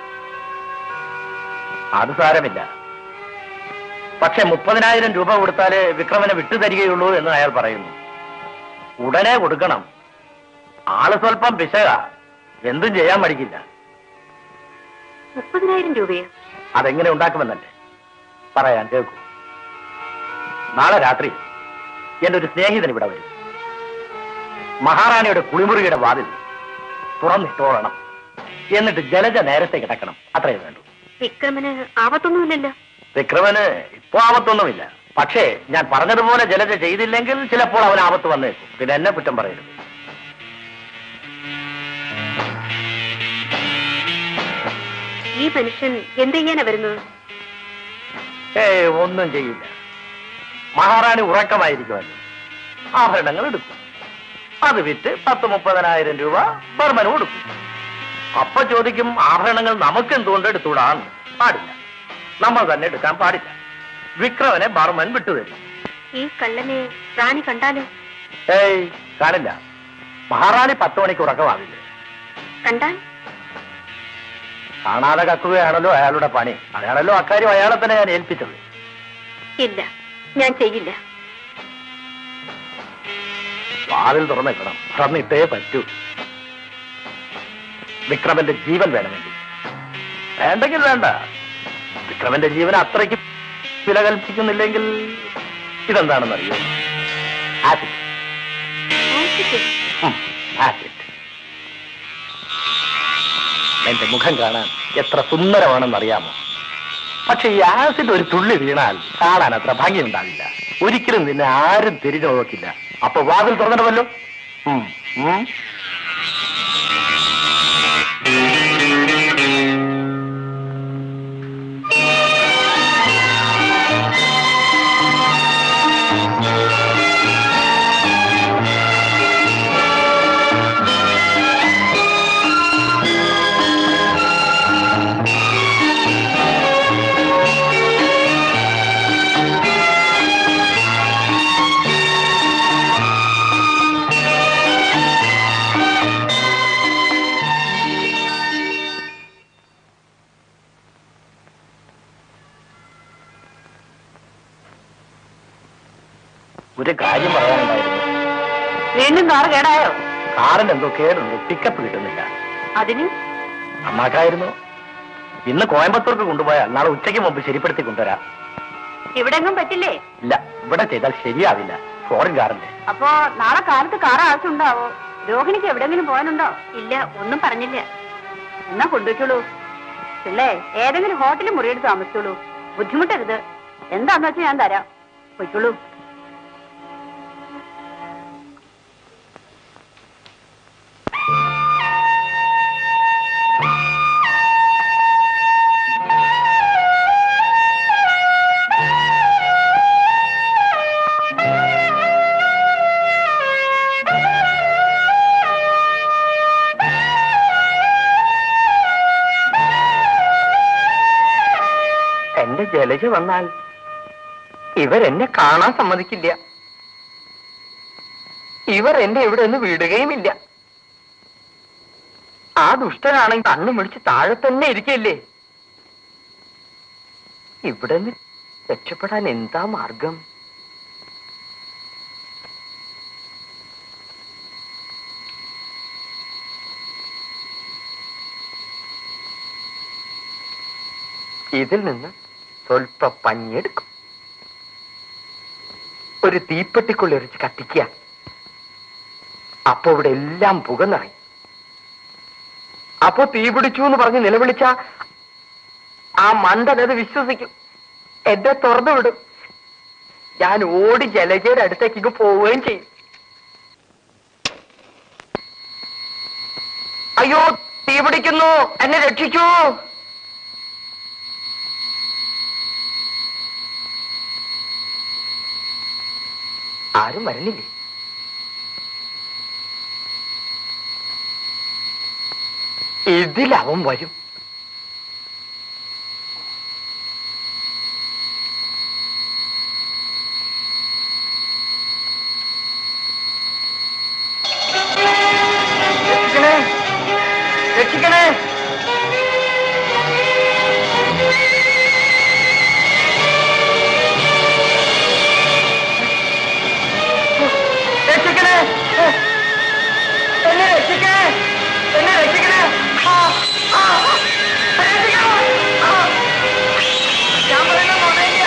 അത് സാരമില്ല. പക്ഷെ 30,000 രൂപ കൊടുത്താലേ വിക്രമനെ വിട്ടുതരികയുള്ളൂ എന്ന് അയാൾ പറയുന്നു. ഉടനെ കൊടുക്കണം. ആള് സ്വല്പം പിശക, എന്തും ചെയ്യാൻ പഠിക്കില്ല. 30,000 രൂപയോ? അതെങ്ങനെ ഉണ്ടാക്കുമെന്നല്ലേ പറയാൻ കേൾക്കൂ. നാളെ രാത്രി എന്റെ ഒരു സ്നേഹിതൻ ഇവിടെ വരും. മഹാറാണിയുടെ കുളിമുറിയുടെ വാതിൽ തുറന്നിട്ടോളണം. എന്നിട്ട് ജലജ നേരത്തെ കിടക്കണം. അത്രയേ വേണ്ടൂ. വിക്രമന് ആപത്തൊന്നുമില്ലല്ലോ? വിക്രമന് ഇപ്പോ ആപത്തൊന്നുമില്ല. പക്ഷേ ഞാൻ പറഞ്ഞതുപോലെ ജലജ ചെയ്തില്ലെങ്കിൽ ചിലപ്പോൾ അവൻ ആപത്ത് വന്നേക്കും. പിന്നെ എന്നെ കുറ്റം പറയരുത്. ഈ മനുഷ്യൻ എന്ത് ചെയ്യാനാ വരുന്നത്? ഒന്നും ചെയ്യില്ല. മഹാറാണി ഉറക്കമായിരിക്കുമല്ലോ. ആഭരണങ്ങൾ എടുക്കും. അത് വിറ്റ് 10-30,000 രൂപ ബർമന് കൊടുക്കും. അപ്പൊ ചോദിക്കും, ആഭരണങ്ങൾ നമുക്ക് എന്തുകൊണ്ട് എടുത്തുകൂടാൻ? പാടില്ല. നമ്മൾ തന്നെ എടുക്കാൻ പാടില്ല. വിക്രമനെ ബർമൻ വിട്ടുതരും. ഈ കള്ളനെ റാണി കണ്ടാലോ? കാണില്ല. മഹാറാണി 10 മണിക്ക് ഉറക്കമാവില്ല. കണ്ടാൽ? കാണാതെ കക്കുകയാണല്ലോ അയാളുടെ പണി. അയാളല്ലോ അക്കാര്യം അയാളെ തന്നെ ഞാൻ ഏൽപ്പിച്ചത്. ഇല്ല, ഞാൻ ചെയ്യില്ല. വാതിൽ തുറന്നിക്കണം. തുറന്നിട്ടേ പറ്റൂ. വിക്രമന്റെ ജീവൻ വേണമെങ്കിൽ. വേണ്ടെങ്കിൽ വേണ്ട. വിക്രമന്റെ ജീവൻ അത്രയ്ക്ക് വില കൽപ്പിക്കുന്നില്ലെങ്കിൽ ഇതെന്താണെന്നറിയോ? ആസിഡ്. ആസിഡ്. എന്റെ മുഖം കാണാൻ എത്ര സുന്ദരമാണെന്നറിയാമോ? പക്ഷെ ഈ ആസിഡ് ഒരു തുള്ളി വീണാൽ കാണാൻ അത്ര ഭംഗിയുണ്ടാവില്ല. ഒരിക്കലും നിന്നെ ആരും തിരിഞ്ഞു നോക്കില്ല. അപ്പൊ വാതിൽ തുറന്നിടുമല്ലോ. കാര്യം പറയാനുണ്ടായിരുന്നു. വീണ്ടും കാർ കേടായോ? കാറിന് എന്തോ കേടുണ്ട്, പിക്കപ്പ് കിട്ടുന്നില്ല. അതിന് നന്നാക്കായിരുന്നു. ഇന്ന് കോയമ്പത്തൂർക്ക് കൊണ്ടുപോയാൽ നാളെ ഉച്ചയ്ക്ക് മുമ്പ് ശരിപ്പെടുത്തി കൊണ്ടുവരാം. ഇവിടെങ്ങും പറ്റില്ലേ? ഇല്ല, ഇവിടെ ചെയ്താൽ ശരിയാവില്ല. ഫോറിൻ കാറിന്റെ. അപ്പോ നാളെ കാലത്ത് കാർ ആവശ്യമുണ്ടാവോ? രോഹിണിക്ക് എവിടെങ്കിലും പോകാനുണ്ടോ? ഇല്ല, ഒന്നും പറഞ്ഞില്ല. എന്നാ കൊണ്ടുവയ്ക്കുള്ളൂ. പിള്ളേ, ഏതെങ്കിലും ഹോട്ടലിൽ മുറിയെടുത്ത് താമസിച്ചോളൂ. ബുദ്ധിമുട്ടരുത്. എന്താന്ന് വെച്ചാൽ ഞാൻ തരാം. പൊയ്ക്കുള്ളൂ. എന്റെ ജലജ വന്നാൽ ഇവരെന്നെ കാണാൻ സമ്മതിക്കില്ല. ഇവർ എന്നെ ഇവിടെ നിന്ന് വിടുകയുമില്ല. ആ ദുഷ്ടനാണെങ്കിൽ കണ്ണു പിടിച്ച് താഴെ തന്നെ ഇരിക്കല്ലേ. ഇവിടെ നിന്ന് രക്ഷപ്പെടാൻ എന്താ മാർഗം? ഇതിൽ നിന്ന് സ്വൽപ്പ പഞ്ഞെടുക്കും. ഒരു തീപ്പെട്ടിക്കുള്ളിറിച്ച് കത്തിക്കുക. അപ്പൊ ഇവിടെ എല്ലാം പുക നിറയും. അപ്പോ തീ പിടിച്ചു എന്ന് പറഞ്ഞ് നിലവിളിച്ച ആ മണ്ടൻ അത് വിശ്വസിക്കും. എന്നെ തുറന്നു വിടും. ഞാൻ ഓടി ജലജയുടെ അടുത്തേക്ക് പോവുകയും ചെയ്യും. അയ്യോ, തീ പിടിക്കുന്നു, എന്നെ രക്ഷിക്കൂ. ആരും വരണില്ലേ? ഇതിലവൻ വരും. രക്ഷിക്കണേ, രക്ഷിക്കണേ. രക്ഷിക്കണേ, എന്നെ രക്ഷിക്കണേ, എന്നെ രക്ഷിക്കണേ. ഞാൻ പറയുന്ന നുണയില്ല.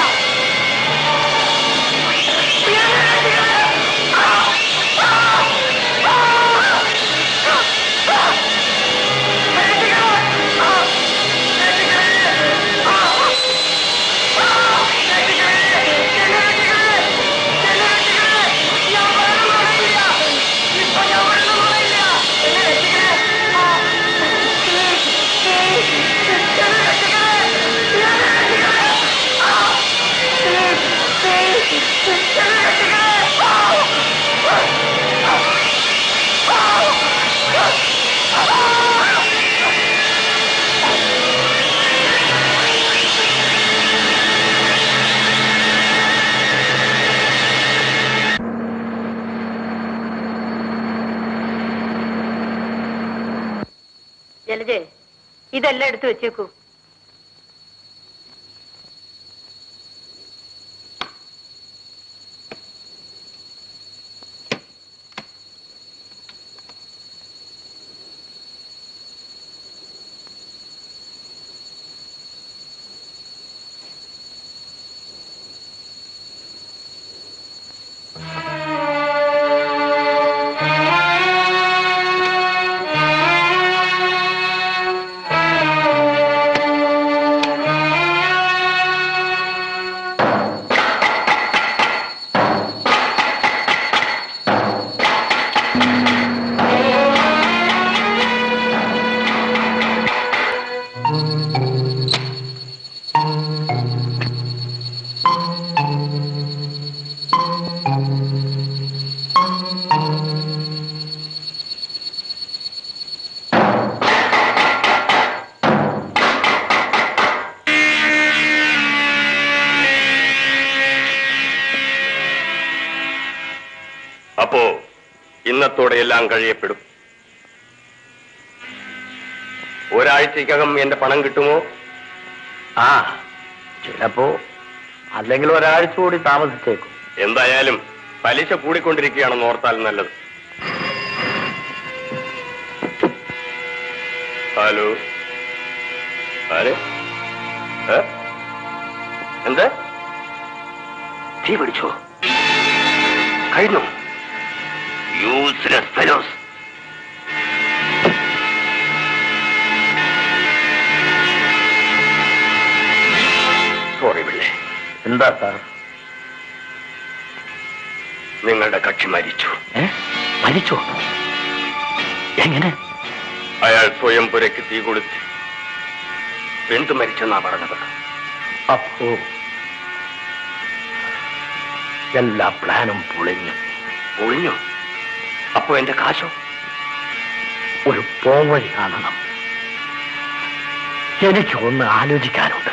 ജലജേ, ഇതെല്ലാം എടുത്തു വെച്ചേക്കൂ. അപ്പോ ഇന്നത്തോടെ എല്ലാം കഴിയപ്പെടും. ഒരാഴ്ചക്കകം എന്റെ പണം കിട്ടുമോ? ആ, ചിലപ്പോ, അല്ലെങ്കിൽ ഒരാഴ്ച കൂടി താമസിച്ചേക്കും. എന്തായാലും പലിശ കൂടിക്കൊണ്ടിരിക്കുകയാണെന്ന് ഓർത്താൽ നല്ലത്. ഹലോ, ആര്? എന്ത്? തീ പിടിച്ചോ? കഴിഞ്ഞു? Useless fellows. സോറി പിള്ളേ. എന്താ സാർ? നിങ്ങളുടെ കക്ഷി മരിച്ചു. മരിച്ചോ? എങ്ങനെ? അയാൾ സ്വയം പുരയ്ക്ക് തീ കൊളുത്തി വെന്തു മരിച്ചെന്നാ പറഞ്ഞത്. അപ്പോ എല്ലാ പ്ലാനും പൊളിഞ്ഞു. പൊളിഞ്ഞു? അപ്പോ എന്റെ കാശോ? ഒരു പോംവഴി കാണണം. എനിക്ക് ഒന്ന് ആലോചിക്കാനുണ്ട്.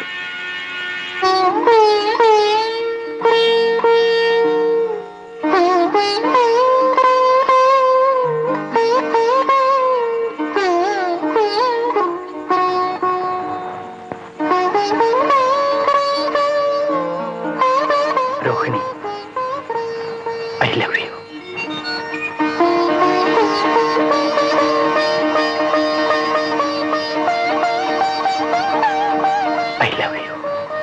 Rohini, I love you. I love you.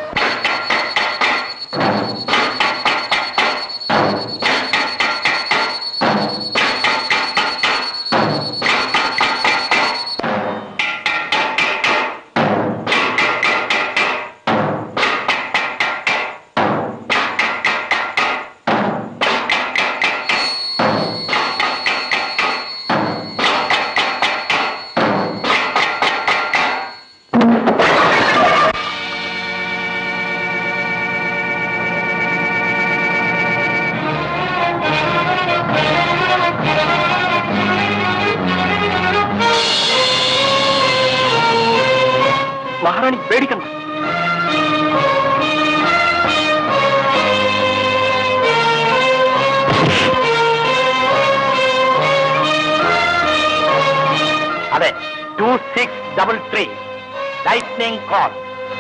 മഹാറാണി പേടിക്കണം. അതെ, 2633 ലൈറ്റ്നിംഗ് കോൾ.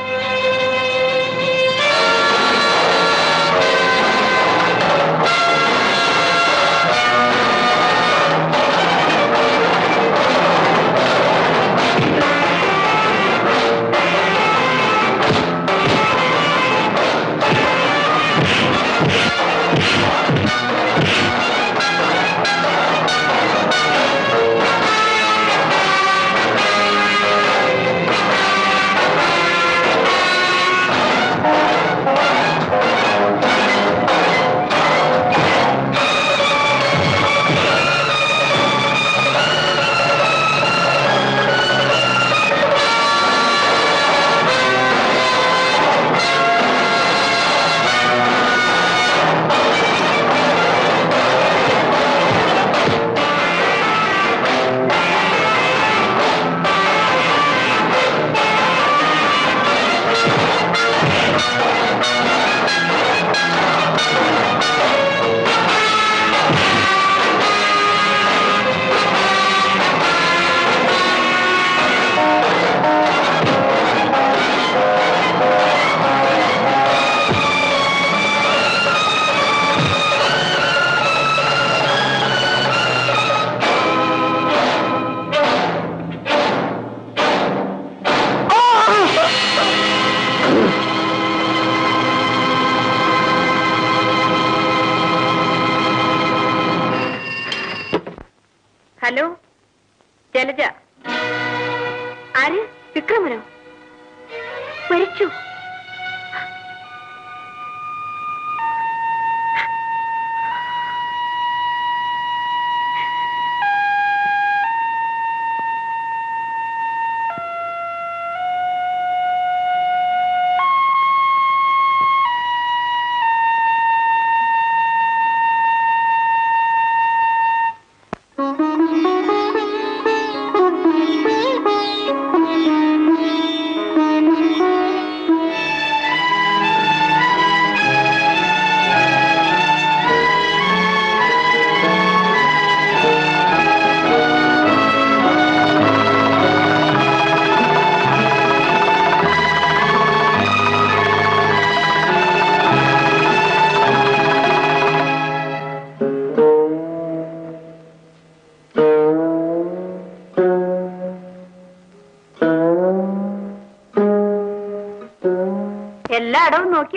ഹലോ, ജലജ. ആര്? വിക്രമനോ? മരിച്ചു?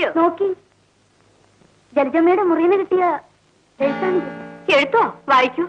നോക്കിയോ? നോക്കി. ജലജമ്മയുടെ മുറിയിൽ കിട്ടിയ എഴുത്താണിത്. എഴുത്തോ? വായിക്കൂ.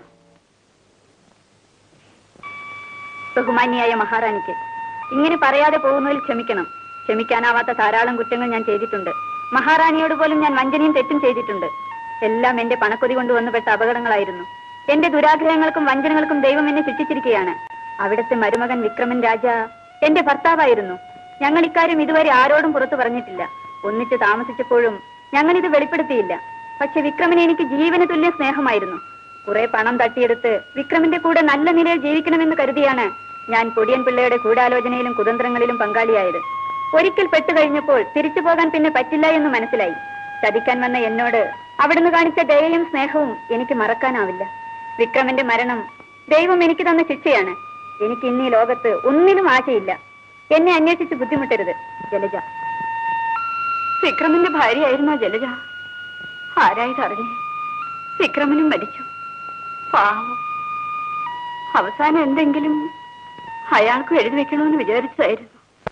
ബഹുമാന്യായ മഹാറാണിക്ക്, ഇങ്ങനെ പറയാതെ പോകുന്നതിൽ ക്ഷമിക്കണം. ക്ഷമിക്കാനാവാത്ത ധാരാളം കുറ്റങ്ങൾ ഞാൻ ചെയ്തിട്ടുണ്ട്. മഹാറാണിയോട് പോലും ഞാൻ വഞ്ചനയും തെറ്റും ചെയ്തിട്ടുണ്ട്. എല്ലാം എന്റെ പണക്കൊതി കൊണ്ട് വന്നുപെട്ട അപകടങ്ങളായിരുന്നു. എന്റെ ദുരാഗ്രഹങ്ങൾക്കും വഞ്ചനകൾക്കും ദൈവം എന്നെ ശിക്ഷിച്ചിരിക്കുകയാണ്. അവിടുത്തെ മരുമകൻ വിക്രമൻ രാജ എന്റെ ഭർത്താവായിരുന്നു. ഞങ്ങൾ ഇക്കാര്യം ഇതുവരെ ആരോടും പുറത്തു പറഞ്ഞിട്ടില്ല. ഒന്നിച്ച് താമസിച്ചപ്പോഴും ഞങ്ങൾ ഇത് വെളിപ്പെടുത്തിയില്ല. പക്ഷെ വിക്രമന് എനിക്ക് ജീവന് തുല്യ സ്നേഹമായിരുന്നു. കുറെ പണം തട്ടിയെടുത്ത് വിക്രമിന്റെ കൂടെ നല്ല നിലയിൽ ജീവിക്കണമെന്ന് കരുതിയാണ് ഞാൻ പൊടിയൻ പിള്ളയുടെ ഗൂഢാലോചനയിലും കുതന്ത്രങ്ങളിലും പങ്കാളിയായത്. ഒരിക്കൽ പെട്ടുകഴിഞ്ഞപ്പോൾ തിരിച്ചു പോകാൻ പിന്നെ പറ്റില്ല എന്ന് മനസ്സിലായി. ചതിക്കാൻ വന്ന എന്നോട് അവിടുന്ന് കാണിച്ച ദയയും സ്നേഹവും എനിക്ക് മറക്കാനാവില്ല. വിക്രമന്റെ മരണം ദൈവം എനിക്ക് തന്ന ശിക്ഷയാണ്. എനിക്ക് ഇന്നീ ലോകത്ത് ഒന്നിനും ആശയില്ല. എന്നെ അന്വേഷിച്ച് ബുദ്ധിമുട്ടരുത്. ജലജ. വിക്രമന്റെ ഭാര്യയായിരുന്നോ ജലജ? ആരായതറിഞ്ഞേ? വിക്രമനും മരിച്ചു. പാവം. അവസാനം എന്തെങ്കിലും അയാൾക്ക് എഴുതി വെക്കണമെന്ന് വിചാരിച്ചതായിരുന്നു.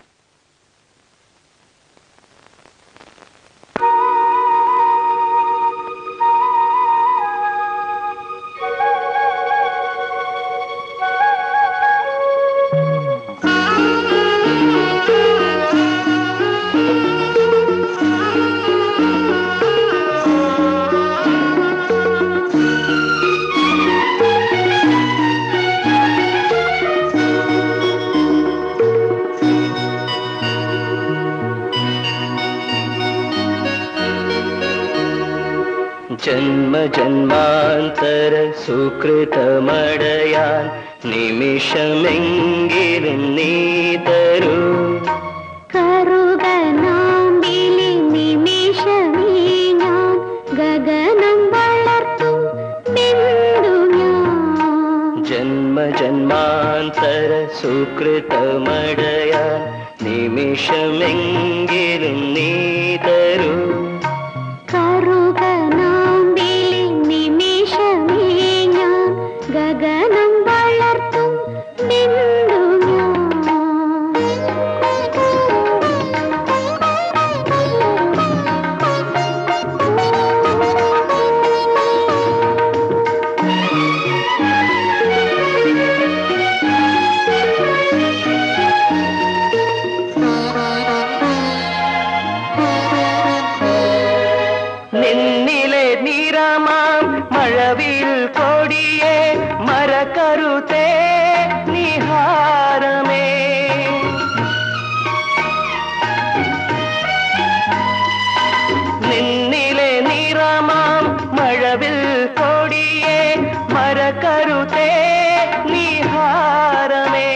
ജന്മ ജന്മാന്തര സുകൃതമടയാൻ നിമിഷമെങ്കിലും നീ തരൂ. കറുകനാമ്പിലെ നിമിഷമേ ഞാൻ ഗഗനം വളർത്തും ബിന്ദു ഞാൻ. ജന്മ ജന്മാന്തര സുകൃതമടയാൻ നിമിഷമെങ്കിലും നീ തരൂ. ഗഗനം വളർത്തും ബിന്ദു നിന്നിലെ നിറമാം മഴവിൽ കൊടിയേ മരക്കരുത്തേ നിഹാരമേ. നിന്നിലെ നിറമാം മഴവിൽ കൊടിയേ മരക്കരുത്തേ നിഹാരമേ.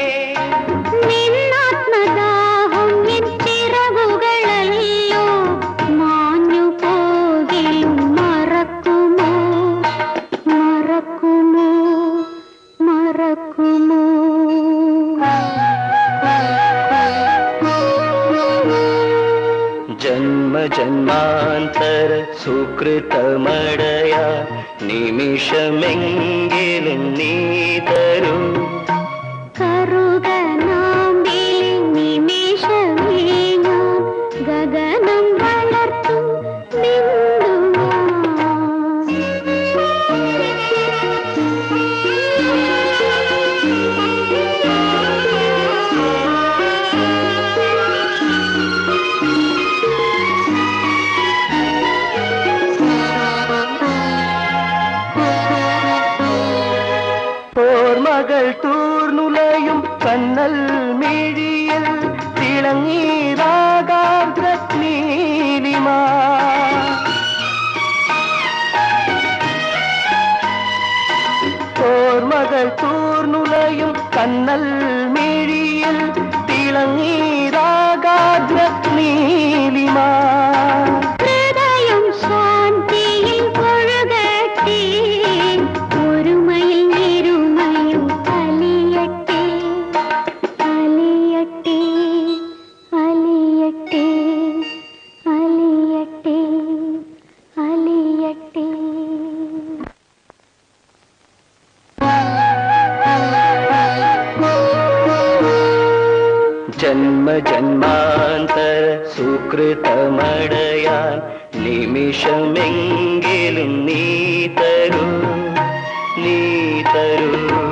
നിന്നാത്മദാഹം എൻ ചിറകുകളല്ലോ മാഞ്ഞു പോകിലും മറക്കുമോ മറക്കുമോ മറക്കുമോ. ജന്മ ജന്മാന്തര സുകൃതമടയാ നിമിഷമെങ്കിലും നീ തരൂ. കറുകനാമ്പിലെ നിമിഷമേ ഞാൻ ഗഗനം വളർത്തും ബിന്ദു ഓർമ്മകൾ തൂർന്നുലയും കണ്ണൽ മിഴിയിൽ തിളങ്ങീരാകാർദ്ര നീലിമ. ഓർമ്മകൾ തൂർന്നുലയും കണ്ണൽ മിഴിയിൽ തിളങ്ങീരാകാർദ്ര നീലിമ. ഹൃദയം ശാന്തിയിൽ ഒഴുകട്ടെ, ഒരുമയിൽ ഇരുമയും അലിയട്ടെ അലിയട്ടെ അലിയട്ടെ അലിയട്ടെ അലിയട്ടെ. ജന്മ ജന്മാന്തര സുകൃതമടയാ നിമിഷമെങ്കിലും നീ തരൂ, നീ തരൂ.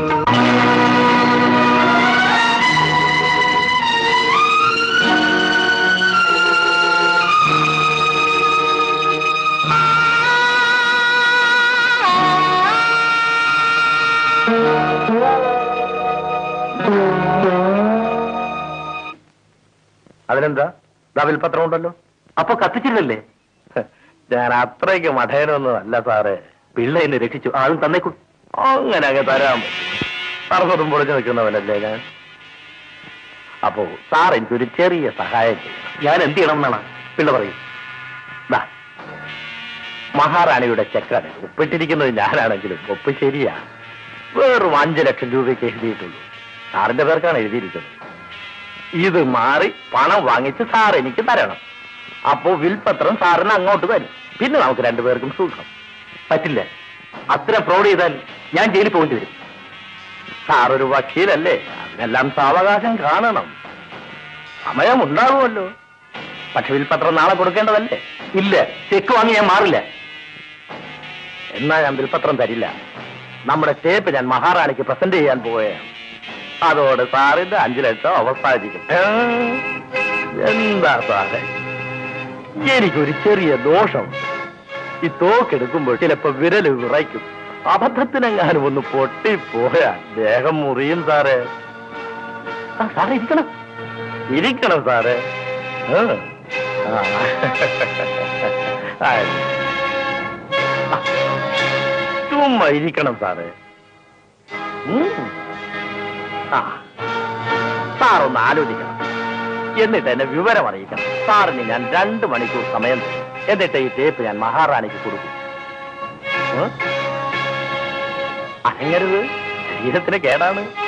അതിനെന്താ? വിൽപത്രം ഉണ്ടല്ലോ. അപ്പൊ കത്തിച്ചിരുന്നല്ലേ? ഞാൻ അത്രയ്ക്ക് മഠയനൊന്നും അല്ല സാറേ. പിള്ള എന്നെ രക്ഷിച്ചു, ആളും തന്നേക്കും. അങ്ങനെ അങ്ങ് തരാൻ പറമ്പതും പൊളിച്ചു നിൽക്കുന്നവനല്ലേ ഞാൻ. അപ്പോ സാർ എനിക്കൊരു ചെറിയ സഹായം ചെയ്യണം. ഞാൻ എന്ത് ചെയ്യണം എന്നാണ് പിള്ള പറയും. ദാ, മഹാറാണിയുടെ ചെക്കാണ് ഒപ്പിട്ടിരിക്കുന്നത്. ഞാനാണെങ്കിലും ഒപ്പ് ശരിയാ. വെറും 5 ലക്ഷം രൂപയ്ക്ക് എഴുതിയിട്ടുള്ളൂ. സാറിന്റെ പേർക്കാണ് എഴുതിയിരിക്കുന്നത്. ഇത് മാറി പണം വാങ്ങിച്ച് സാർ എനിക്ക് തരണം. അപ്പോ വിൽപത്രം സാറിന് അങ്ങോട്ട് തരും. പിന്നെ നമുക്ക് 2 പേർക്കും സുഖം. പറ്റില്ല. അത്ര ഫ്രോഡ് ചെയ്താൽ ഞാൻ ജയിലിൽ പോകേണ്ടി വരും. സാറൊരു വക്കീലല്ലേ, അതിനെല്ലാം സാവകാശം കാണണം. സമയമുണ്ടാകുമല്ലോ. പക്ഷെ വിൽപത്രം നാളെ കൊടുക്കേണ്ടതല്ലേ? ഇല്ല, ചെക്ക് വാങ്ങി ഞാൻ മാറില്ല. എന്നാ ഞാൻ വിൽപത്രം തരില്ല. നമ്മുടെ ടേപ്പ് ഞാൻ മഹാറാണിക്ക് പ്രസന്റ് ചെയ്യാൻ പോവുകയാണ്. അതോടെ സാറിന്റെ 5 ലക്ഷം അവസാനിക്കും. എന്താ സാറേ, എനിക്കൊരു ചെറിയ ദോഷം. ഈ തോക്കെടുക്കുമ്പോൾ ചിലപ്പോ വിരല് വിറയ്ക്കും. അബദ്ധത്തിനെങ്ങാനും ഒന്ന് പൊട്ടിപ്പോയാൽ ദേഹം മുറിയും സാറേ. സാറേ ഇരിക്കണം. ഇരിക്കണം സാറേ. ചുമ്മാ ഇരിക്കണം സാറേ. സാറൊന്ന് ആലോചിക്കണം. എന്നിട്ട് എന്നെ വിവരം അറിയിക്കണം. സാറിന് ഞാൻ 2 മണിക്കൂർ സമയം തരും. എന്നിട്ട് ഈ ടേപ്പ് ഞാൻ മഹാറാണിക്ക് കൊടുക്കും. അനങ്ങരുത്, ശരീരത്തിന് കേടാണ്.